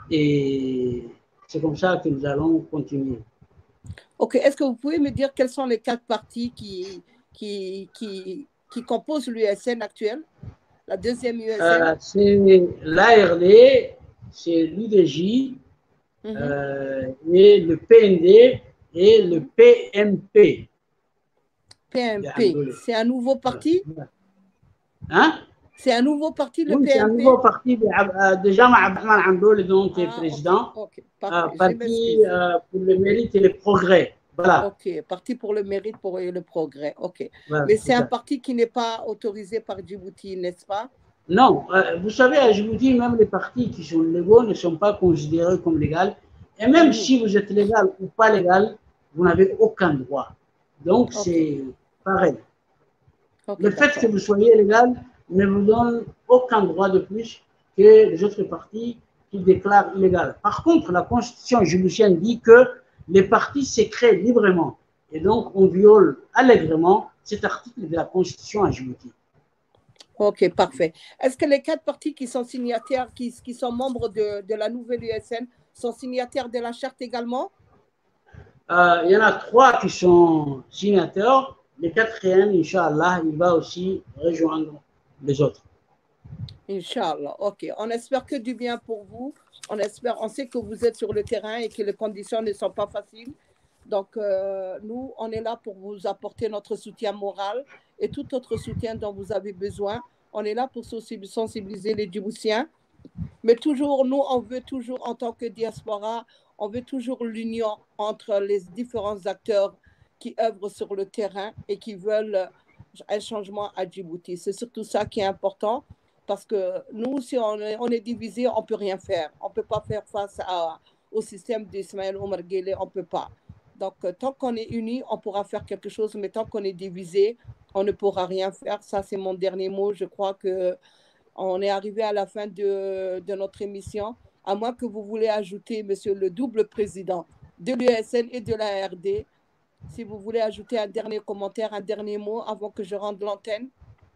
et c'est comme ça que nous allons continuer. Ok, est-ce que vous pouvez me dire quels sont les quatre partis qui, qui, qui, qui composent l'U S N actuelle, la deuxième U S N? euh, C'est l'A R D, c'est l'U D J mm-hmm. euh, et le P N D. et le P M P. P M P, c'est un nouveau parti? Hein? C'est un nouveau parti, le oui, P M P? C'est un nouveau parti de, de Jean Abdelrahman Amdoul, donc qui est ah, président. Okay, okay. Euh, parti euh, pour le mérite et le progrès. Voilà. Ok, parti pour le mérite pour le progrès. Ok. Voilà, mais c'est un ça. parti qui n'est pas autorisé par Djibouti, n'est-ce pas? Non, euh, vous savez, à Djibouti, même les partis qui sont légaux ne sont pas considérés comme légaux. Et même mmh. si vous êtes légal ou pas légal, vous n'avez aucun droit. Donc, okay. c'est pareil. Okay, le fait que vous soyez légal ne vous donne aucun droit de plus que les autres partis qui déclarent illégal. Par contre, la constitution djiboutienne dit que les partis se créent librement. Et donc, on viole allègrement cet article de la constitution à Djibouti. Ok, parfait. Est-ce que les quatre partis qui sont signataires, qui, qui sont membres de, de la nouvelle U S N, sont signataires de la charte également? euh, Il y en a trois qui sont signataires. Le quatrième, Inch'Allah, il va aussi rejoindre les autres. Inch'Allah, ok. On espère que du bien pour vous. On espère, on sait que vous êtes sur le terrain et que les conditions ne sont pas faciles. Donc, euh, nous, on est là pour vous apporter notre soutien moral et tout autre soutien dont vous avez besoin. On est là pour sensibiliser les Djiboutiens. Mais toujours, nous, on veut toujours, en tant que diaspora, on veut toujours l'union entre les différents acteurs qui œuvrent sur le terrain et qui veulent un changement à Djibouti. C'est surtout ça qui est important parce que nous, si on est, on est divisé, on ne peut rien faire. On ne peut pas faire face à, au système d'Ismaël Omar Guelleh, on ne peut pas. Donc, tant qu'on est unis, on pourra faire quelque chose, mais tant qu'on est divisé, on ne pourra rien faire. Ça, c'est mon dernier mot. Je crois qu'on est arrivé à la fin de, de notre émission. À moins que vous voulez ajouter, monsieur le double président de l'U S N et de la R D, si vous voulez ajouter un dernier commentaire, un dernier mot avant que je rende l'antenne.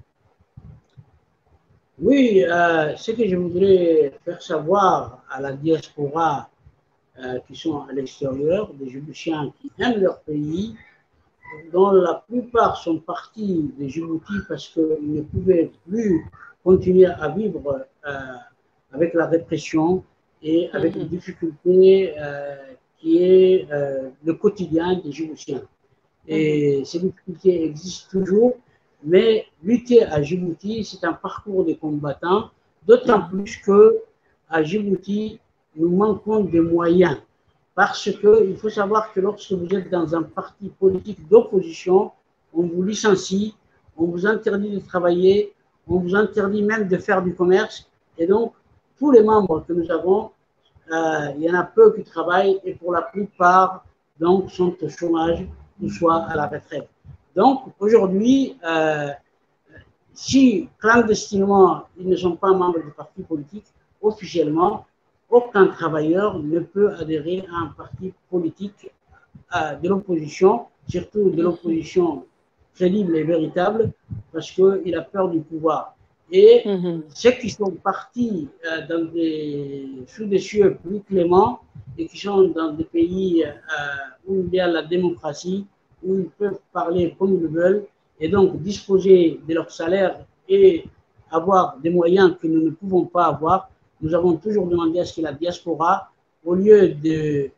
Oui, euh, ce que je voudrais faire savoir à la diaspora Euh, qui sont à l'extérieur, des Djiboutiens qui aiment leur pays, dont la plupart sont partis de Djibouti parce qu'ils ne pouvaient plus continuer à vivre euh, avec la répression et avec mm-hmm. les difficultés euh, qui est euh, le quotidien des Djiboutiens. Et mm-hmm. ces difficultés existent toujours, mais lutter à Djibouti, c'est un parcours de combattants, d'autant mm-hmm. plus qu'à Djibouti, nous manquons de moyens. Parce qu'il faut savoir que lorsque vous êtes dans un parti politique d'opposition, on vous licencie, on vous interdit de travailler, on vous interdit même de faire du commerce. Et donc, tous les membres que nous avons, euh, il y en a peu qui travaillent et pour la plupart, donc, sont au chômage ou soit à la retraite. Donc, aujourd'hui, euh, si clandestinement, ils ne sont pas membres du parti politique, officiellement, aucun travailleur ne peut adhérer à un parti politique euh, de l'opposition, surtout de l'opposition crédible et véritable, parce qu'il a peur du pouvoir. Et mm-hmm. ceux qui sont partis euh, dans des, sous des cieux plus cléments et qui sont dans des pays euh, où il y a la démocratie, où ils peuvent parler comme ils veulent, et donc disposer de leur salaire et avoir des moyens que nous ne pouvons pas avoir, nous avons toujours demandé à ce que la diaspora, au lieu de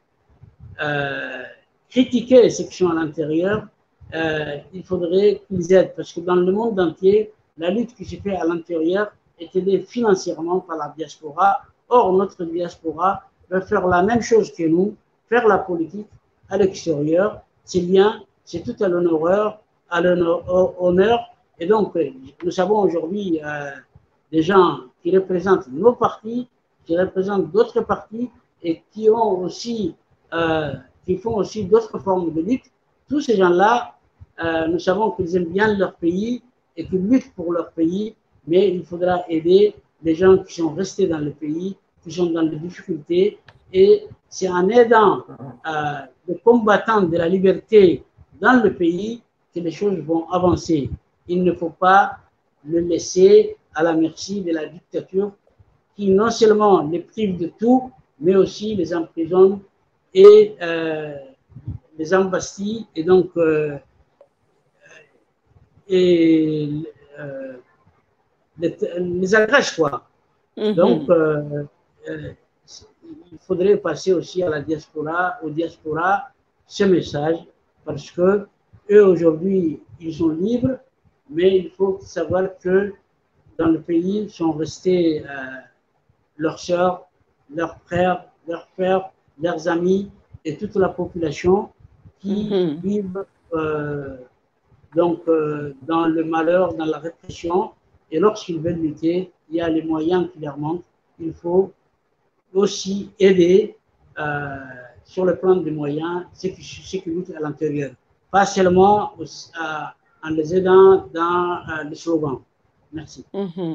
euh, critiquer ceux qui sont à l'intérieur, euh, il faudrait qu'ils aident. Parce que dans le monde entier, la lutte qui se fait à l'intérieur est aidée financièrement par la diaspora. Or, notre diaspora va faire la même chose que nous, faire la politique à l'extérieur. C'est bien, c'est tout à l'honneur, à l'honneur. Et donc, nous savons aujourd'hui euh, des gens qui représentent nos partis, qui représentent d'autres partis et qui ont aussi, euh, qui font aussi d'autres formes de lutte. Tous ces gens-là, euh, nous savons qu'ils aiment bien leur pays et qu'ils luttent pour leur pays, mais il faudra aider les gens qui sont restés dans le pays, qui sont dans des difficultés. Et c'est en aidant euh, les combattants de la liberté dans le pays que les choses vont avancer. Il ne faut pas le laisser à la merci de la dictature qui non seulement les prive de tout, mais aussi les emprisonne et euh, les embastille et donc euh, et euh, les, les agresse quoi. Mm-hmm. Donc euh, euh, il faudrait passer aussi à la diaspora, aux diaspora, ce message parce que eux aujourd'hui, ils sont libres, mais il faut savoir que dans le pays sont restés euh, leurs sœurs, leurs frères, leurs frères, leurs amis et toute la population qui mm-hmm. vivent euh, donc euh, dans le malheur, dans la répression. Et lorsqu'ils veulent lutter, il y a les moyens qui leur manquent. Il faut aussi aider euh, sur le plan des moyens ceux qui, ceux qui luttent à l'intérieur. Pas seulement euh, en les aidant dans euh, les slogans. Merci. Mm-hmm.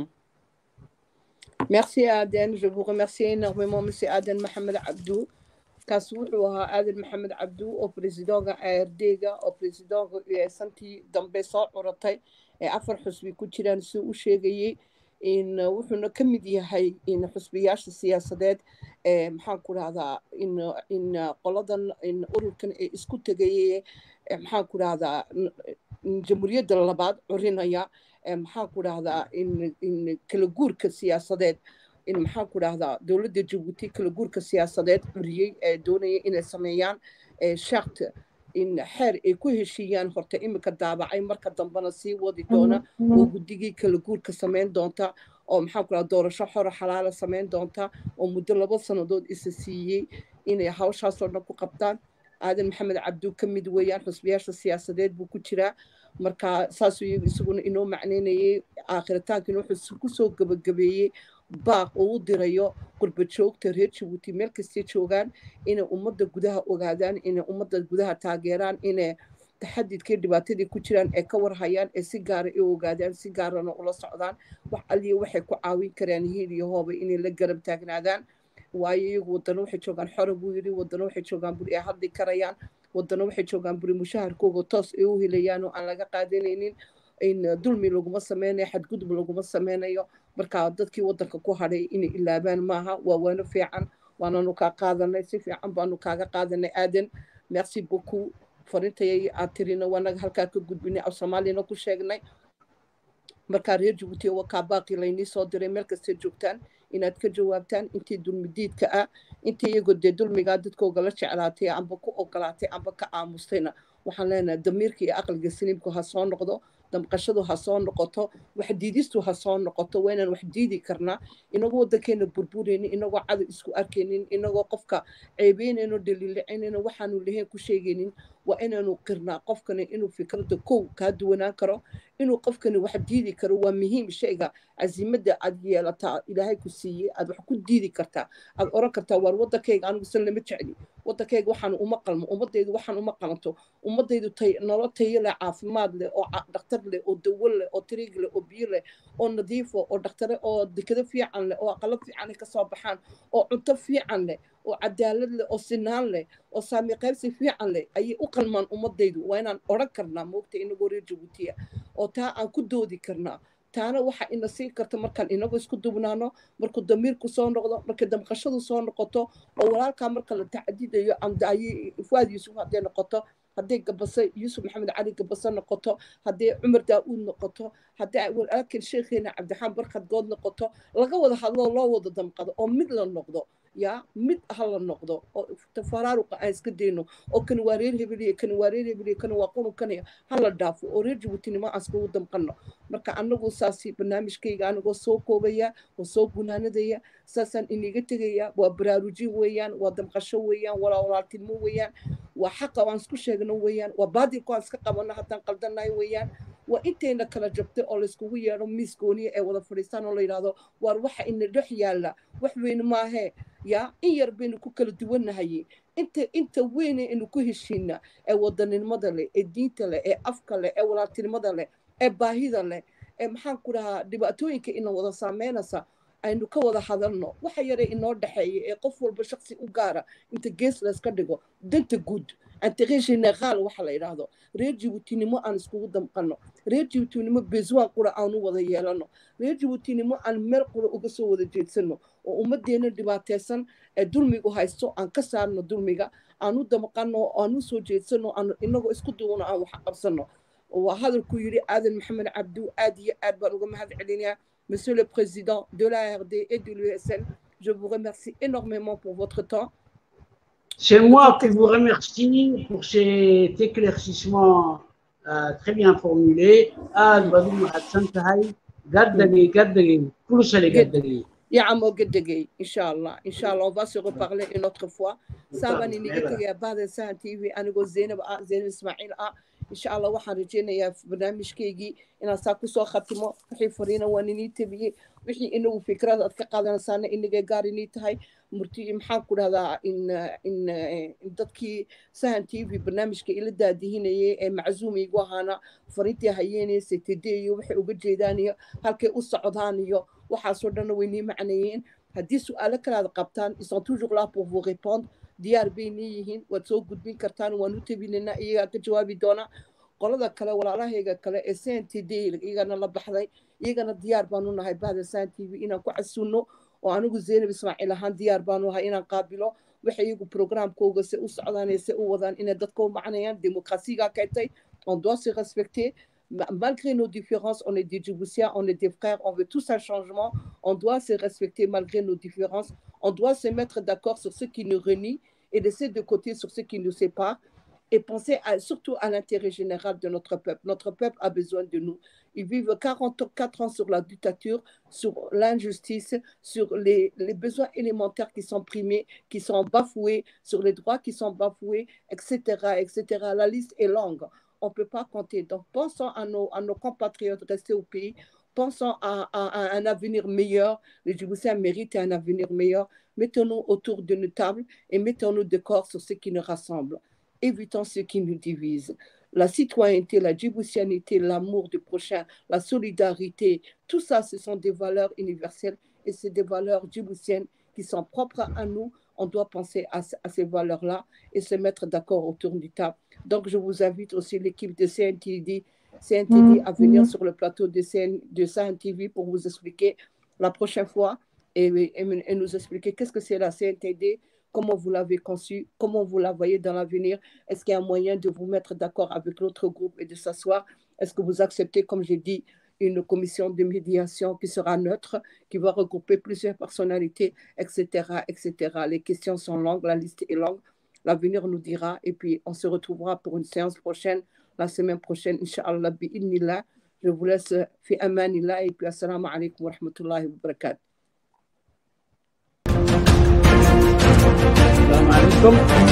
Merci Aden. Je vous remercie énormément, M. Aden Mohamed Abdou. kaas wuxuu ahaa aadan maxamed cabdu oo presidooga A R D-ga oo presidooga santii dambe soo curatay ee afar xusbi ku jiraan si u sheegayay in wuxuuna ka mid yahay in xusbiyaasha siyaasadeed ee maxaan ku rahdaa in in qoladan in ururkan ay isku tegayay maxaan ku rahdaa jamhuuriyadda labaad curinaya maxaan ku rahdaa in in kala guurka siyaasadeed in maxaan ku dhahdaa dowladda Djibouti kala guurka siyaasadeed curiyay ee doonaya inay sameeyaan ee shaqta in xeer ay ku heshiiyaan horta imika daabacay marka dambana sii wadi doona oo guddigii kala guurka sameyn doonta oo maxaan ku dhahdaa doorasho xor xalaal sameyn doonta oo muddo laba sanadood isa siiyay inay hawshaas oo dhan ku qabtaan aadan maxamed cabdu ka mid weeyaan xusbiyaasha siyaasadeed buu ku jiraa marka saas uu isaguna inoo macneynayay aakhiritaankiina wuxuu ku soo gabagabeeyay baaq uu dirayo qurba joogta reer Djibouti meel kasta joogaan inay ummadda gudaha ogaadaan inay ummadda gudaha taageeraan inay taxadidkii dhibaatadii ku jiraan ee ka warhayaan ee si gaar ah u ogaadaan si gaarana ula socdaan wax aliya waxay ku caawin karaan hiil iyo hooba inay la garab taagnaadaan waayo iyagu wadana waxay joogaan xore buu yiri wadana waxay joogaan buri ay hadli karayaan wadana waxay joogaan buri mushaharkooda toos ay u helayaan oo aan laga qaadanaynin in dulmi laguma sameynayo xadgudub laguma sameynayo marka dadkii wadanka ku hadhay inay ilaabaan maaha waa waano fiican waananu kaa qaadanay si fiican baanu kaaga qaadanay aadan merci beaucoup farintay aad tirina wanaga halkaa ka gudbinay af Soomaalina ku sheegnay marka reer Djibouti waa ka baaqi laynii soo diray meel kasta joogtaan inaad ka jawaabtaan intii dulmidiidka ah intii iyagu dee dulmigaa dadkooga la jeclaatay amba ku ogolaatay amba ka aamustayna waxaan leenahay damiirka iyo aqliga saliimku ha soo noqdo damqashadu ha soo noqoto wax diidistu ha soo noqoto waynaan wax diidi karnaa inagoo wadankeena burburaynin inagoo cado isku arkaynin inagoo qofka ceebeynayno dhaliilicinayno waxaanu lahayn ku sheegaynin waa inaanu qirnaa qofkani inuu fikradda kow kaa duwanaan karo inuu qofkani wax diidi karo waa muhiim shayga casiimadda aad yeelataa ilaahay ku siiyey aad wax ku diidi kartaa aad oran kartaa waar wadankayga anigu san lama jecli wadankayga waxaan uma qalmo ummadaydu waxaan uma qalanto ummadaydu tay nolol tayo leh caafimaad leh oo dhakhtar leh oo dawo leh oo tiriig leh oo biyo leh oo nadiifo oo dhakhtare oo dekado fiican leh oo aqalab fiican ka soo baxaan oo cunto fiican leh oo cadaalad leh oo sinaan leh oo saami qaybsi fiican leh ayay u qalmaan ummadaydu waa inaan oran karnaa moogta inagoo reer Djibouti oo taa aan ku doodi karnaa taana waxa ina siin karta markaan inagoo isku dubnaano markuu damiirku soo noqdo marka damqashadu soo noqoto oo walaalkaa marka la tacdiidayo amdaayi Fuad Yusuf hadday noqoto hadday gabase Yusuf Maxamed Cali gabase noqoto hadday Cumar Daawud noqoto hadday walaalkeen sheekheena Cabdixaan Barkad Good noqoto laga wada hadlo loo wada damqado oo mid la noqdo يا مد هلا النقطة تفرارق عايز كدينه أو كان وارير هبلي كان وارير هبلي كان واقون كان هلا دافو أوريج بوتيني ما أسكو دم قلنا مركا أنا جو ساسي برنامج كي أنا جو سوكو بيا وسوق بنانا ديا ساسا إني قلت جيا وبراروجي ويان ودم قشو ويان ولا ولا تلمو ويان وحقا وانسكو شيغنو ويان وبادي كوانسك قبلنا حتى قلدنا ويان وإنتينا كلا جبت أولسكو ويان وميسكوني أو ولا فريستان ولا يرادو وروح إن الرح يالا وحوين ما هي يا إن يربين كوكل دوّنا هاي أنت أنت وين إنه كهشينا أو ودن المدلة الدين تلا أفكار أو ولا المدلة باهيدا له محن كلها دبعتوين كإنه وضع سامينا سا إنه كوضع حضرنا وحيري إنه دحية قفل بشخص أجارة أنت جيس لسكدجو دنت جود أنت غير نغال وحلا يراهدو ريجي وتيني ما أنا سكو دم قنو ريجي وتيني ما بزوا قرآن وضع يلانو ريجي وتيني ما أن مرق وقصو وضع جيتسنو ومدينا دبعتيسن دولميجو هايستو أن كسرنا دولميجا أنو دم قنو أنو سو جيتسنو أنو إنه إسكتونا أو حقبسنو وهذا الكويري آدم محمد عبدو آدي آد بارغم هذا علينا Monsieur le Président de l'A R D et de l'U S N, je vous remercie énormément pour votre temps. C'est moi qui vous remercie pour cet éclaircissement euh, très bien formulé. Ah, Ya'amo Gedegei, Inch'Allah. Inch'Allah, on va se reparler une autre fois. Ça va ni ya بعد ساعة تي في أنا قول زينب آه زينب إسماعيل آه إن شاء الله waxaan rajeynayaa barnaamijkeygii inaan saa kusoo khatimo wixii fariina waa ninii tabiyey wixii inagu fikrad aad ka qaadanaysaana inagay gaar inii tahay murti maxaan ku dhahdaa in in dadkii sahan t v barnaamijka ila daadihinayay ee maczuumigu ahaana fariintii hayeenaysa td iyo waxay uga jeedaan iyo halkay u socdaan iyo waxaasoo dhanna way nii macnayeen haddii su-aalo kale aad qabtaan ils sont toujours là pour vous répondre diyaar bay leeyihiin waad soo gudbin kartaan waan u tabinaynaa iyagaa ka jawaabi doona qolada kale walaalahayga kale ee c n t d iyagana la baxday iyagana diyaar baanu nahay bahda c n t v inaan ku casuuno oo anigu zeynab ismaaciil ahaan diyaar baanu nahay inaan qaabilo waxay iyagu programkooga se u socdaan se u wadaan inay dadka u macnayaan démocratie-ga keentay on doit se respecter malgré nos différences, on est des Djiboutiens, on est des frères, on veut tous un changement, on doit se respecter malgré nos différences, on doit se mettre d'accord sur ce qui nous réunit et laisser de côté sur ce qui nous sépare et penser à, surtout à l'intérêt général de notre peuple. Notre peuple a besoin de nous. Ils vivent quarante-quatre ans sur la dictature, sur l'injustice, sur les, les besoins élémentaires qui sont primés, qui sont bafoués, sur les droits qui sont bafoués, et cetera, et cetera. La liste est longue. On ne peut pas compter. Donc, pensons à nos, à nos compatriotes restés au pays. Pensons à, à, à un avenir meilleur. Les Djiboutiens méritent un avenir meilleur. Mettons-nous autour d'une table et mettons-nous d'accord sur ce qui nous rassemble. Évitons ce qui nous divise. La citoyenneté, la djiboutianité, l'amour du prochain, la solidarité, tout ça, ce sont des valeurs universelles et c'est des valeurs djiboutiennes qui sont propres à nous. On doit penser à, à ces valeurs-là et se mettre d'accord autour du table. Donc, je vous invite aussi l'équipe de C N T D, C N T D à venir sur le plateau de, C N, de C N T V pour vous expliquer la prochaine fois et, et, et nous expliquer qu'est-ce que c'est la C N T D, comment vous l'avez conçu, comment vous la voyez dans l'avenir. Est-ce qu'il y a un moyen de vous mettre d'accord avec l'autre groupe et de s'asseoir? Est-ce que vous acceptez, comme j'ai dit, une commission de médiation qui sera neutre, qui va regrouper plusieurs personnalités, et cetera, et cetera. Les questions sont longues, la liste est longue. L'avenir nous dira. Et puis, on se retrouvera pour une séance prochaine, la semaine prochaine, Inch'Allah, bi'idnillah. Je vous laisse fi amanillah et puis assalamu alaikum wa rahmatullahi wa barakatuh. Assalamu alaikum.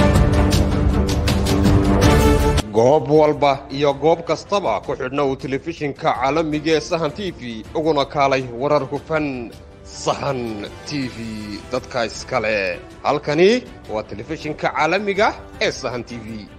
goob walba iyo goob kastaba ku xidhnow telefishinka caalamiga ee sahan t v uguna kaalay warar hufan sahan t v dadka iskale halkani waa telefishinka caalamiga ee sahan t v